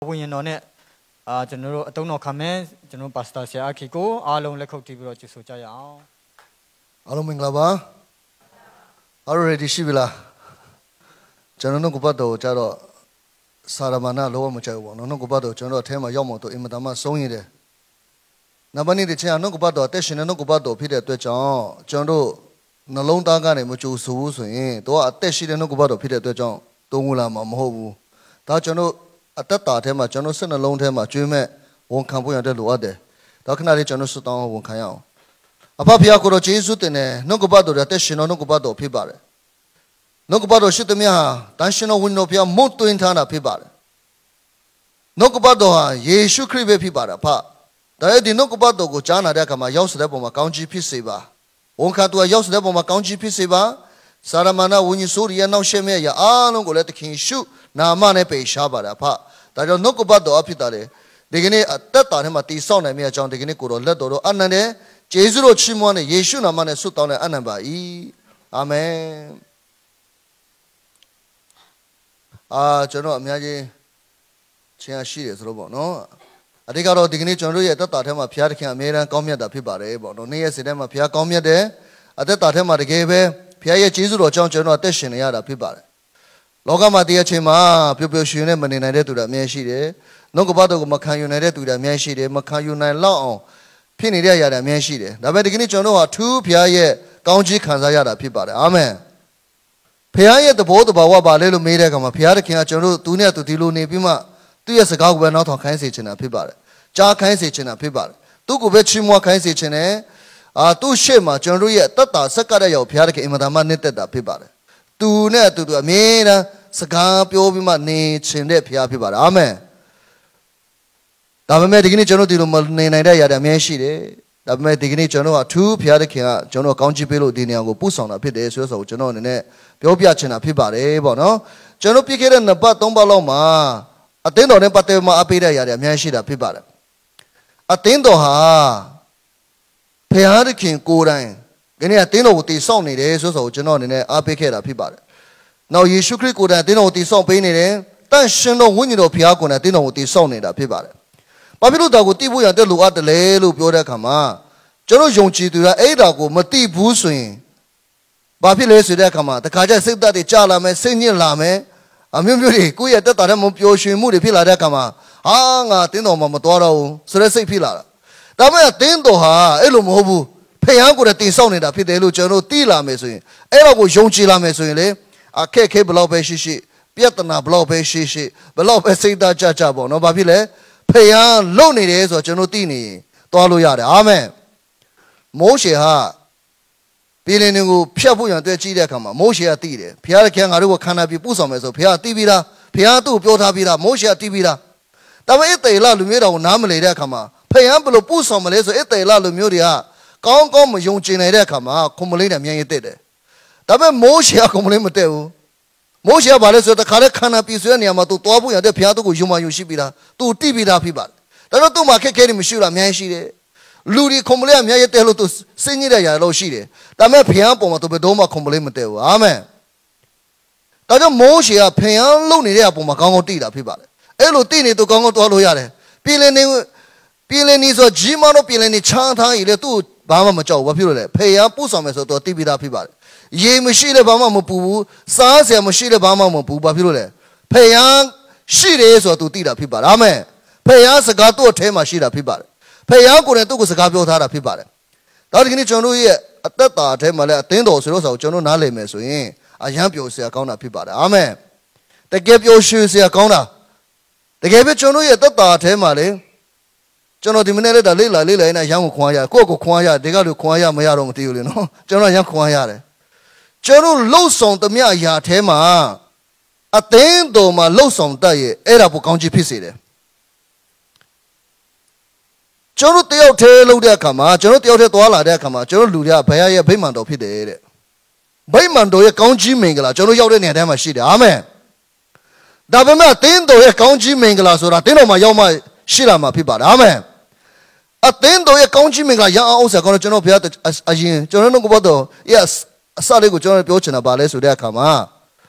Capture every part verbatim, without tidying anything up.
ကိုရင်တော်နဲ့အာကျွန်တော်တို့အတုံးတော်ခမဲကျွန်တော်ပါစတာဆရာအခေကိုအားလုံးလက်ခုပ်တီးပြီးတော့ကျေးဇူးကြရအောင်အားလုံးမင်္ဂလာပါအားလုံး ready ရှိပြီလားကျွန်တော်တို့ကပတ်တော်ကြတော့စာရမဏလောမချေဘူးနော်ကပတ်တော်ကျွန်တော်အထဲမှာရောက်မှတော့အင်မတန်မှဆုံးရတယ်နဘာနေတဲ့ချင်းနော်ကပတ်တော်အသက်ရှင်တဲ့နော်ကပတ်တော်ဖြစ်တဲ့အတွက်ကြောင့်ကျွန်တော်တို့နှလုံးသားကနေမကြိုဆိုဘူးဆိုရင်တော့အသက်ရှိတဲ့နော်ကပတ်တော်ဖြစ်တဲ့အတွက်ကြောင့်သုံးခုလာမှာမဟုတ်ဘူးဒါကျွန်တော်အသက်တာထဲမှာကျွန်တော်စိတ်နှလုံးထဲမှာကျွေးမဲ့ဝန်ခံဖို့ရတဲ့လိုအပ်တယ်ဒါခဏလေးကျွန်တော်စွတ်တောင်းဝန်ခံရအောင်အဖဖျားကိုတော့ယေရှုတင်တယ်နှုတ်ကပတ်တော်တဲ့အသက်ရှင်တော်နှုတ်ကပတ်တော်ဖြစ်ပါတယ်နှုတ်ကပတ်တော်ရှိသမျှဟာတန်ရှင်တော်ဝိညာဉ်တော်ဖျားမုတ်သွင်းထားတာဖြစ်ပါတယ်နှုတ်ကပတ်တော်ဟာယေရှုခရစ်ပဲဖြစ်ပါတယ်အဖဒါရဲ့ဒီနှုတ်ကပတ်တော်ကိုကြားနာတဲ့အခါမှာရောက်တဲ့ပုံမှာကောင်းချီးဖြစ်စေပါဝန်ခံသူကရောက်တဲ့ပုံမှာကောင်းချီးဖြစ်စေပါစာရမဏဝိညာဉ်ဆိုးရဲ့နောက်ရှက်မဲ့ရအားလုံးကိုလည်းသခင်ရှုနာမနဲ့ပေရှားပါတယ်အဖဒါကြောင့်နှုတ်ကပတ်တော်အဖြစ်တာလေဒီကနေ့အသက်တာထဲမှာတည်ဆောက်နိုင်မယ့်အကြောင်းဒီကနေ့ကိုတော်လက်တော်တို့အနန္တကျေးဇူးတော်ချီးမွမ်းတဲ့ယေရှုနာမနဲ့ဆုတောင်းတဲ့အနန္တပါ၏အာမင်အာကျွန်တော်အများကြီးချင်းရရှိတယ်ဆိုတော့ပေါ့နော်အတိတ်ကတော့ဒီကနေ့ကျွန်တော်တို့ရဲ့အသက်တာထဲမှာဘုရားသခင်အမြဲတမ်းကောင်းမြတ်တာဖြစ်ပါတယ်ပေါ့နော်နေ့ရက်စဉ်ထဲမှာဘုရားကောင်းမြတ်တယ်အသက်တာထဲမှာတကယ်ပဲဘုရားရဲ့ကျေးဇူးတော်ကြောင့်ကျွန်တော်အသက်ရှင်နေရတာဖြစ်ပါတယ်လောကမှာတရားချင်းမှာပျော်ပျော်ရွှင်နဲ့မနေနိုင်တဲ့သူတွေအများရှိတယ်နှုတ်ကပတ်တော်ကိုမခံယူနိုင်တဲ့သူတွေအများရှိတယ်မခံယူနိုင်လောက်အောင်ဖြစ်နေတဲ့အရာတွေအများရှိတယ်ဒါပေမဲ့ဒီကနေ့ကျွန်တော်တို့ဟာထူးဘုရားရဲ့ကောင်းချီးခံစားရတာဖြစ်ပါတယ်အာမင်ဘုရားရဲ့သဘောတဘာဝပါလဲလို့မေးတဲ့အခါမှာဘုရားသခင်ကကျွန်တော်တို့သူနဲ့သူဒီလိုနေပြီးမှသူ့ရဲ့စကားကိုပဲနောက်ထောင်ခိုင်းစေချင်တာဖြစ်ပါတယ်ကြားခိုင်းစေချင်တာဖြစ်ပါတယ်သူ့ကိုပဲချီးမွမ်းခိုင်းစေချင်တယ်အာသူ့ရှေ့မှာကျွန်တော်တို့ရဲ့တတ်တာဆက်ကတဲ့ရောက်ဘုရားသခင်အင်မတန်မှနှစ်သက်တာဖြစ်ပါတယ်သူနဲ့သူတို့အမြဲတမ်းစကားပြောပြီးမှနေချင်တဲ့ဘုရားဖြစ်ပါတယ်အာမင်ဒါပေမဲ့ဒီကနေ့ကျွန်တော်ဒီလိုမနေနိုင်တဲ့ຢာတွေအများရှိတယ်ဒါပေမဲ့ဒီကနေ့ကျွန်တော်ကအထူးဘုရားသခင်ကကျွန်တော်ကောင်းချီးပေးလို့ဒီနေရာကိုပို့ဆောင်တာဖြစ်တယ်ဆိုတော့ကျွန်တော်အနေနဲ့ပြောပြချင်တာဖြစ်ပါတယ်ပေါ့နော်ကျွန်တော်ပြည့်ခဲ့တဲ့နှစ်ပတ်သုံးပတ်လောက်မှာအသင်းတော်နဲ့ပတ်သက်မှအပေးတဲ့ຢာတွေအများရှိတာဖြစ်ပါတယ်အသင်းတော်ဟာဘုရားသခင်ကိုယ်တိုင်ဒီနေ့အသင်းတော်ကိုတည်ဆောက်နေတယ်ဆိုတော့ကျွန်တော်အနေနဲ့အားပေးခဲ့တာဖြစ်ပါတယ်နောက်ယေရှုခရစ်ကိုယ်တိုင်အသင်းတော်ကိုတည်ဆောက်ပေးနေတယ်တန်ရှင်တော်ဝိညာဉ်တော်ဘုရားကိုယ်တိုင်အသင်းတော်ကိုတည်ဆောက်နေတာဖြစ်ပါတယ်ဘာဖြစ်လို့ဒါကိုသိဖို့ရတဲ့လူအပ်တယ်လဲလို့ပြောတဲ့အခါမှာကျွန်တော်ယုံကြည်သူကအဲ့ဒါကိုမသိဘူးဆိုရင်ဘာဖြစ်လဲဆိုတဲ့အခါမှာတခါကျစိတ်သက်တွေကြာလာမယ်စိတ်ညစ်လာမယ်အမျိုးမျိုးတွေကိုယ့်ရဲ့တက်တာတဲ့မပျော်ရွှင်မှုတွေဖြစ်လာတဲ့အခါမှာဟာငါတင်းတော်မှာမတော်တော့ဘူးဆိုတဲ့စိတ်ဖြစ်လာတာဒါပေမဲ့တင်းတော်ဟာအဲ့လိုမဟုတ်ဘူးဖခင်ကိုယ်တည်ဆောက်နေတာဖြစ်တယ်လို့ကျွန်တော်သိလာမယ်ဆိုရင်အဲ့တော့ကိုယုံကြည်လာမယ်ဆိုရင်လေအခက်ခဲဘလောက်ပဲရှိရှိပြဿနာဘလောက်ပဲရှိရှိဘလောက်ပဲစိတ်သားကြကြပေါ့နော်ဘာဖြစ်လဲဖခင်လုံနေတယ်ဆိုတော့ကျွန်တော်သိနေသွားလို့ရတယ်အာမင်မိုးရှေဟာပြည်လင်တွေကိုဖျက်ဖို့ရန်တွေ့ကြည့်တဲ့အခါမှာမိုးရှေကသိတယ်ဘုရားသခင်ငါတို့ကိုခန္ဓာပြပို့ဆောင်မယ်ဆိုဘုရားသိပြီးသားဘုရားသူ့ကိုပြောထားပြီးသားမိုးရှေကသိပြီးသားဒါပေမဲ့အသေလလူမျိုးတော်ကိုနားမလည်တဲ့အခါမှာဖခင်ဘယ်လိုပို့ဆောင်မလဲဆိုအသေလလူမျိုးတွေကကောင်းကောင်းမယုံကြည်နိုင်တဲ့အခါမှာခွန်မလေးနဲ့မြန်ရည်တက်တယ်ဒါပေမဲ့မိုးရှေကခွန်မလေးမတက်ဘူးမိုးရှေကဘာလဲဆိုတော့တခါတည်းခန္ဓာပြည့်စွဲတဲ့နေရာမှာသူသွားဖို့ရတဲ့ဘုရားသူ့ကိုယုံမှယုံရှိပြီးသားသူတိပြီးသားဖြစ်ပါတယ်ဒါတော့သူ့မှာခက်ခဲနေမရှိလားအများကြီးရှိတယ်လူဒီခွန်မလေးအများကြီးတဲလို့သူစိတ်ညစ်တဲ့ຢာလို့ရှိတယ်ဒါပေမဲ့ဘုရားပေါ်မှာသူဘယ်တော့မှခွန်မလေးမတဲဘူးအာမင်ဒါကြောင့်မိုးရှေကဘုရားလုံနေတဲ့အပေါ်မှာကောင်းကောင်းသိတာဖြစ်ပါတယ်အဲ့လိုသိနေသူကောင်းကောင်းသွားလို့ရတယ်ပြည်လည်နေပြည်လည်နေဆိုဂျီမန်တို့ပြည်လည်နေချမ်းထားရည်လေသူဘာမှမကြောက်ဘူးဘာဖြစ်လို့လဲဘုရားပို့ဆောင်မယ်ဆိုတော့သိပြီးသားဖြစ်ပါတယ်ရေမရှိလဲဘာမှမပူဘူးစားစရာမရှိလဲဘာမှမပူဘာဖြစ်လို့လဲဖယားရှိတယ်ဆိုတော့ तू သိတာဖြစ်ပါတယ်အာမင်ဖယားစကားသူ့အထဲမှာရှိတာဖြစ်ပါတယ်ဖယားကိုယ်နဲ့သူ့ကိုစကားပြောထားတာဖြစ်ပါတယ်ဒါဒီကနေ့ကျွန်တော်တို့ရဲ့အသက်တာအထဲမှာလည်းအသင်းတော်ဆိုတော့ဆိုကျွန်တော်နားလည်မယ်ဆိုရင်အယံပျော်စရာကောင်းတာဖြစ်ပါတယ်အာမင်တကယ်ပျော်ရွှင်စရာကောင်းတာတကယ်ပဲကျွန်တော်ရဲ့အသက်တာအထဲမှာလေကျွန်တော်ဒီမနေ့လေးဒါလေးလာလေးလာနေရမ်းကိုခွန်အားရကိုယ့်ကိုခွန်အားရဒီကလူခွန်အားရမရတော့မသိဘူးလေနော်ကျွန်တော်ရမ်းခွန်အားရတယ်ကျွန်တော်လှုပ်ဆောင်သမျှအရာထဲမှာအသင်းတော်မှာလှုပ်ဆောင်တတ်ရဲ့အဲ့ဒါပိုကောင်းချီးဖြစ်စေတယ်ကျွန်တော်တယောက်တည်းလှုပ်တဲ့အခါမှာကျွန်တော်တယောက်တည်းသွားလာတဲ့အခါမှာကျွန်တော်လူတွေကဘုရားရဲ့ဗိမာန်တော်ဖြစ်တယ်တဲ့ဗိမာန်တော်ရဲ့ကောင်းချီးမင်္ဂလာကျွန်တော်ရောက်တဲ့နေရာတိုင်းမှာရှိတယ်အာမင်ဒါပေမဲ့အသင်းတော်ရဲ့ကောင်းချီးမင်္ဂလာဆိုတာတင်းတော်မှာရောက်မှရှိလာမှာဖြစ်ပါတယ်အာမင်အသင်းတော်ရဲ့ကောင်းချီးမင်္ဂလာရအောင်ဆိုတော့ကျွန်တော်ဘုရားအရင်ကျွန်တော်တို့ကဘတ်တော် yes အစလေးကိုကျွန်တော်ပြောချင်တာပါလဲဆိုတဲ့အခါမှာ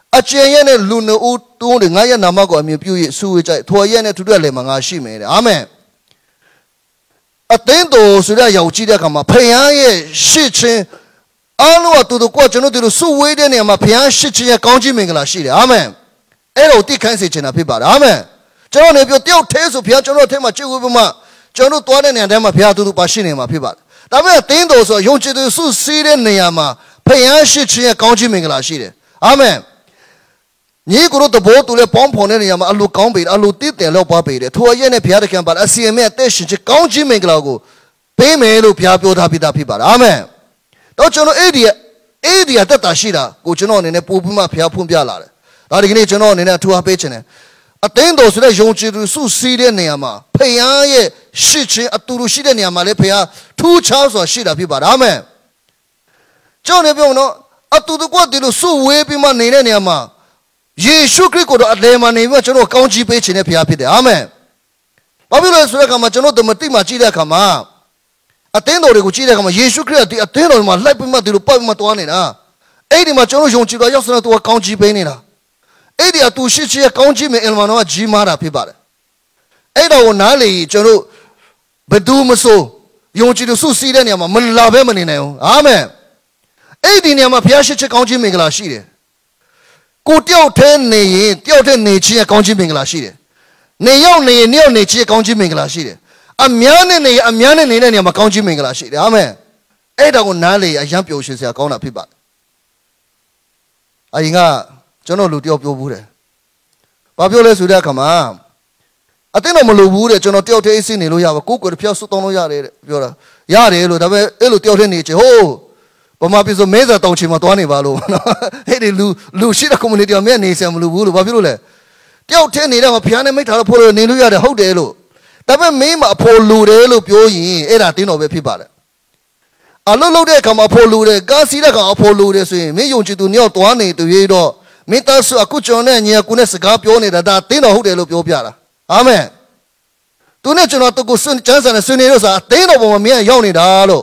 အကျဉ်းရဲ့နဲ့လူနှုတ်တုံးတယ်ငါရဲ့နာမကိုအမြင်ပြု၍ဆူဝေးကြထိုရဲ့နဲ့ထူထပ်လေမှာငါရှိမယ်တဲ့အာမင်အသင်းတော်ဆိုတဲ့ရောက်ကြည့်တဲ့အခါမှာဖခင်ရဲ့ရှစ်ချင်းအားလုံးကတူတူကိုကျွန်တော်တို့ဆူဝေးတဲ့နေရာမှာဖခင်ရှစ်ချင်းရဲ့ကောင်းချီးမင်္ဂလာရှိတယ်အာမင်အဲ့တော့တိခိုင်းစေချင်တာဖြစ်ပါတယ်အာမင်ကျွန်တော်နေပြောတယောက်သေးဆိုဖခင်ကျွန်တော်ထဲမှာကြည့်ဝေးပြီးမှကျွန်တော်သွားတဲ့နေရာတိုင်းမှာဖခင်တူတူပါရှိနေမှာဖြစ်ပါတယ်ဒါပေမဲ့အသင်းတော်ဆိုယုံကြည်သူစုစည်းတဲ့နေရာမှာဖခင်ရှစ်ချင်းရဲ့ကောင်းချီးမင်္ဂလာရှိတယ်အာမင်ညီကိုတို့တဘောတူလဲပေါင်းဖော်တဲ့နေရာမှာအလိုကောင်းပေတယ်အလိုတည်တယ်လောက်ပါပေတယ်ထိုအရဲ့နဲ့ဘုရားတခင်ပါအစီအမံအသက်ရှင်ခြင်းကောင်းခြင်းမင်္ဂလာကိုပေးမယ်လို့ဘုရားပြောထားပြီးသားဖြစ်ပါတယ်အာမင်တော့ကျွန်တော်အဲ့ဒီအဲ့ဒီအသက်တာရှိတာကိုကျွန်တော်အနေနဲ့ပို့ပြီးမှဘုရားဖွင့်ပြလာတယ်ဒါဒီကနေ့ကျွန်တော်အနေနဲ့အထူးအားပေးခြင်းတယ်အသင်းတော်ဆိုတဲ့ယုံကြည်သူစုစည်းတဲ့နေရာမှာဖခင်ရဲ့ရှစ်ခြင်းအတူတူရှိတဲ့နေရာမှာလည်းဘုရားထူးခြားစွာရှိတာဖြစ်ပါတယ်အာမင်ကျွန်တော်ပြောတော့အတူတူကိုဒီလိုစုဝေးပြီးမှနေတဲ့နေရာမှာယေရှုခရစ်ကိုတော့အလယ်မှာနေပြီးကျွန်တော်ကောင်းချီးပေးခြင်းနဲ့ဘုရားဖြစ်တယ်အာမင်ဘာဖြစ်လို့လဲဆိုတဲ့အခါမှာကျွန်တော်ဓမ္မတိမှာကြည့်တဲ့အခါမှာအသင်းတော်တွေကိုကြည့်တဲ့အခါမှာယေရှုခရစ်ကဒီအသင်းတော်မှာလိုက်ပြီးမှဒီလိုပတ်ပြီးမှသွားနေတာအဲ့ဒီမှာကျွန်တော်ယုံကြည်တော်ရောက်စတဲ့သူကကောင်းချီးပေးနေတာအဲ့ဒီအတူရှိချင်းကောင်းချီးမဲ့အလမနောကကြီးမားတာဖြစ်ပါတယ်အဲ့တော့ကိုနားလေကျွန်တော်ဘယ်သူမဆိုယုံကြည်သူစုစည်းတဲ့နေရာမှာမလာဘဲမနေနိုင်ဘူးအာမင်အဲ့ဒီနေရာမှာဘုရားရှိခိုးကောင်းချီးမင်္ဂလာရှိတယ်ကိုတယောက်ထဲနေရင်တယောက်ထဲနေခြင်းရဲ့ကောင်းချီးမင်္ဂလာရှိတယ်။နေရောက်နေရင်နေရောက်နေခြင်းရဲ့ကောင်းချီးမင်္ဂလာရှိတယ်။အများနဲ့နေရင်အများနဲ့နေတဲ့နေရာမှာကောင်းချီးမင်္ဂလာရှိတယ်။အာမင်။အဲ့ဒါကိုနားလေအယံပျော်ရွှင်စရာကောင်းတာဖြစ်ပါတယ်။အရင်ကကျွန်တော်လူတယောက်ပြောဘူးတယ်။ဘာပြောလဲဆိုတဲ့အခါမှာအတင်းတော့မလိုဘူးတဲ့ကျွန်တော်တယောက်ထဲအစ်နေလို့ရပါကိုယ်ကိုယ်ဖျောက်ဆွတ်တောင်းလို့ရတယ်တဲ့ပြောတာရတယ်လို့ဒါပေမဲ့အဲ့လိုတယောက်ထဲနေချေဟိုးဘာမှပြဆိုမဲစာတောင်းချင်မှသွားနေပါလို့နော်ဟဲ့ဒီလူလူရှိတဲ့ community မှာမျက်နေစရာမလိုဘူးလို့ဘာဖြစ်လို့လဲတယောက်ထဲနေတဲ့မှာဖျားနေမိထားတော့ဖို့လို့နေလို့ရတယ်ဟုတ်တယ်လို့ဒါပေမဲ့မင်းမအဖို့လူတယ်လို့ပြောရင်အဲ့ဒါတင်းတော်ပဲဖြစ်ပါတယ်အလုံးလုံးတဲ့အခါမှာအဖို့လူတယ်ကားစီးတဲ့အခါအဖို့လူတယ်ဆိုရင်မင်းယုံကြည်သူညောက်သွားနေတူရတော့မင်းသားစုအခုကျွန်တော်နဲ့ညီကူနဲ့စကားပြောနေတာဒါတင်းတော်ဟုတ်တယ်လို့ပြောပြတာအာမင်သူနဲ့ကျွန်တော်တို့ကိုစွန့်ချမ်းစာနဲ့ဆွေးနွေးလို့ဆိုတာတင်းတော်ပေါ်မှာမင်းရောက်နေတာလို့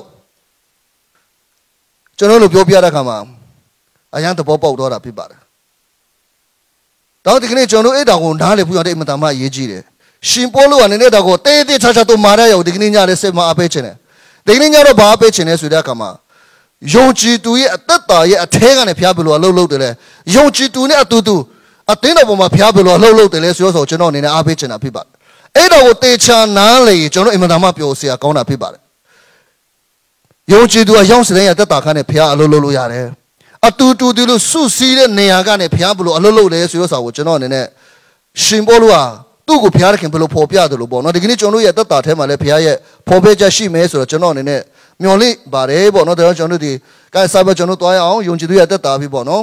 ကျွန်တော်တို့ပြောပြတဲ့အခါမှာအရန်သဘောပေါက်တော့တာဖြစ်ပါတယ်။တော့ဒီကနေ့ကျွန်တော်တို့အဲ့တောင်ကိုနားလေပူအောင်တဲ့အင်မတန်မှအရေးကြီးတယ်။ရှင်ပေါလုကလည်းတောင်ကိုတေးတေးချာချာတို့မာရရောက်ဒီကနေ့ညလည်းစိတ်မအားပေးခြင်းတယ်။ဒီကနေ့ညတော့ဘာအားပေးခြင်းလဲဆိုတဲ့အခါမှာယုံကြည်သူရဲ့အသက်တာရဲ့အထဲကနေဖျားဘလို့အလုပ်လုပ်တယ်လေ။ယုံကြည်သူနဲ့အတူတူအသင်းတော်ပေါ်မှာဖျားဘလို့အလုပ်လုပ်တယ်လေဆိုတော့ကျွန်တော်အနေနဲ့အားပေးခြင်းတာဖြစ်ပါတယ်။အဲ့တော့ကိုတေချာနားလေကျွန်တော်အင်မတန်မှပျော်စရာကောင်းတာဖြစ်ပါတယ်။ယုံကြည်သူအယောင်စတဲ့ရတက်တာခါနဲ့ဖျားအလုပ်လုပ်လို့ရတယ်အတူတူဒီလိုစုစည်းတဲ့နေရာကနေဖျားဘလို့အလုပ်လုပ်လဲဆိုတော့ကိုကျွန်တော်အနေနဲ့ရှင်ပေါလုဟာသူ့ကိုဖျားခင်ဘလို့ပေါ်ပြတယ်လို့ပေါ့နော်ဒီကနေ့ကျွန်တော်တို့ရဲ့တက်တာထဲမှာလည်းဖျားရဲ့ပေါ်ပြချက်ရှိမယ်ဆိုတော့ကျွန်တော်အနေနဲ့မျှော်လင့်ပါတယ်ပေါ့နော်ဒါကြောင့်ကျွန်တော်တို့ဒီကဲစာပဲကျွန်တော်တွားရအောင်ယုံကြည်သူရဲ့တက်တာပြီပေါ့နော်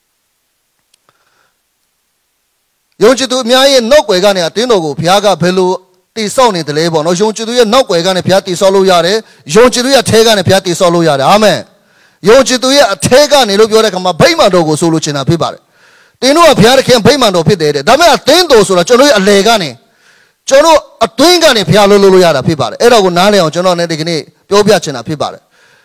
ယုံကြည်သူအများရဲ့နောက်ွယ်ကနေအတင်းတော်ကိုဖျားကဘယ်လိုတိဆောက်နေတယ်လေပေါ့နော်ယုံကြည်သူရဲ့နောက်ွယ်ကနေဘုရားတိဆောက်လို့ရတယ်ယုံကြည်သူရဲ့အထဲကနေဘုရားတိဆောက်လို့ရတယ်အာမင်ယုံကြည်သူရဲ့အထဲကနေလို့ပြောတဲ့အခါမှာဗိမာန်တော်ကိုဆိုလိုချင်တာဖြစ်ပါတယ်တင်းတို့ကဘုရားသခင်ဗိမာန်တော်ဖြစ်တယ်တဲ့ဒါပေမဲ့အသင်းတော်ဆိုတာကျွန်တော်ရဲ့အလယ်ကနေကျွန်တော်အတွင်းကနေဘုရားလို့လို့ရတာဖြစ်ပါတယ်အဲ့တော့ကိုနားလည်အောင်ကျွန်တော်လည်းဒီကနေ့ပြောပြချင်တာဖြစ်ပါတယ်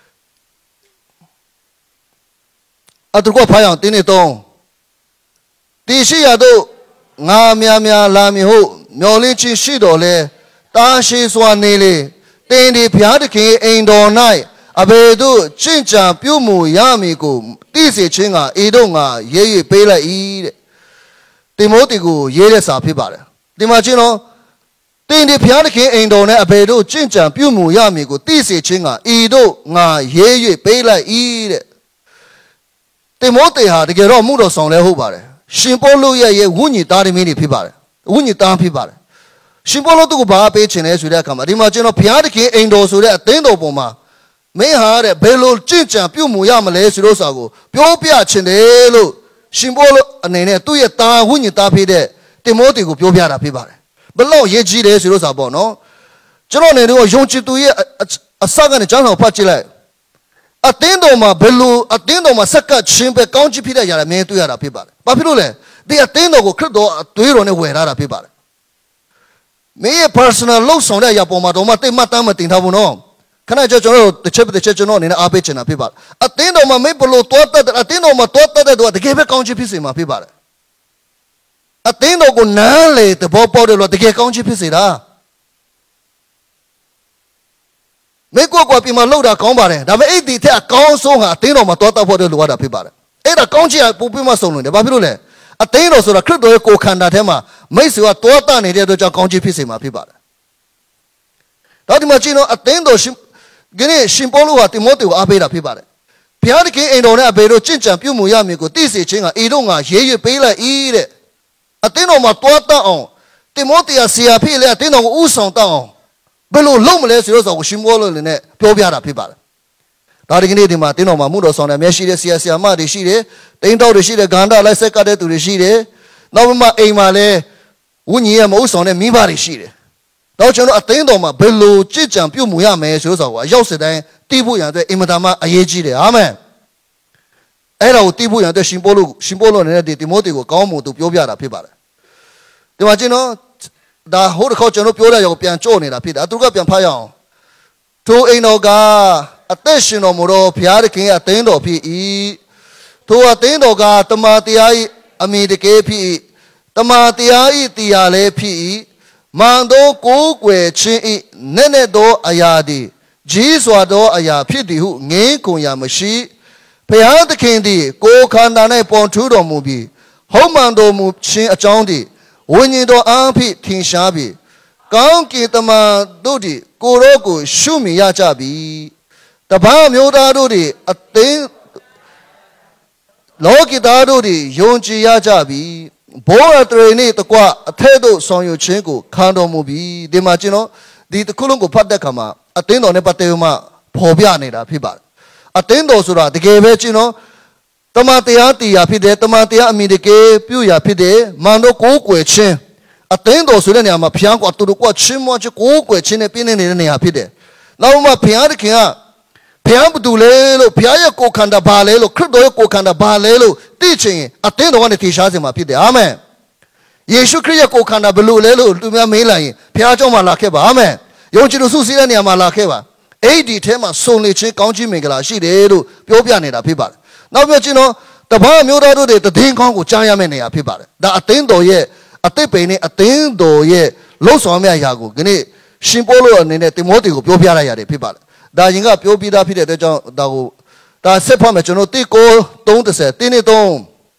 အတူကဖားအောင်တင်းနေတော့တီရှိရတော့ငါများများလာမည်ဟုတ်မျောလင်းချင်းရှိတော်လဲတာရှိစွာနေလေတင်းဒီဘုရားသခင်အိမ်တော်၌အဘယ်သို့ကျင့်ကြံပြုမှုရမည်ကိုသိစေခြင်းကအေတို့ငါရေး၍ပေးလိုက်၏တဲ့တိမောသေကိုရေးတဲ့စာဖြစ်ပါတယ်ဒီမှာချင်းတော့တင်းဒီဘုရားသခင်အိမ်တော်၌အဘယ်သို့ကျင့်ကြံပြုမှုရမည်ကိုသိစေခြင်းကအေတို့ငါရေး၍ပေးလိုက်၏တဲ့တိမောသေဟာတကယ်တော့မှုတော်ဆောင်လဲဟုတ်ပါတယ်ရှင်ပေါလုရဲ့ရဲ့ဝိညာဉ်သားသမီးတွေဖြစ်ပါတယ်ဝိညာဉ်သားဖြစ်ပါတယ်ရှင်ပေါလုတို့ကဘာပေးခြင်းလဲဆိုတဲ့အခါမှာဒီမှာကျွန်တော်ဘုရားသခင်အိမ်တော်ဆိုတဲ့အသင်းတော်ပေါ်မှာမင်းဟာတဲ့ဘယ်လိုကြင်ကြံပြုမှုရမလဲဆိုလို့ဆိုတာကိုပြောပြခြင်းတယ်လို့ရှင်ပေါလုအနေနဲ့သူ့ရဲ့သားဝိညာဉ်သားဖြစ်တဲ့တိမောသေကိုပြောပြတာဖြစ်ပါတယ်ဘလို့ရေးကြည့်တယ်ဆိုလို့ဆိုတာပေါ့နော်ကျွန်တော်အနေနဲ့ယုံကြည်သူရဲ့အစကနေကျောင်းတော်ဖတ်ကြည့်လိုက်အသင်းတော်မှာဘယ်လိုအသင်းတော်မှာစက္ကပ်ချင်းပဲကောင်းချီးဖြစ်တဲ့ຢာလည်းမင်းတွေ့ရတာဖြစ်ပါတယ်ဘာဖြစ်လို့လဲဒီအသင်းတော်ကိုခရစ်တော်အသွေးတော်နဲ့ဝယ်ထားတာဖြစ်ပါတယ်မင်းရဲ့ personal လှုပ်ဆောင်တဲ့အရာပေါ်မှာတော့မတိတ်မှတ်တမ်းမတင်ထားဘူးနော်ခခဏကြောကျွန်တော်တစ်ချက်တစ်ချက်ကျွန်တော်အနေနဲ့အားပေးချင်တာဖြစ်ပါတယ်အသင်းတော်မှာမင်းဘလို့တွားတတ်အသင်းတော်မှာတွားတတ်တဲ့သူကတကယ်ပဲကောင်းချီးဖြစ်စေမှာဖြစ်ပါတယ်အသင်းတော်ကိုနားလေသဘောပေါက်တယ်လို့တကယ်ကောင်းချီးဖြစ်စေတာမေကွကွာပြမလောက်တာကောင်းပါတယ်ဒါပေမဲ့အဲ့ဒီထက်အကောင်းဆုံးဟာအသင်းတော်မှာတွားတတ်ဖို့လိုရတာဖြစ်ပါတယ်အဲ့ဒါကောင်းချီးပူပြမဆုံးလို့တယ်ဘာဖြစ်လို့လဲအသင်းတော်ဆိုတာခရစ်တော်ရဲ့ကိုယ်ခန္ဓာထဲမှာမိတ်ဆွေကတွားတနေတဲ့အတွက်ကြောင့်ကောင်းချီးဖြစ်စေမှာဖြစ်ပါတယ်ဒါဒီမှာကြည့်တော့အသင်းတော်ရှင်ဒီနေ့ရှင်ပေါလုဟာတိမောသေကိုအားပေးတာဖြစ်ပါတယ်ဘုရားသခင်အိမ်တော်နဲ့အဘေတို့ကြင်ကြံပြုမှုရမည်ကိုသိစေခြင်းကဤတို့ငါရေးရွပေးလိုက်၏တဲ့အသင်းတော်မှာတွားတတ်အောင်တိမောသေကဆရာဖြစ်လေအသင်းတော်ကိုဥဆောင်တတ်အောင်ဘယ်လိုလုပ်မလဲဆိုတော့ရှင်ပေါလုလည်းနဲ့ပြောပြတာဖြစ်ပါတယ်ဒါဒီကနေ့ဒီမှာတင်းတော်မှာမှုတော်ဆောင်တယ်အများရှိတယ်ဆရာဆရာမတွေရှိတယ်တိန်တော်တွေရှိတယ်ဂန္ဓာလိုက်ဆက်ကတဲ့သူတွေရှိတယ်နောက်မှအိမ်မှာလည်းဝိညာဉ်ရဲ့မဟုတ်ဆောင်တဲ့မိဘတွေရှိတယ်တော့ကျွန်တော်အသင်းတော်မှာဘယ်လိုကြည်ကြံပြုမှုရမယ်ဆိုတော့အရောက်စတိုင်းတီးဖို့ရန်အတွက်အင်မတန်မှအရေးကြီးတယ်အာမင်အဲ့ဒါကိုတီးဖို့ရန်အတွက်ရှင်ပေါလုရှင်ပေါလုနဲ့တိမောသေကိုကောင်းမှုသူပြောပြတာဖြစ်ပါတယ်ဒီမှာကျွန်တော်ဒါဟိုတစ်ခေါက်ကျွန်တော်ပြောတဲ့ရောပြန်ကြော့နေတာဖြစ်တယ်သူကပြန်ဖတ်ရအောင်ထိုအိမ်တော်ကအသက်ရှင်တော်မူသောဘုရားသခင်အသင်းတော်ဖြစ်၏ထိုအသင်းတော်ကတမန်တရား၏အမိတကယ်ဖြစ်၏တမန်တရား၏တရားလည်းဖြစ်၏မန်သောကိုးကွယ်ခြင်း၏နဲ့နဲ့သောအရာသည်ကြီးစွာသောအရာဖြစ်သည်ဟုငင်းကုန်ရမရှိဘုရားသခင်သည်ကိုယ်ခန္ဓာ၌ပေါ်ထူးတော်မူပြီးဟုတ်မှန်တော်မူခြင်းအကြောင်းသည်ဝိညာဉ်တော်အားဖြင့်ထင်ရှားပြီးကောင်းကင်တမန်တို့သည်ကိုယ်တော်ကိုရှုမြင်ရကြပြီတပန်းမျိုးသားတို့သည်အသိလောကီသားတို့သည်ယုံကြည်ရကြပြီဘောရတရေနှင့်တကွအထက်သို့ဆောင်ရွက်ခြင်းကိုခံတော်မူပြီဒီမှာကျွန်တော်ဒီတစ်ခုလုံးကိုဖတ်တဲ့အခါမှာအသင်းတော်နဲ့ပတ်သက်မှပေါ်ပြနေတာဖြစ်ပါတယ်အသင်းတော်ဆိုတာတကယ်ပဲကျွန်တော်တမန်တရားတရားဖြစ်တယ်တမန်တရားအမိတကယ်ပြုရဖြစ်တယ်မန်တို့ကိုးကွယ်ခြင်းအသင်းတော်ဆိုတဲ့နေရာမှာဖျားကွာတူတူကွာချင်းမွားချကိုးကွယ်ခြင်းနဲ့ပြင်းနေတဲ့နေရာဖြစ်တယ်နောက်မှဖျားသခင်ကဘုရားဘသူလဲလို့ဘုရားရဲ့ကိုယ်ခန္ဓာဘာလဲလို့ခရစ်တော်ရဲ့ကိုယ်ခန္ဓာဘာလဲလို့သိချင်ရင်အသင်းတော်ကနေထင်ရှားစေမှာဖြစ်တယ်အာမင်ယေရှုခရစ်ရဲ့ကိုယ်ခန္ဓာဘယ်လိုလဲလို့သူများမေးလိုက်ရင်ဘုရားကျောင်းမှာလာခဲ့ပါအာမင်ယုံကြည်သူစုစည်းတဲ့နေရာမှာလာခဲ့ပါအဲ့ဒီထဲမှာစုံလင်ခြင်းကောင်းခြင်းမင်္ဂလာရှိတယ်လို့ပြောပြနေတာဖြစ်ပါတယ်နောက်ပြချင်းတော့တပည့်မျိုးသားတို့တွေတည်င်းကောင်းကိုကြားရမယ့်နေရာဖြစ်ပါတယ်ဒါအသင်းတော်ရဲ့အသစ်ပိန်နဲ့အသင်းတော်ရဲ့လှုပ်ဆောင်မယ့်အရာကိုဒီနေ့ရှင်ပေါလုအနေနဲ့တိမောသေကိုပြောပြရရတယ်ဖြစ်ပါတယ်ဒါရင်ကပြောပြီးသားဖြစ်တဲ့အတွက်ကြောင့်ဒါကိုဒါဆက်ဖတ်မယ်ကျွန်တော်တိကိုသုံးတစ်တင်းနဲ့သုံး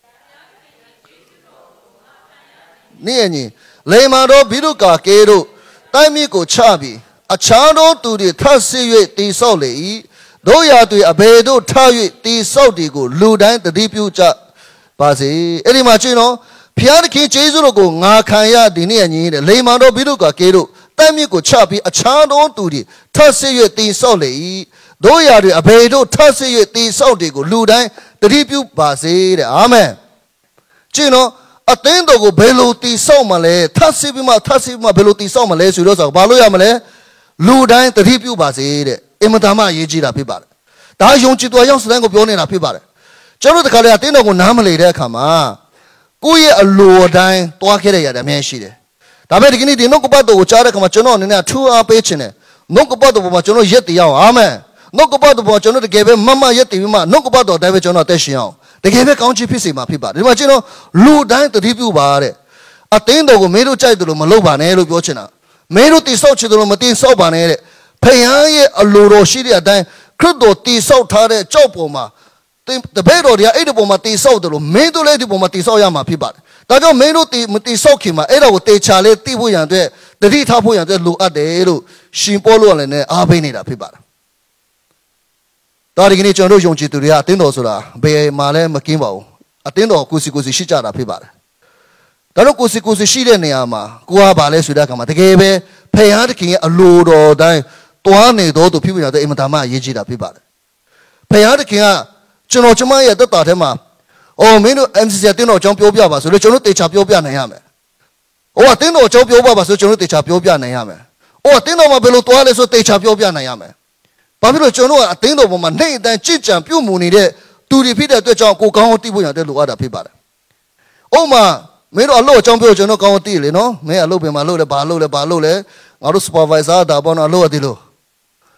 နေ့အညီလေမာတော်ဘိရုကာကေတို့တိုင်းမြစ်ကိုချပြီးအခြားသောသူတွေထပ်ဆစ်၍တိဆောက်လေ၏တို့ရာတွေအဘယ်တို့ထ၍တိဆောက်ဒီကိုလူတိုင်းတတိပြုကြပါစေအဲ့ဒီမှာကျင်းတော့ဖျားသခင်ကျေးဇူးတော်ကိုငါခံရဒီနေ့အညီတဲ့လေမာတော်ဘိရုကာကေတို့တိုင်းမြစ်ကိုချပြီးအခြားသောသူတွေထပ်ဆစ်၍တိဆောက်လေ၏တို့ရာတွေအဘယ်တို့ထပ်ဆစ်၍တိဆောက်ဒီကိုလူတိုင်းတတိပြုပါစေတဲ့အာမင်ကျင်းတော့အသင်းတော်ကိုဘယ်လိုတိဆောက်မလဲထပ်ဆစ်ပြီးမှထပ်ဆစ်ပြီးမှဘယ်လိုတိဆောက်မလဲဆိုတော့ဆိုဘာလို့ရမလဲလူတိုင်းတတိပြုပါစေတဲ့အင်မတန်မှအရေးကြီးတာဖြစ်ပါတယ်ဒါယုံကြည်သူအယောက်စတိုင်းကိုပြောနေတာဖြစ်ပါတယ်ကျွန်တော်တို့တခါလေအသင်းတော်ကိုနားမလည်တဲ့အခါမှာကိုယ့်ရဲ့အလိုအတိုင်းတွားခဲ့ရတဲ့အများရှိတယ်ဒါပေမဲ့ဒီကနေ့ဒီနှုတ်ကပတ်တော်ကိုကြားတဲ့အခါမှာကျွန်တော်အနေနဲ့ထူအားပေးခြင်းနဲ့နှုတ်ကပတ်တော်ပေါ်မှာကျွန်တော်ရက်တည်အောင်အာမင်နှုတ်ကပတ်တော်ပေါ်ကျွန်တော်တကယ်ပဲမမရက်တည်ပြီးမှနှုတ်ကပတ်တော်တိုင်းပဲကျွန်တော်တက်ရှင်အောင်တကယ်ပဲကောင်းချီးဖြစ်စေမှာဖြစ်ပါတယ်ဒီမှာကျွန်တော်လူတိုင်းတတိပြုပါတဲ့အသင်းတော်ကိုမင်းတို့ကြိုက်တယ်လို့မလုပ်ပါနဲ့လို့ပြောချင်တာမင်းတို့တိဆောက်ချင်တယ်လို့မတိဆောက်ပါနဲ့တဲ့ဖခင်ရဲ့အလိုတော်ရှိတဲ့အတိုင်းခရစ်တော်တိဆောက်ထားတဲ့ကြောက်ပေါ်မှာတပည့်တော်တွေကအဲ့ဒီပုံမှာတိဆောက်တယ်လို့မင်းတို့လည်းဒီပုံမှာတိဆောက်ရမှာဖြစ်ပါတယ်ဒါကြောင့်မင်းတို့တိမတိဆောက်ခင်မှာအဲ့ဒါကိုတေချာလေးတိဖို့ရန်အတွက်တတိထားဖို့ရန်အတွက်လိုအပ်တယ်လို့ရှင်ပေါလုကလည်းနဲ့အားပေးနေတာဖြစ်ပါတယ်ဒါဒီကနေ့ကျွန်တော်တို့ယုံကြည်သူတွေကအသင်းတော်ဆိုတာဘယ်မှာလဲမကင်းပါဘူးအသင်းတော်ကိုစီကိုစီရှိကြတာဖြစ်ပါတယ်ဒါတော့ကိုစီကိုစီရှိတဲ့နေရာမှာကိုကဘာလဲဆိုတဲ့အခါမှာတကယ်ပဲဖခင်သခင်ရဲ့အလိုတော်တိုင်းတွားနေတော်သူဖြစ်ပြန်တဲ့အင်မတန်မှအရေးကြီးတာဖြစ်ပါတယ်ဖခင်သခင်ကကျွန်တော်ကျမရဲ့တက်တာထဲမှာအော်မင်းတို့ M C C အတင်းတော်အကြောင်းပြောပြပါဆိုလို့ကျွန်တော်တေချာပြောပြနိုင်ရမယ်။ဟိုအတင်းတော်အကြောင်းပြောပြပါဆိုကျွန်တော်တေချာပြောပြနိုင်ရမယ်။ဟိုအတင်းတော်မှာဘယ်လိုတွားလဲဆိုတေချာပြောပြနိုင်ရမယ်။ဘာဖြစ်လို့ကျွန်တော်ကအတင်းတော်ပေါ်မှာနေ့အတိုင်းကြည်ကြံပြုတ်မှုနေတဲ့သူတွေဖြစ်တဲ့အတွက်ကြောင့်ကိုကောင်းအောင်သိဖို့ရတဲ့လိုအပ်တာဖြစ်ပါတယ်။ဥပမာမင်းတို့အလုပ်အကြောင်းပြောကျွန်တော်ကောင်းအောင်သိလေနော်။မင်းအလုပ်ပင်မှာလုပ်လဲဘာလုပ်လဲဘာလုပ်လဲငါတို့ supervisor ဒါပေါ့နော်အလုပ်အသိလို့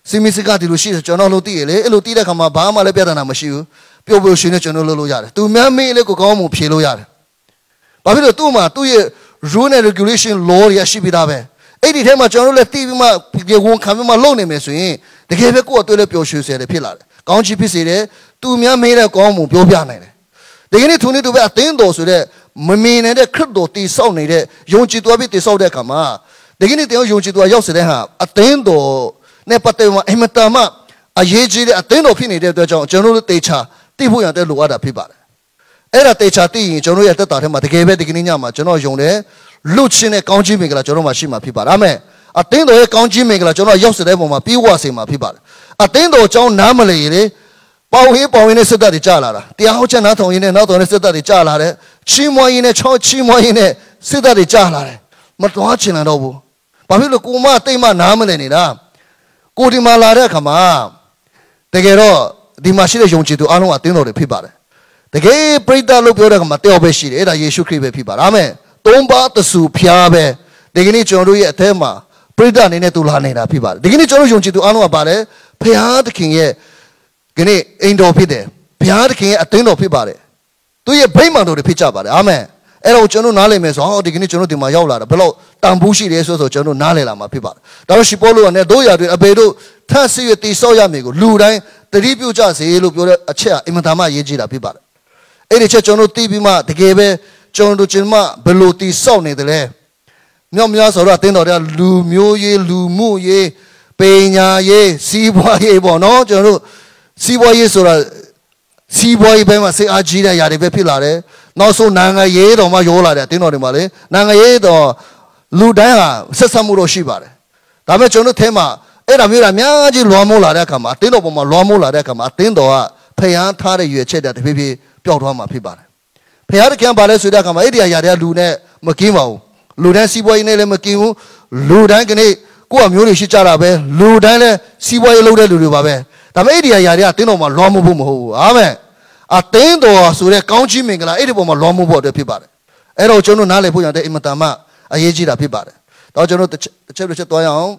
စီမီစကဒီလိုရှိတယ်ကျွန်တော်လို့သိရလေအဲ့လိုသိတဲ့ခါမှာဘာမှလည်းပြဿနာမရှိဘူးပျော်ပျော်ရွှင်နဲ့ကျွန်တော်လုပ်လို့ရတယ်သူများမေးလေကိုကောင်းမှုဖြေလို့ရတယ်ဘာဖြစ်လို့သူ့မှာသူ့ရဲ့ rule and regulation law ရရှိပြီးသားပဲအဲ့ဒီထဲမှာကျွန်တော်တို့လည်းသိပြီးမှဒီဝန်ခံပြီးမှလုပ်နေမယ်ဆိုရင်တကယ်ပဲကိုယ့်အတွေ့လည်းပျော်ရွှင်စေတယ်ဖြစ်လာတယ်ကောင်းချီးဖြစ်စေတယ်သူများမေးတဲ့ကောင်းမှုပြောပြနိုင်တယ်ဒီကနေ့သူနေ့သူပဲအသင်းတော်ဆိုတဲ့မမင်းနေတဲ့ခရစ်တော်တည်ဆောက်နေတဲ့ယုံကြည်သူအဖြစ်တည်ဆောက်တဲ့အခါမှာဒီကနေ့တရားယုံကြည်သူရောက်စေတဲ့ဟာအသင်းတော်နဲ့ပတ်သက်မှာအမတမအရေးကြီးတဲ့အသင်းတော်ဖြစ်နေတဲ့အတွက်ကြောင့်ကျွန်တော်တို့တေချာသိဖို့ရတဲ့လိုအပ်တာဖြစ်ပါတယ်အဲ့ဒါတေချာသိရင်ကျွန်တော်ရဲ့တက်တာထဲမှာတကယ်ပဲဒီကနေ့ညမှာကျွန်တော်ယုံတယ်လွတ်ချင်းတဲ့ကောင်းချီးမင်္ဂလာကျွန်တော်မှာရှိမှာဖြစ်ပါတယ်အာမင်အသင်းတော်ရဲ့ကောင်းချီးမင်္ဂလာကျွန်တော်ရောက်စေတဲ့ပုံမှာပြေဝစေမှာဖြစ်ပါတယ်အသင်းတော်အကြောင်းနားမလည်ရင်ပေါင်းဟင်းပေါင်းရင်းနဲ့စစ်တပ်တွေကြာလာတာတရားဟောချက်နားထောင်ရင်းနဲ့နောက်တော်နဲ့စစ်တပ်တွေကြာလာတယ်ချီးမွမ်းရင်းနဲ့ချောချီးမွမ်းရင်းနဲ့စစ်တပ်တွေကြာလာတယ်မတော်ချင်လာတော့ဘူးဘာဖြစ်လို့ကိုမတိတ်မနားမလည်နေတာကိုဒီမှာလာတဲ့အခါမှာတကယ်တော့ဒီမှာရှိတဲ့ယုံကြည်သူအားလုံးအသင်းတော်တွေဖြစ်ပါတယ်တကယ်ပရိသတ်လို့ပြောတဲ့အခါမှာတယောက်ပဲရှိတယ်အဲ့ဒါယေရှုခရစ်ပဲဖြစ်ပါတယ်အာမင်သုံးပါးတဆူဖျားပဲဒီကနေ့ကျွန်တော်တို့ရဲ့အထဲမှာပရိသတ်အနေနဲ့တူလာနေတာဖြစ်ပါတယ်ဒီကနေ့ကျွန်တော်ယုံကြည်သူအားလုံးကပါတယ်ဖျားသခင်ရဲ့ဒီနေ့အိမ်တော်ဖြစ်တယ်ဘုရားသခင်ရဲ့အသင်းတော်ဖြစ်ပါတယ်သူရဲ့ဗိမာန်တော်တွေဖြစ်ကြပါတယ်အာမင်အဲ့တော့ကျွန်တော်နားလည်မယ်ဆိုဟောဒီကနေ့ကျွန်တော်ဒီမှာရောက်လာတာဘယ်လောက်တန်ဖိုးရှိတယ်ဆိုဆိုကျွန်တော်နားလည်လာမှာဖြစ်ပါတယ်ဒါတော့ရှိပေါလုကလည်းတို့ရာတွေအဘေတို့ထပ်ဆီးရတီဆောက်ရမည်ကိုလူတိုင်းတတိပြုကြစေလို့ပြောတဲ့အချက်အင်မတန်မှရေးကြည့်တာဖြစ်ပါတယ်အဲ့ဒီချက်ကျွန်တော်သိပြီးမှတကယ်ပဲကျွန်တော်ကျွန်မဘယ်လိုတီဆောက်နေတယ်လဲမြောက်များဆိုတော့အသင်းတော်တွေကလူမျိုးရေးလူမှုရေးပညာရေးစီးပွားရေးပေါ့နော်ကျွန်တော်တို့စီးပွားရေးဆိုတာစီးပွားရေးဘက်မှာစိတ်အားကြီးတဲ့ຢာတွေပဲဖြစ်လာတယ်နောက်ဆုံးနိုင်ငံရေးတော်မှရောလာတယ်အတင်းတော်တွေမှာလေနိုင်ငံရေးတော်လူတိုင်းဟာဆက်ဆက်မှုတော့ရှိပါတယ်ဒါပေမဲ့ကျွန်တော်တို့ထဲမှာအဲ့ဒါမျိုးအများကြီးလွှမ်းမိုးလာတဲ့အခါမှာအတင်းတော်ပေါ်မှာလွှမ်းမိုးလာတဲ့အခါမှာအတင်းတော်ကဖျားထားတဲ့ရွေချက်တဲ့တဖြည်းဖြည်းပျောက်သွားမှာဖြစ်ပါတယ်ဖျားတခင်ပါလဲဆိုတဲ့အခါမှာအဲ့ဒီຢာတွေကလူနဲ့မကင်းပါဘူးလူတိုင်းစီးပွားရေးနဲ့လည်းမကင်းဘူးလူတိုင်းကနေ့ကိုယ့်အမျိုးတွေရှိကြတာပဲလူတိုင်းလည်းစီးပွားရေးလုပ်တဲ့လူတွေပါပဲဒါပေမဲ့အဲ့ဒီຢာတွေကတင်းတော်မှာလွှမ်းမိုးဖို့မဟုတ်ဘူးအာမင်အသင်းတော်ဆိုတဲ့ကောင်းချီးမင်္ဂလာအဲ့ဒီပုံမှာလွှမ်းမိုးဖို့အတွက်ဖြစ်ပါတယ်အဲ့တော့ကျွန်တော်နားလည်ဖို့ရတဲ့အင်မတန်မှအရေးကြီးတာဖြစ်ပါတယ်တော့ကျွန်တော်တစ်ချက်တစ်ချက်သွားရအောင်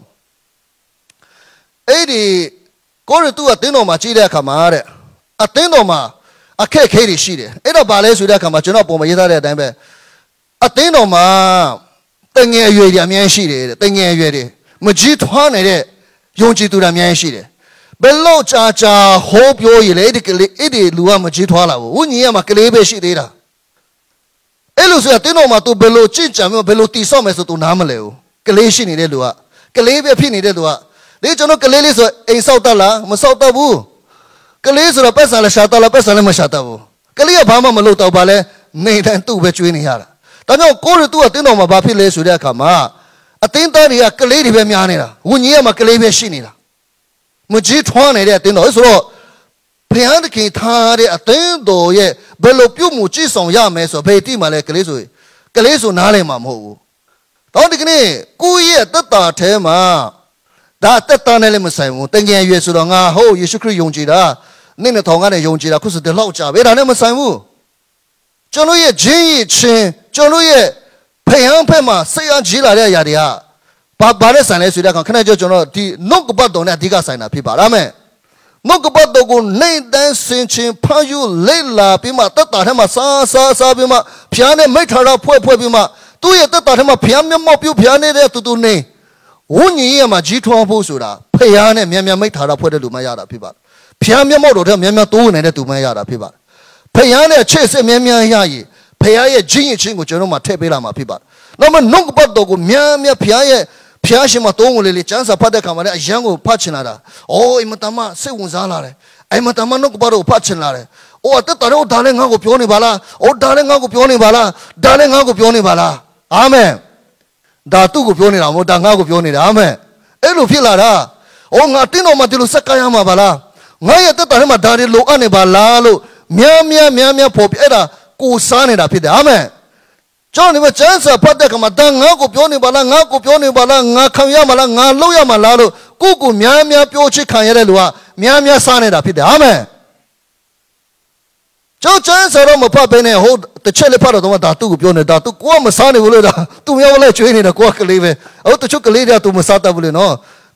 အဲ့ဒီကိုရတူအသင်းတော်မှာကြည့်တဲ့အခါမှာတဲ့အသင်းတော်မှာအခက်အခဲတွေရှိတယ်အဲ့တော့ဗာလဲဆိုတဲ့အခါမှာကျွန်တော်ပုံမှာရေးထားတဲ့အတိုင်းပဲအသင်းတော်မှာတငယ်အရွယ်တွေအများကြီးရှိတယ်တဲ့တငယ်အရွယ်တွေမကြီးထွားနေတဲ့ယုံကြည်သူတွေအများကြီးရှိတယ်ဘယ်လို့ကြာကြာဟောပြောရလေဒီကလေးအဲ့ဒီလူကမကြီးထွားလာဘူးဝိညာဉ်ကမှကလေးပဲရှိသေးတာအဲ့လိုဆိုရင်တင်းတော်မှာ तू ဘယ်လိုကြင်ကြံဘယ်လိုတီဆောက်မယ်ဆို तू နားမလဲဘူးကလေးရှိနေတဲ့လူကကလေးပဲဖြစ်နေတဲ့လူကဒီကျွန်တော်ကလေးလေးဆိုအိမ်ဆောက်တတ်လားမဆောက်တတ်ဘူးကလေးဆိုတော့ပတ်စံလည်းရှာတတ်လားပတ်စံလည်းမရှာတတ်ဘူးကလေးကဘာမှမလုပ်တော့ပါလဲနေတိုင်းသူ့ပဲကျွေးနေရတာဒါကြောင့်ကိုရသူကတင်းတော်မှာဘာဖြစ်လဲဆိုတဲ့အခါမှာအတင်းသားတွေကကလေးတွေပဲများနေတာဝိညာဉ်ကမှကလေးပဲရှိနေတာမကြီးထွားနေတဲ့အတင်းတော်ဆိုတော့ဘုရားသခင်ထားတဲ့အတင်းတော်ရဲ့ဘယ်လိုပြုမှုကြည်ဆောင်ရမယ်ဆိုဘယ်တိမှလဲကလေးဆိုကလေးဆိုနားလည်မှာမဟုတ်ဘူးတော့ဒီကနေ့ကိုယ့်ရဲ့တက်တာထဲမှာဒါတက်တာနဲ့လည်းမဆိုင်ဘူးတကယ်ရွယ်ဆိုတော့ငါဟုတ်ယေရှုခရစ်ယုံကြည်တာနေ့နဲ့ထောင်ကနေယုံကြည်တာခုစတဲ့လောက်ကြပဲဒါနဲ့မဆိုင်ဘူးကျွန်တော်ရဲ့ဂျင်းရချင်းကျွန်တော်ရဲ့ဖယံဖက်မှာဆရာကြီးလာတဲ့အရာတွေကဘာဘာနဲ့ဆိုင်လဲဆိုတဲ့အခါခဏကြောကျွန်တော်ဒီနှုတ်ကပတ်တော်နဲ့အဓိကဆိုင်တာဖြစ်ပါဒါမဲ့နှုတ်ကပတ်တော်ကိုနေတန်းစင်ချင်းဖန်ယူလိလာပြီးမှတက်တာထဲမှာစားစားစားပြီးမှဖျားနဲ့မိတ်ထာရဖွဲ့ဖွဲ့ပြီးမှသူ့ရဲ့တက်တာထဲမှာဖျားမျက်မှောက်ပြုတ်ဖျားနေတဲ့တူတူနေဝိညာဉ်ရဲ့မှာကြီးထွားဖို့ဆိုတာဖျားနဲ့မြန်မြန်မိတ်ထာရဖွဲ့တဲ့လူမှရတာဖြစ်ပါတယ်ဖျားမျက်မှောက်တော်ထဲမြန်မြန်တိုးဝင်နေတဲ့သူမှရတာဖြစ်ပါတယ်ဖျားနဲ့ချစ်စစ်မြန်မြန်ရရင်ဖျားရဲ့ဂျင်းရင်ချင်းကိုကျွန်တော်မှထည့်ပေးလာမှာဖြစ်ပါတယ်နောက်မှနှုတ်ကပတ်တော်ကိုမြန်မြန်ဖျားရဲ့ဖျားရှင်မတုံးဝင်လေကျန်းစာဖတ်တဲ့ခါမှာလည်းအယံကိုဖတ်ချင်လာတာ။အိုးအင်မတန်မှစိတ်ဝင်စားလာတယ်။အင်မတန်မှနှုတ်ကပတ်တော်ကိုဖတ်ချင်လာတယ်။အိုးအသက်တော်ဒါလည်းငါ့ကိုပြောနေပါလား။အိုးဒါလည်းငါ့ကိုပြောနေပါလား။ဒါလည်းငါ့ကိုပြောနေပါလား။အာမင်။ဒါသူ့ကိုပြောနေတာမဟုတ်ဒါငါ့ကိုပြောနေတာအာမင်။အဲ့လိုဖြစ်လာတာ။အိုးငါတင်းတော်မှဒီလိုစက္ကရမှာပါလား။ငါရဲ့သက်တော်ထဲမှာဒါတွေလိုအပ်နေပါလားလို့များများများများပေါ်ပြအဲ့ဒါကိုစားနေတာဖြစ်တယ်အာမင်။ကျွန်တော်ဒီမှာကျန်းစာဖတ်တဲ့ခါမှာဒါငါ့ကိုပြောနေပါလားငါ့ကိုပြောနေပါလားငါခံရမှာလားငါလုပ်ရမှာလားလို့ကိုယ့်ကိုများများပြောချစ်ခံရတဲ့လူကများများစားနေတာဖြစ်တယ်အာမင်ကျွန်တော်ကျန်းစာတော့မဖတ်ဘဲနဲ့ဟိုတစ်ချက်လေးဖတ်တော့ဒါသူ့ကိုပြောနေတာသူကိုကမစားနေဘူးလို့ဒါသူများလည်းကျွေးနေတာကိုကကလေးပဲဟိုတချို့ကလေးတွေကသူမစားတတ်ဘူးလေနော်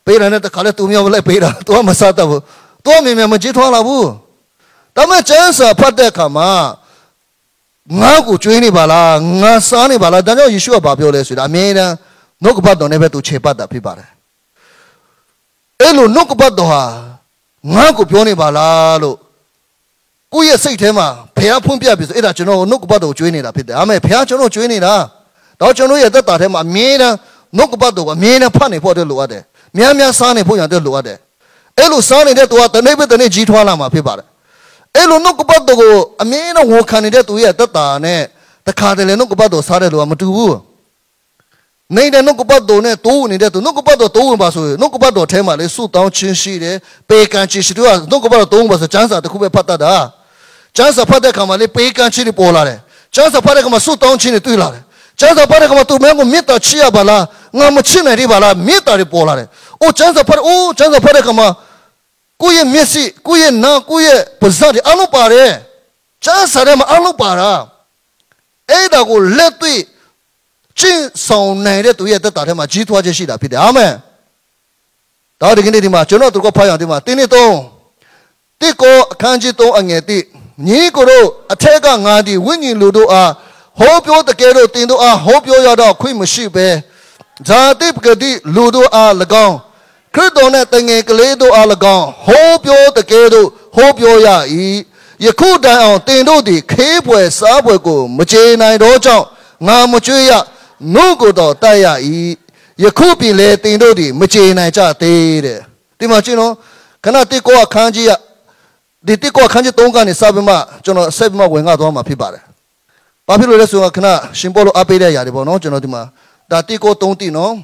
ပေးတယ်နဲ့တခါလဲသူမျိုးမလိုက်ပေးတာသူကမစားတတ်ဘူးသူကမြင်မြင်မကြည့်ထွားလာဘူးဒါမှကျမ်းစာဖတ်တဲ့အခါမှာငါ့ကိုကျွေးနေပါလားငါစားနေပါလားဒါကြောင့်ယေရှုကဘာပြောလဲဆိုတာအမြဲတမ်းနှုတ်ကပတ်တော်နဲ့ပဲသူခြေပတ်တာဖြစ်ပါတယ်အဲ့လိုနှုတ်ကပတ်တော်ဟာငါ့ကိုပြောနေပါလားလို့ကိုယ့်ရဲ့စိတ်ထဲမှာဖះဖွင့်ပြပြီဆိုအဲ့ဒါကျွန်တော်နှုတ်ကပတ်တော်ကျွေးနေတာဖြစ်တယ်အာမင်ဖះကျွန်တော်ကျွေးနေတာတော့ကျွန်တော်ရဲ့သက်တာထဲမှာအမြဲတမ်းနှုတ်ကပတ်တော်ကအမြဲတမ်းဖတ်နေဖို့အတွက်လိုအပ်တယ်များများစားနေဖို့ရတဲ့လိုအပ်တယ်အဲ့လိုစားနေတဲ့သူကတနေ့ပဲတနေ့ကြီးထွားလာမှာဖြစ်ပါတယ်အဲ့လိုနှုတ်ကပတ်တော်ကိုအမြဲတမ်းဝန်ခံနေတဲ့သူရဲ့သက်တာနဲ့တခါတလေနှုတ်ကပတ်တော်စားတဲ့လူကမတူဘူးနေတဲ့နှုတ်ကပတ်တော်နဲ့တိုးဝင်နေတဲ့သူနှုတ်ကပတ်တော်တိုးဝင်ပါဆိုရင်နှုတ်ကပတ်တော်ထဲမှာလေဆုတောင်းခြင်းရှိတယ်ပေကံခြင်းရှိတယ်နှုတ်ကပတ်တော်တိုးဝင်ပါဆိုကျမ်းစာတစ်ခုပဲဖတ်တတ်တာကျမ်းစာဖတ်တဲ့အခါမှာလေပေကံခြင်းတွေပေါ်လာတယ်ကျမ်းစာဖတ်တဲ့အခါမှာဆုတောင်းခြင်းတွေတွေ့လာတယ်ကျမ်းစာဖတ်တဲ့အခါမှာသူမင်းကိုမေတ္တာချစ်ရပါလားငါမချစ်နိုင်သေးပါလားမေတ္တာတွေပေါ်လာတယ်အိုကျမ်းစာဖတ်အိုကျမ်းစာဖတ်တဲ့အခါမှာကိုယ့်ရဲ့မျက်စိကိုယ့်ရဲ့နားကိုယ့်ရဲ့ပါးစပ်တွေအလုံးပါတယ်ကျမ်းစာထဲမှာအလုံးပါတာအဲ့ဒါကိုလက်တွေ့ကျင့်ဆောင်နိုင်တဲ့သူရဲ့သက်တာထဲမှာကြီးထွားခြင်းရှိတာဖြစ်တယ်အာမင်ဒါဒီကနေ့ဒီမှာကျွန်တော်တို့ကဖတ်ရအောင်ဒီမှာတင်းနေသုံးတိကိုအခန်းကြီးသုံးအငယ်တိညီကိုတို့အထက်ကငါဒီဝိညာဉ်လူတို့အားဟောပြောတကယ်လို့တင်တို့အားဟောပြောရတော့ခွင့်မရှိပဲဇာတိပဂတိလူတို့အား၎င်းခရစ်တော်နဲ့တငယ်ကလေးတို့အား၎င်းဟောပြောတကယ်လို့ဟောပြောရ၏ယခုတိုင်အောင်တင်တို့သည်ခေးပွဲစားပွဲကိုမကြေနိုင်တော့ကြောင့်ငါမကြွေးရနှုတ်ကိုတော့တိုက်ရ၏ယခုပြီလေတင်တို့သည်မကြေနိုင်ကြသေးတဲ့ဒီမှာကျင်းတော့ခဏတိကောအခန်းကြီးကဒီတိကောအခန်းကြီးသုံးကနေစပြီးမှကျွန်တော်ဆက်ပြီးမှဝင်ငါသွားမှာဖြစ်ပါတယ်ဘာဖြစ်လို့လဲဆိုတော့ခဏရှင်ပေါလုအပေးတဲ့ຢာတွေပေါ့နော်ကျွန်တော်ဒီမှာဒါတိကောသုံးတိနော်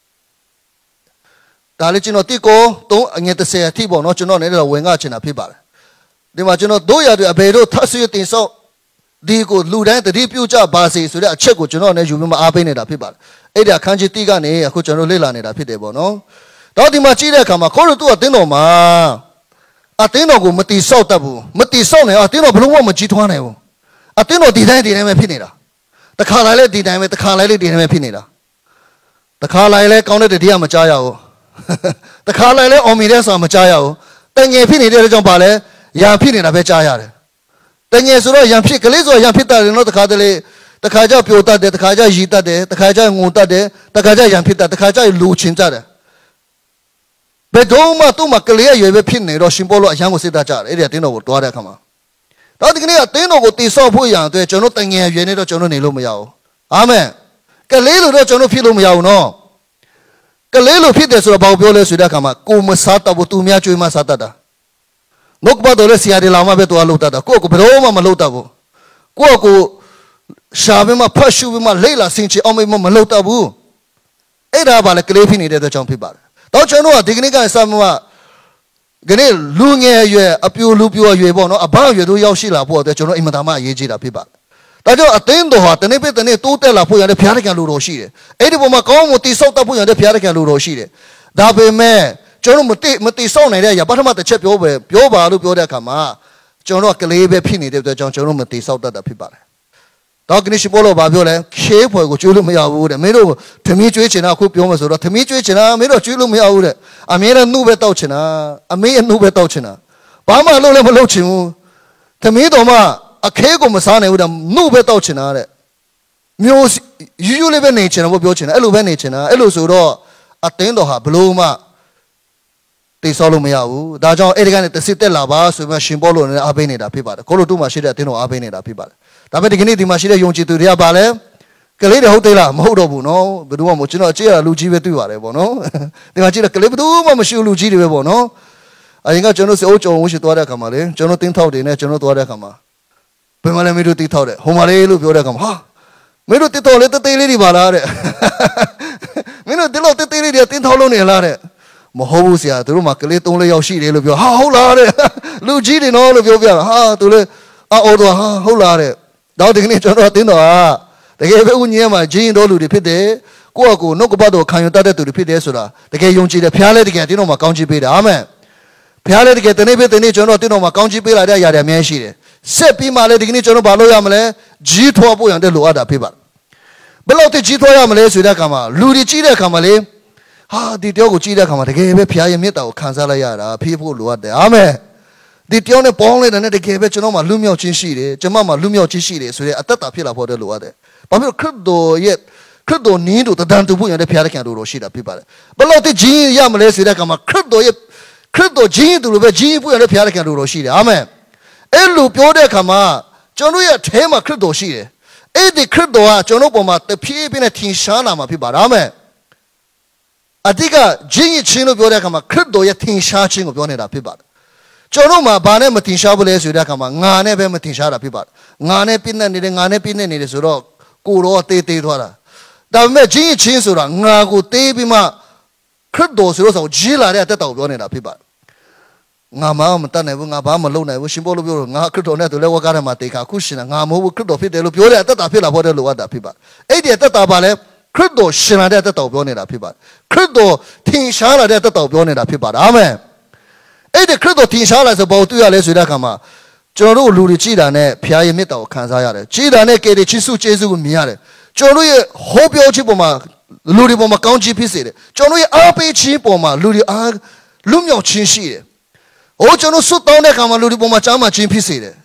ဒါလည်းကျွန်တော်တိကောသုံးအငယ်တစ်ဆယ်အထိပေါ့နော်ကျွန်တော်လည်းတော့ဝင်ငါချင်တာဖြစ်ပါတယ်ဒီမှာကျွန်တော်တို့ຢာတွေအဘေတို့ထပ်ဆွေးတင်ဆောက်ဒီကိုလူတိုင်းတတိပြုကြပါစေဆိုတဲ့အချက်ကိုကျွန်တော်လည်းယူပြီးမှအားပေးနေတာဖြစ်ပါတယ်အဲ့ဒါခန်းကြီးတိကနေအခုကျွန်တော်လေ့လာနေတာဖြစ်တယ်ပေါ့နော်တော့ဒီမှာကြည့်တဲ့အခါမှာခေါ်လို့သူကတင်းတော်မှာအတင်းတော်ကိုမတီဆောက်တတ်ဘူးမတီဆောက်နိုင်အတင်းတော်ဘလုံးဝမကြီးထွားနိုင်ဘူးအတင်းတော်ဒီတိုင်းဒီတိုင်းပဲဖြစ်နေတာတခါလိုက်လဲဒီတိုင်းပဲတခါလိုက်လဲဒီတိုင်းပဲဖြစ်နေတာတခါလိုက်လဲကောင်းတဲ့တတိယမကြားရဘူးတခါလိုက်လဲအော်မီတဲ့ဆိုမကြားရဘူးတငယ်ဖြစ်နေတဲ့ကြောင့်ပါလဲရံဖြစ်နေတာပဲကြားရတယ်တငယ်ဆိုတော့ရံဖြစ်ကလေးဆိုရံဖြစ်တယ်နော်တခါတလေတခါကျပြိုတတ်တယ်တခါကျရီတတ်တယ်တခါကျငုံတတ်တယ်တခါကျရံဖြစ်တယ်တခါကျလူချင်းကြတယ်ဘယ်တော့မှသူ့မှာကလေးရွယ်ပဲဖြစ်နေတော့ရှင်ပေါလုအရန်ကိုစိတ်သားကြတယ်အဲ့ဒီတင်းတော်ကိုတွားတဲ့အခါမှာတော့ဒီကနေ့ကတင်းတော်ကိုတိဆောက်ဖို့ရန်အတွက်ကျွန်တော်တငယ်ရွယ်နေတော့ကျွန်တော်နေလို့မရဘူးအာမင်ကလေးလိုတော့ကျွန်တော်ဖြစ်လို့မရဘူးနော်ကလေးလိုဖြစ်တယ်ဆိုတော့ဘာပြောလဲဆိုတဲ့အခါမှာကိုမစားတတ်ဘူးသူများကြွေးမစားတတ်တာနှုတ်ကပတ်တော်လည်းဆရာတွေလာမှပဲတွားလို့တတ်တာကိုယ့်ကိုဘယ်တော့မှမလုပ်တတ်ဘူးကိုယ့်ကိုရှာပြီးမှဖတ်ရှုပြီးမှလိမ့်လာစင်ချအောင်မမလုပ်တတ်ဘူးအဲ့ဒါပါလေကလေးဖြစ်နေတဲ့အတွက်ကြောင့်ဖြစ်ပါတယ်တော့ကျွန်တော်ကဒီကနေ့ကစမှကနေ့လူငယ်ရွယ်အပြူလူပြူရွယ်ပေါ့နော်အဘရွယ်တို့ရောက်ရှိလာဖို့အတွက်ကျွန်တော်အင်မတန်မှအရေးကြီးတာဖြစ်ပါတယ်ဒါကြောင့်အသင်းတော်ဟာတနေ့ပိတနေ့တိုးတက်လာဖို့ရတဲ့ဘုရားတခင်လူတော်ရှိတယ်အဲ့ဒီပုံမှာကောင်းမှုတိဆောက်တတ်ဖို့ရတဲ့ဘုရားတခင်လူတော်ရှိတယ်ဒါပေမဲ့ကျွန်တော်မတိမတိဆောက်နိုင်တဲ့ရာပထမတစ်ချက်ပြောပဲပြောပါလို့ပြောတဲ့အခါမှာကျွန်တော်ကကလေးပဲဖြစ်နေတဲ့အတွက်ကြောင့်ကျွန်တော်မတိဆောက်တတ်တာဖြစ်ပါတယ်တော့ကနေ့ရှိပေါ်လို့ဘာပြောလဲခေးဖွယ်ကိုကျွေးလို့မရဘူးတဲ့မင်းတို့သမီးကျွေးချင်တာအခုပြောမှဆိုတော့သမီးကျွေးချင်တာမင်းတို့ကျွေးလို့မရဘူးတဲ့အမေကနှုတ်ပဲတောက်ချင်တာအမေရဲ့နှုတ်ပဲတောက်ချင်တာဘာမှလုပ်လည်းမလုပ်ချင်ဘူးသမီးတော်မှအခဲကိုမစားနိုင်ဘူးတဲ့နှုတ်ပဲတောက်ချင်တာတဲ့မျိုးယူယူလေးပဲနေချင်တာပြောချင်တာအဲ့လိုပဲနေချင်တာအဲ့လိုဆိုတော့အတင်းတော်ဟာဘလို့မှတိတ်ဆောက်လို့မရဘူးဒါကြောင့်အဲ့ဒီကနေတစစ်တက်လာပါဆိုပြီးရှင်ပေါလုနဲ့အားပေးနေတာဖြစ်ပါတယ်ကိုလိုတူမှာရှိတဲ့အတင်းတော်အားပေးနေတာဖြစ်ပါတယ်ဒါပေမဲ့ဒီကနေ့ဒီမှာရှိတဲ့ယုံကြည်သူတွေကပါလဲကလေးတွေဟုတ်သေးလားမဟုတ်တော့ဘူးနော်ဘယ်သူမှမကျွန်တော်အကြည့်ရလူကြီးပဲတွေ့ပါတယ်ပေါ့နော်ဒီမှာကြည့်တဲ့ကလေးဘယ်သူမှမရှိဘူးလူကြီးတွေပဲပေါ့နော်အရင်ကကျွန်တော်စေအိုးကြုံဝရှိသွားတဲ့အခါမှာလေကျွန်တော်တင်းထောက်တွေနဲ့ကျွန်တော်သွားတဲ့အခါမှာဘယ်မှာလဲမင်းတို့တင်းထောက်တဲ့ဟိုမှာလေလို့ပြောတဲ့အခါမှာဟာမင်းတို့တင်းထောက်လေတသေးလေးတွေပါလားတဲ့မင်းတို့တင်းလို့တသေးလေးတွေတင်းထောက်လို့နေလားတဲ့မဟုတ်ဘူးဆရာသူတို့မှာကလေးသုံးလေးယောက်ရှိတယ်လို့ပြောဟာဟုတ်လားတဲ့လူကြီးတွေနော်လို့ပြောပြတာဟာသူလေအော်တော့ဟာဟုတ်လားတဲ့တော့ဒီကနေ့ကျွန်တော်တင်းတော်ဟာတကယ်ပဲဦးညင်းမှာဂျင်းတော်လူတွေဖြစ်တယ်ကိုယ့်အကိုနှုတ်ကပတ်တော်ခံယူတတ်တဲ့သူတွေဖြစ်တယ်ဆိုတာတကယ်ယုံကြည်တယ်ဖျားလဲတကယ်တင်းတော်မှာကောင်းချီးပေးတယ်အာမင်ဖျားလဲတကယ်တနေ့ပဲတနေ့ကျွန်တော်တင်းတော်မှာကောင်းချီးပေးလာတဲ့အရာတွေအများကြီးရှိတယ်ဆက်ပြီးမှလည်းဒီကနေ့ကျွန်တော်ဘာလုပ်ရမလဲကြီးထွားဖို့ရတဲ့လိုအပ်တာဖြစ်ပါတယ်ဘယ်လောက်တကြီးထွားရမလဲဆိုတဲ့အခါမှာလူတွေကြီးတဲ့အခါမှာလေဟာဒီတယောက်ကိုကြည့်တဲ့အခါမှာတကယ်ပဲဖခင်ရဲ့မေတ္တာကိုခံစားလိုက်ရတာဖေးဖို့လိုအပ်တယ်အာမင်ဒီတယောက်နဲ့ပေါင်းလိုက်တဲ့တကယ်ပဲကျွန်တော်မှလူမြောက်ခြင်းရှိတယ်ကျွန်မမှလူမြောက်ခြင်းရှိတယ်ဆိုတဲ့အသက်တာဖြစ်လာဖို့တည်းလိုအပ်တယ်ဘာဖြစ်လို့ခရစ်တော်ရဲ့ခရစ်တော်နည်းတို့တန်တူဖို့ရတဲ့ဖခင်တို့လိုရှိတာဖြစ်ပါတယ်ဘယ်လို့ဒီဂျင်းရမလဲဆိုတဲ့အခါမှာခရစ်တော်ရဲ့ခရစ်တော်ဂျင်းတို့လိုပဲဂျင်းဖို့ရတဲ့ဖခင်တို့လိုရှိတယ်အာမင်အဲ့လိုပြောတဲ့အခါမှာကျွန်တော်ရဲ့အဲမှာခရစ်တော်ရှိတယ်အဲ့ဒီခရစ်တော်ကကျွန်တော်ပေါ်မှာတဖြည်းဖြည်းနဲ့ထင်ရှားလာမှာဖြစ်ပါတယ်အာမင်အတိကဂျင်းချင်းလို့ပြောတဲ့အခါမှာခရစ်တော်ရဲ့ထင်ရှားခြင်းကိုပြောနေတာဖြစ်ပါတယ်ကျွန်တော်မှာဘာနဲ့မထင်ရှားဘူးလဲဆိုတဲ့အခါမှာငါနဲ့ပဲမထင်ရှားတာဖြစ်ပါတယ်ငါနဲ့ပြည့်နေနေတယ်ငါနဲ့ပြည့်နေနေတယ်ဆိုတော့ကိုတော့တေးတေးသွားတာဒါပေမဲ့ဂျင်းချင်းဆိုတာငါကိုတေးပြီးမှခရစ်တော်ဆိုတော့ဂျင်းလာတဲ့အသက်တော်ကိုပြောနေတာဖြစ်ပါတယ်ငါမမတတ်နိုင်ဘူးငါဘာမှမလုပ်နိုင်ဘူးရှင်ဘောလို့ပြောတော့ငါခရစ်တော်နဲ့တူလဲဝါကားထဲမှာတေခါခုရှင်ငါမဟုတ်ဘူးခရစ်တော်ဖြစ်တယ်လို့ပြောတဲ့အသက်တာဖြစ်လာဖို့တဲ့လိုအပ်တာဖြစ်ပါတယ်အဲ့ဒီအသက်တာပါလဲခရစ်တော်ရှင်လာတဲ့အသက်တော်ပြောနေတာဖြစ်ပါတယ်ခရစ်တော်ထင်ရှားလာတဲ့အသက်တော်ပြောနေတာဖြစ်ပါတယ်အာမင်အဲ့ဒီခရစ်တော်ထင်ရှားလာဆိုဘောတွေ့ရလဲဆိုတဲ့အခါမှာကျွန်တော်တို့လူတွေကြည်တာနဲ့ဖခင်ရဲ့မေတ္တာကိုခံစားရတယ်ကြည်တာနဲ့ကယ်တင်ချစ်စုကျေးဇူးကိုမြင်ရတယ်ကျွန်တော်တို့ရဲ့ဟောပြောခြင်းပေါ်မှာလူတွေပေါ်မှာကောင်းချီးဖြစ်စေတယ်ကျွန်တော်တို့ရဲ့အားပေးခြင်းပေါ်မှာလူတွေအားလွတ်မြောက်ခြင်းရှိတယ်ဟိုကျွန်တော်စွတ်တောင်းတဲ့အခါမှာလူတွေပေါ်မှာကြားမှချင်းဖြစ်စေတယ်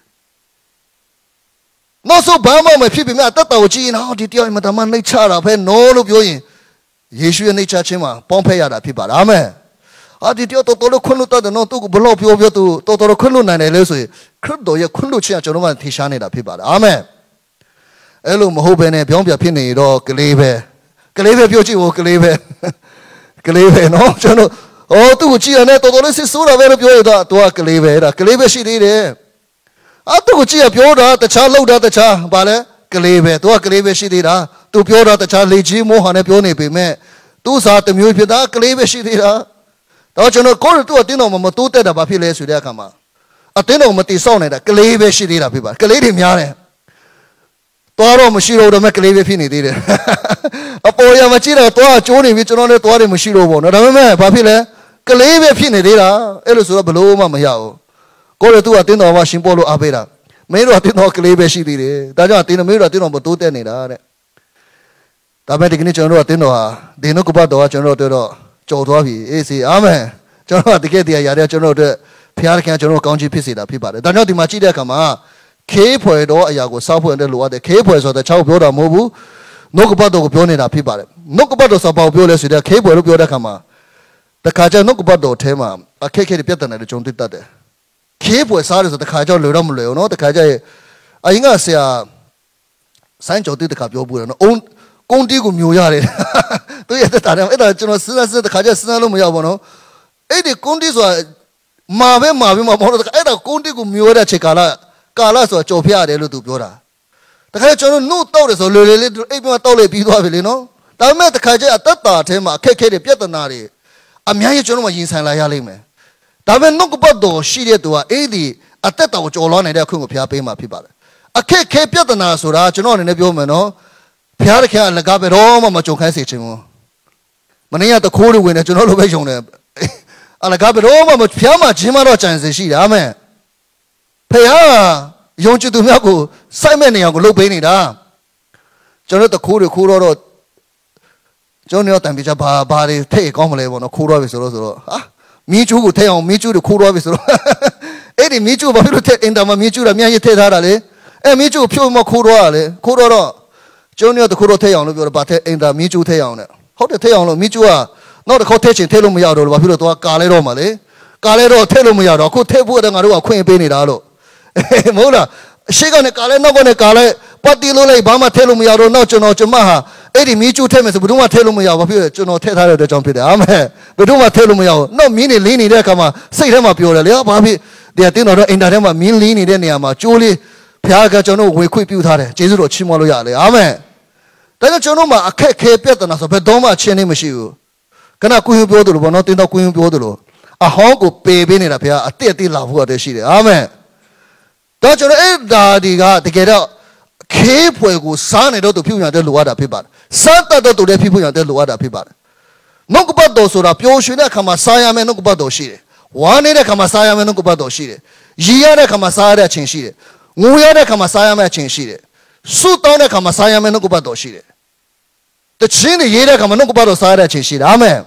နောက်ဆုံးဘာမှမဖြစ်ပေမဲ့အသက်တာကိုကြည်ရင်ဟောဒီတရားအမှန်တမ်းနှိမ့်ချတာပဲနော်လို့ပြောရင်ယေရှုရဲ့နှိမ့်ချခြင်းမှာပေါင်းဖက်ရတာဖြစ်ပါတယ်အာမင်အာဒီတရားတော်တော်ခွင့်လွတ်တဲ့နော်သူကဘလို့ပြောပြောသူတော်တော်ခွင့်လွတ်နိုင်တယ်လေဆိုရင်ခရစ်တော်ရဲ့ခွင့်လွတ်ခြင်းကကျွန်တော်မှထင်ရှားနေတာဖြစ်ပါတယ်အာမင်အဲ့လိုမဟုတ်ဘဲနဲ့ပြောင်းပြဖြစ်နေတော့ကလေးပဲကလေးပဲပြောကြည့်ဖို့ကလေးပဲကလေးပဲနော်ကျွန်တော်အော်သူ့ကိုကြည့်ရတဲ့တော်တော်လေးစစ်ဆိုးတာပဲလို့ပြောရတော့သူကကလေးပဲအဲ့ဒါကလေးပဲရှိသေးတယ်အဲ့သူ့ကိုကြည့်ရပြောတာတခြားလောက်တာတခြားဘာလဲကလေးပဲသူကကလေးပဲရှိသေးတာသူပြောတာတခြားလေကြီးမိုးဟာနဲ့ပြောနေပေမဲ့သူ့စာတမျိုးဖြစ်တာကလေးပဲရှိသေးတာတော့ကျွန်တော်ကိုယ်တို့အတင်းတော်မမတိုးတက်တာဘာဖြစ်လဲဆိုတဲ့အခါမှာအတင်းတော်မတိဆောက်နေတာကလေးပဲရှိသေးတာဖြစ်ပါကလေးတွေများတယ်တော်တော့မရှိတော့တော့မဲ့ကလေးပဲဖြစ်နေသေးတယ်အပေါ်ရမကြည့်တော့တော့ကျိုးနေပြီကျွန်တော်လည်းသွားတယ်မရှိတော့ဘူးနော်ဒါပေမဲ့ဘာဖြစ်လဲကလေးပဲဖြစ်နေသေးတာအဲ့လိုဆိုတော့ဘလို့မှမရဘူးကိုယ်လည်းသူ့အတင်းတော်မှာရှင်ပေါ်လို့အားပေးတာမင်းတို့အတင်းတော်ကလေးပဲရှိသေးတယ်ဒါကြောင့်အတင်းတော်မင်းတို့အတင်းတော်မတိုးတက်နေတာတဲ့ဒါပေမဲ့ဒီကနေ့ကျွန်တော်တို့အတင်းတော်ဟာဒီနုကပတ်တော်ကကျွန်တော်တို့တော့ကြော်သွားပြီအေးစီအာမင်ကျွန်တော်ကတကယ်တရားရတဲ့ကျွန်တော်တို့ဖခင်ခင်ကျွန်တော်ကောင်းချီးဖြစ်စေတာဖြစ်ပါတယ်ဒါကြောင့်ဒီမှာကြည့်တဲ့အခါမှာခေးဖွယ်တော့အရာကိုစောက်ဖွယ်တဲ့လိုအပ်တယ်ခေးဖွယ်ဆိုတဲ့ချောက်ပြောတာမဟုတ်ဘူးနှုတ်ကပတ်တော်ကိုပြောနေတာဖြစ်ပါတယ်နှုတ်ကပတ်တော်ဆိုပေါ့ပြောလဲဆိုတဲ့ခေးဖွယ်လို့ပြောတဲ့အခါမှာတခါကျနှုတ်ကပတ်တော်ထဲမှာအခက်အခဲတွေပြတ်တယ်ကြုံတွေ့တတ်တယ်ခေးဖွယ်စားတယ်ဆိုတခါကျလွယ်တော့မလွယ်ဘူးနော်တခါကျရဲ့အရင်ကဆရာဆိုင်းကျော်တူတခါပြောဘူးနော်အုံးကုန်းတီးကိုမျိုးရတယ်သူရဲ့တာတယ်အဲ့ဒါကျွန်တော်စဉ်းစားစဉ်းစားတခါကျစဉ်းစားလို့မရဘူးနော်အဲ့ဒီကုန်းတီးဆိုတာမာပဲမာပဲမဟုတ်တော့အဲ့ဒါကုန်းတီးကိုမျိုးရတဲ့ချိန်ကာလကာလဆိုကြော်ဖျရတယ်လို့သူပြောတာတခါကျွန်တော်နှုတ်တောက်တယ်ဆိုလွယ်လွယ်လေးအိပ်ပြီးမှတောက်လိုက်ပြီးသွားပြီလေနော်ဒါပေမဲ့တခါကျအသက်တာထဲမှာအခက်အခဲတွေပြဿနာတွေအများကြီးကျွန်တော်မှရင်ဆိုင်လာရလိမ့်မယ်ဒါပေမဲ့နှုတ်ကပတ်တော်ရှိတဲ့သူကအဲ့ဒီအသက်တာကိုကြော်လွှားနေတဲ့အခွင့်ကိုဖျားပေးမှာဖြစ်ပါတယ်အခက်အခဲပြဿနာဆိုတာကျွန်တော်အနေနဲ့ပြောမယ်နော်ဖျားတဲ့ခင်ကလကားပဲတော့မှမကြုံခိုင်းစေချင်ဘူးမနေ့ကတခိုးတွေဝင်တယ်ကျွန်တော်တို့ပဲယုံတယ်အလကားပဲတော့မှဖျားမှချင်းမတော့ကြံစေရှိတယ်အာမင်ဖျားယုံကြည်သူများကိုစိုက်မဲ့နေအောင်ကိုလှုပ်ပေးနေတာကျွန်တော်တခိုးတွေခိုးတော့တော့ကျွန်တော်တန်ပြချဘာဘာတွေထိတ်ကောင်းမလဲပေါ့နော်ခိုးတော့ပြီဆိုတော့ဆိုတော့ဟာမီးကျူးကိုထိတ်အောင်မီးကျူးတွေခိုးတော့ပြီဆိုတော့အဲ့ဒီမီးကျူးဘာဖြစ်လို့ထိတ်အင်တာမှာမီးကျူးတာမြန်ရထိတ်ထားတာလေအဲ့မီးကျူးဖြိုးမခိုးတော့ရလေခိုးတော့တော့ကျွန်တော်တခိုးတော့ထိတ်အောင်လို့ပြောတော့ဗာထိတ်အင်တာမီးကျူးထိတ်အောင်နဲ့ဟုတ်တယ်ထိတ်အောင်လို့မီးကျူးကနောက်တစ်ခေါက်ထိတ်ချင်ထိတ်လို့မရတော့လို့ဘာဖြစ်လို့သွားကာလဲတော့မှာလေကာလဲတော့ထိတ်လို့မရတော့အခုထိတ်ဖို့တဲ့ငါတို့ကခွင့်ပေးနေတာလို့မဟုတ်လားအရှိကနေကာလဲနောက်ကနေကာလဲပတ်တီလို့လိုက်ဘာမှထိတ်လို့မရတော့နောက်ကျွန်တော်ကျမဟာအဲ့ဒီမီးကျူးထဲမှာဆိုဘယ်သူမှထဲလို့မရဘူးဘာဖြစ်လဲကျွန်တော်ထဲထားတဲ့အတွက်ကြောင့်ဖြစ်တယ်အာမင်ဘယ်သူမှထဲလို့မရဘူးနောက်မီးနေလင်းနေတဲ့အခါမှာစိတ်ထဲမှာပြောတယ်လေဘာဖြစ်ဒီတင်းတော်တော့အင်တာထဲမှာမီးလင်းနေတဲ့နေရာမှာကျိုးလေးဘုရားကကျွန်တော်ဝေခွင့်ပြုထားတယ်ကျေးဇူးတော်ချီးမွမ်းလို့ရတယ်အာမင်ဒါကြောင့်ကျွန်တော်မှာအခက်ခဲပြဿနာဆိုဘယ်တော့မှချင်းနေမရှိဘူးခဏကိုရင်ပြောတယ်လို့ပေါ့နော်တင်းတော်ကိုရင်ပြောတယ်လို့အဟောင်းကိုပေပေးနေတာဘုရားအတက်အတက်လာဖို့တည်းရှိတယ်အာမင်ဒါကျွန်တော်အဲ့ဒါဒီကတကယ်တော့ခေးဖွယ်ကိုစားနေတော့သူပြုညာတဲ့လိုအပ်တာဖြစ်ပါတယ်စားတတ်တော့သူလည်းပြုညာတဲ့လိုအပ်တာဖြစ်ပါတယ်နှုတ်ကပတ်တော်ဆိုတာပျော်ရွှင်တဲ့အခါမှာစားရမယ်နှုတ်ကပတ်တော်ရှိတယ်ဝမ်းနေတဲ့အခါမှာစားရမယ်နှုတ်ကပတ်တော်ရှိတယ်ရည်ရတဲ့အခါမှာစားရတဲ့အချိန်ရှိတယ်ငိုရတဲ့အခါမှာစားရမယ့်အချိန်ရှိတယ်ဆုတောင်းတဲ့အခါမှာစားရမယ်နှုတ်ကပတ်တော်ရှိတယ်တခြင်းတွေရေးတဲ့အခါမှာနှုတ်ကပတ်တော်စားရတဲ့အချိန်ရှိတယ်အာမင်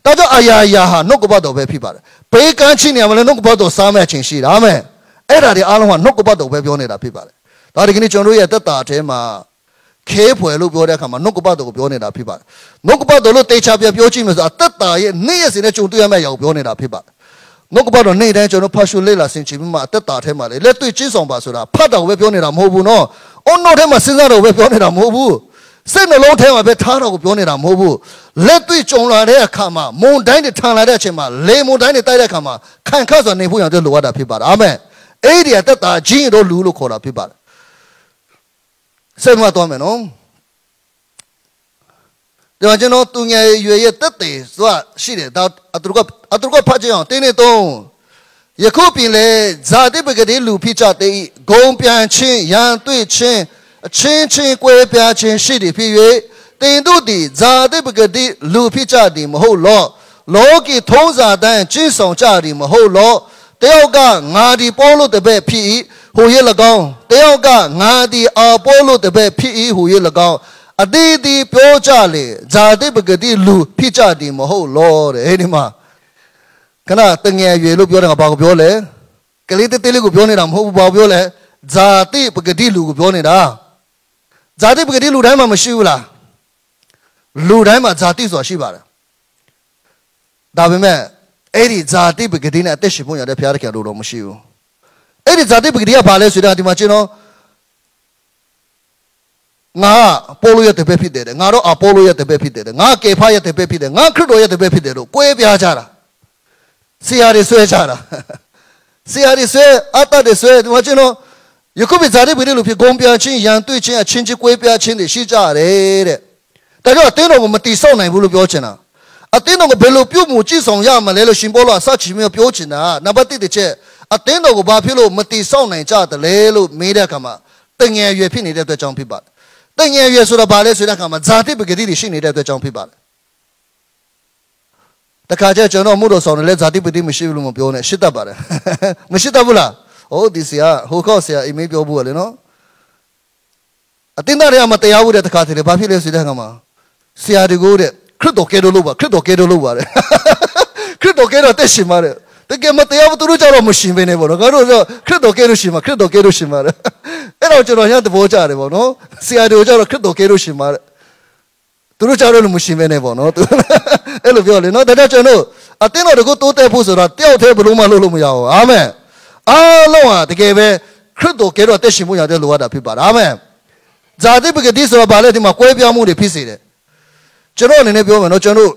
ဒါကြောင့်အရာရာဟာနှုတ်ကပတ်တော်ပဲဖြစ်ပါတယ်ဘေးကန်းချင်းနေမှာလည်းနှုတ်ကပတ်တော်စားမဲ့ခြင်းရှိတာအာမင်အဲ့ဒါတွေအားလုံးကနှုတ်ကပတ်တော်ပဲပြောနေတာဖြစ်ပါတယ်ဒါဒီကနေ့ကျွန်တော်တို့ရဲ့သက်တာထဲမှာခဲဖွယ်လို့ပြောတဲ့အခါမှာနှုတ်ကပတ်တော်ကိုပြောနေတာဖြစ်ပါတယ်နှုတ်ကပတ်တော်လို့တေချာပြပြောကြည့်မယ်ဆိုအသက်တာရဲ့နေ့ရက်စဉ်နဲ့ကြုံတွေ့ရမယ့်အရာကိုပြောနေတာဖြစ်ပါတယ်နှုတ်ကပတ်တော်နေ့တိုင်းကျွန်တော်ဖတ်ရှုလေ့လာဆင်ခြင်ပြီးမှအသက်တာထဲမှာလေလက်တွေ့ကျင့်ဆောင်ပါဆိုတာဖတ်တော်ပဲပြောနေတာမဟုတ်ဘူးနော်အုံနောက်ထဲမှာစဉ်းစားတော်ပဲပြောနေတာမဟုတ်ဘူးစိတ်နှလုံးထဲမှာပဲထားတော်ကိုပြောနေတာမဟုတ်ဘူးလက်တွေ့ကြုံလာတဲ့အခါမှာမုန်တိုင်းတွေထန်လာတဲ့အချိန်မှာလေမုန်တိုင်းတွေတိုက်တဲ့အခါမှာခံခတ်စွာနေဖို့ရတဲ့လိုအပ်တာဖြစ်ပါတယ်အာမင်အဲ့ဒီအသက်တာကြီးတော်လူလို့ခေါ်တာဖြစ်ပါတယ်စိတ်မသွားမယ်နော်ဒီမှာကျွန်တော်သူငယ်ရွယ်ရဲ့တက်တယ်ဆိုတာရှိတယ်ဒါအတူကအတူကဖတ်ကြအောင်တင်းနေသုံးယခုပြင်လေဇာတိပဂတိလူဖြစ်ကြတဲ့ဂုံပြန်ချင်းရန်တွေ့ချင်းအချင်းချင်းကွဲပြားခြင်းရှိသည်ဖြစ်၍တင်တို့သည်ဇာတိပဂတိလူဖြစ်ကြသည်မဟုတ်လောလောကီထုံးစံတန်းကျင့်ဆောင်ကြသည်မဟုတ်လောတယောက်ကငါဒီပေါ်လို့တပည့်ဖြစ်၏ဟူ၍၎င်းတယောက်ကငါဒီအာပေါ်လို့တပည့်ဖြစ်၏ဟူ၍၎င်းအတီးတီပြောကြလေဇာတိပဂတိလူဖြစ်ကြသည်မဟုတ်လောတဲ့အဲ့ဒီမှာခဏတငယ်ရွယ်လို့ပြောတယ်ကဘာကိုပြောလဲကလေးတေးသေးလေးကိုပြောနေတာမဟုတ်ဘူးဘာကိုပြောလဲဇာတိပဂတိလူကိုပြောနေတာဇာတိပဂတိလူတိုင်းမှာမရှိဘူးလားလူတိုင်းမှာဇာတိဆိုတာရှိပါတယ်ဒါပေမဲ့အဲ့ဒီဇာတိပဂတိနဲ့အသက်ရှင်ဖို့ရတဲ့ဘုရားသခင်တို့တော့မရှိဘူးအဲ့ဒီဇာတိပဂတိကဘာလဲဆိုတော့ဒီမှာကျွန်တော်ငါပိုလိုရဲ့တပည့်ဖြစ်တယ်ငါတော့အပိုလိုရဲ့တပည့်ဖြစ်တယ်ငါကေဖာရဲ့တပည့်ဖြစ်တယ်ငါခရစ်တော်ရဲ့တပည့်ဖြစ်တယ်လို့ကိုယ်ပြားကြတာဆရာတွေဆွဲကြတာဆရာတွေဆွဲအတ္တတွေဆွဲဒီမှာကျွန်တော်ယခုပြဇာတိပဂတိလို့ဖြစ်ဂုံပြချင်းရန်တွေ့ချင်းအချင်းချင်းကိုယ်ပြားချင်းတွေရှိကြတယ်တဲ့ဒါကြောင့်အသင်းတော်ကိုမတိဆောက်နိုင်ဘူးလို့ပြောချင်တာအသင်းတော်ကိုဘယ်လိုပြုမှုကြည့်ဆောင်ရမလဲလို့ရှင်ပေါလုအစချီမျိုးပြောချင်တာနံပါတ်တစ်တစ်ချက်အသင်းတော်ကိုဘာဖြစ်လို့မတိဆောက်နိုင်ကြတယ်လဲလို့မေးတဲ့အခါမှာတငယ်ရွယ်ဖြစ်နေတဲ့အတွက်ကြောင့်ဖြစ်ပါတယ်တငယ်ရွယ်ဆိုတာဘာလဲဆိုတဲ့အခါမှာဇာတိပဂတိတွေရှိနေတဲ့အတွက်ကြောင့်ဖြစ်ပါတယ်တခါကျကျွန်တော်မှုတော်ဆောင်တယ်လဲဇာတိပဂတိမရှိဘူးလို့မပြောနဲ့ရှစ်တတ်ပါတယ်မရှိတတ်ဘူးလားဟုတ်ဒီဆရာဟိုကောက်ဆရာအိမ်မေးပြောဘူးလေနော်အတင်းသားတွေကမတရားဘူးတဲ့တခါတည်းဘာဖြစ်လဲဆိုတဲ့အခါမှာဆရာတွေကိုတဲ့ခရစ်တော်ကဲတော်လို့ပါခရစ်တော်ကဲတော်လို့ပါတဲ့ခရစ်တော်ကဲတော်တက်ရှင်ပါတယ်တကယ်မတရားဘူးသူတို့ကြတော့မရှင်ဘဲနဲ့ပေါ့နော်ငါတို့ဆိုခရစ်တော်ကဲတော်ရှင်ပါခရစ်တော်ကဲတော်ရှင်ပါတယ်အဲ့တော့ကျွန်တော်ညသဘောကျတယ်ပေါ့နော်ဆရာတွေကိုကြတော့ခရစ်တော်ကဲတော်ရှင်ပါတယ်သူတို့ကြတော့မရှင်ဘဲနဲ့ပေါ့နော်အဲ့လိုပြောလေနော်ဒါကြောင့်ကျွန်တော်အတင်းတော်တွေကိုတိုးတက်ဖို့ဆိုတော့တယောက်တည်းဘလို့မှလုပ်လို့မရဘူးအာမင်အားလုံးဟာတကယ်ပဲခရစ်တော်ကဲတော်တက်ရှင်ဖို့ရတဲ့လိုအပ်တာဖြစ်ပါတယ်အာမင်ဇာတိပဂတိဆိုတော့ဗာလဲဒီမှာကွဲပြားမှုတွေဖြစ်စေတယ်ကျွန်တော်အနေနဲ့ပြောမယ်နော်ကျွန်တော်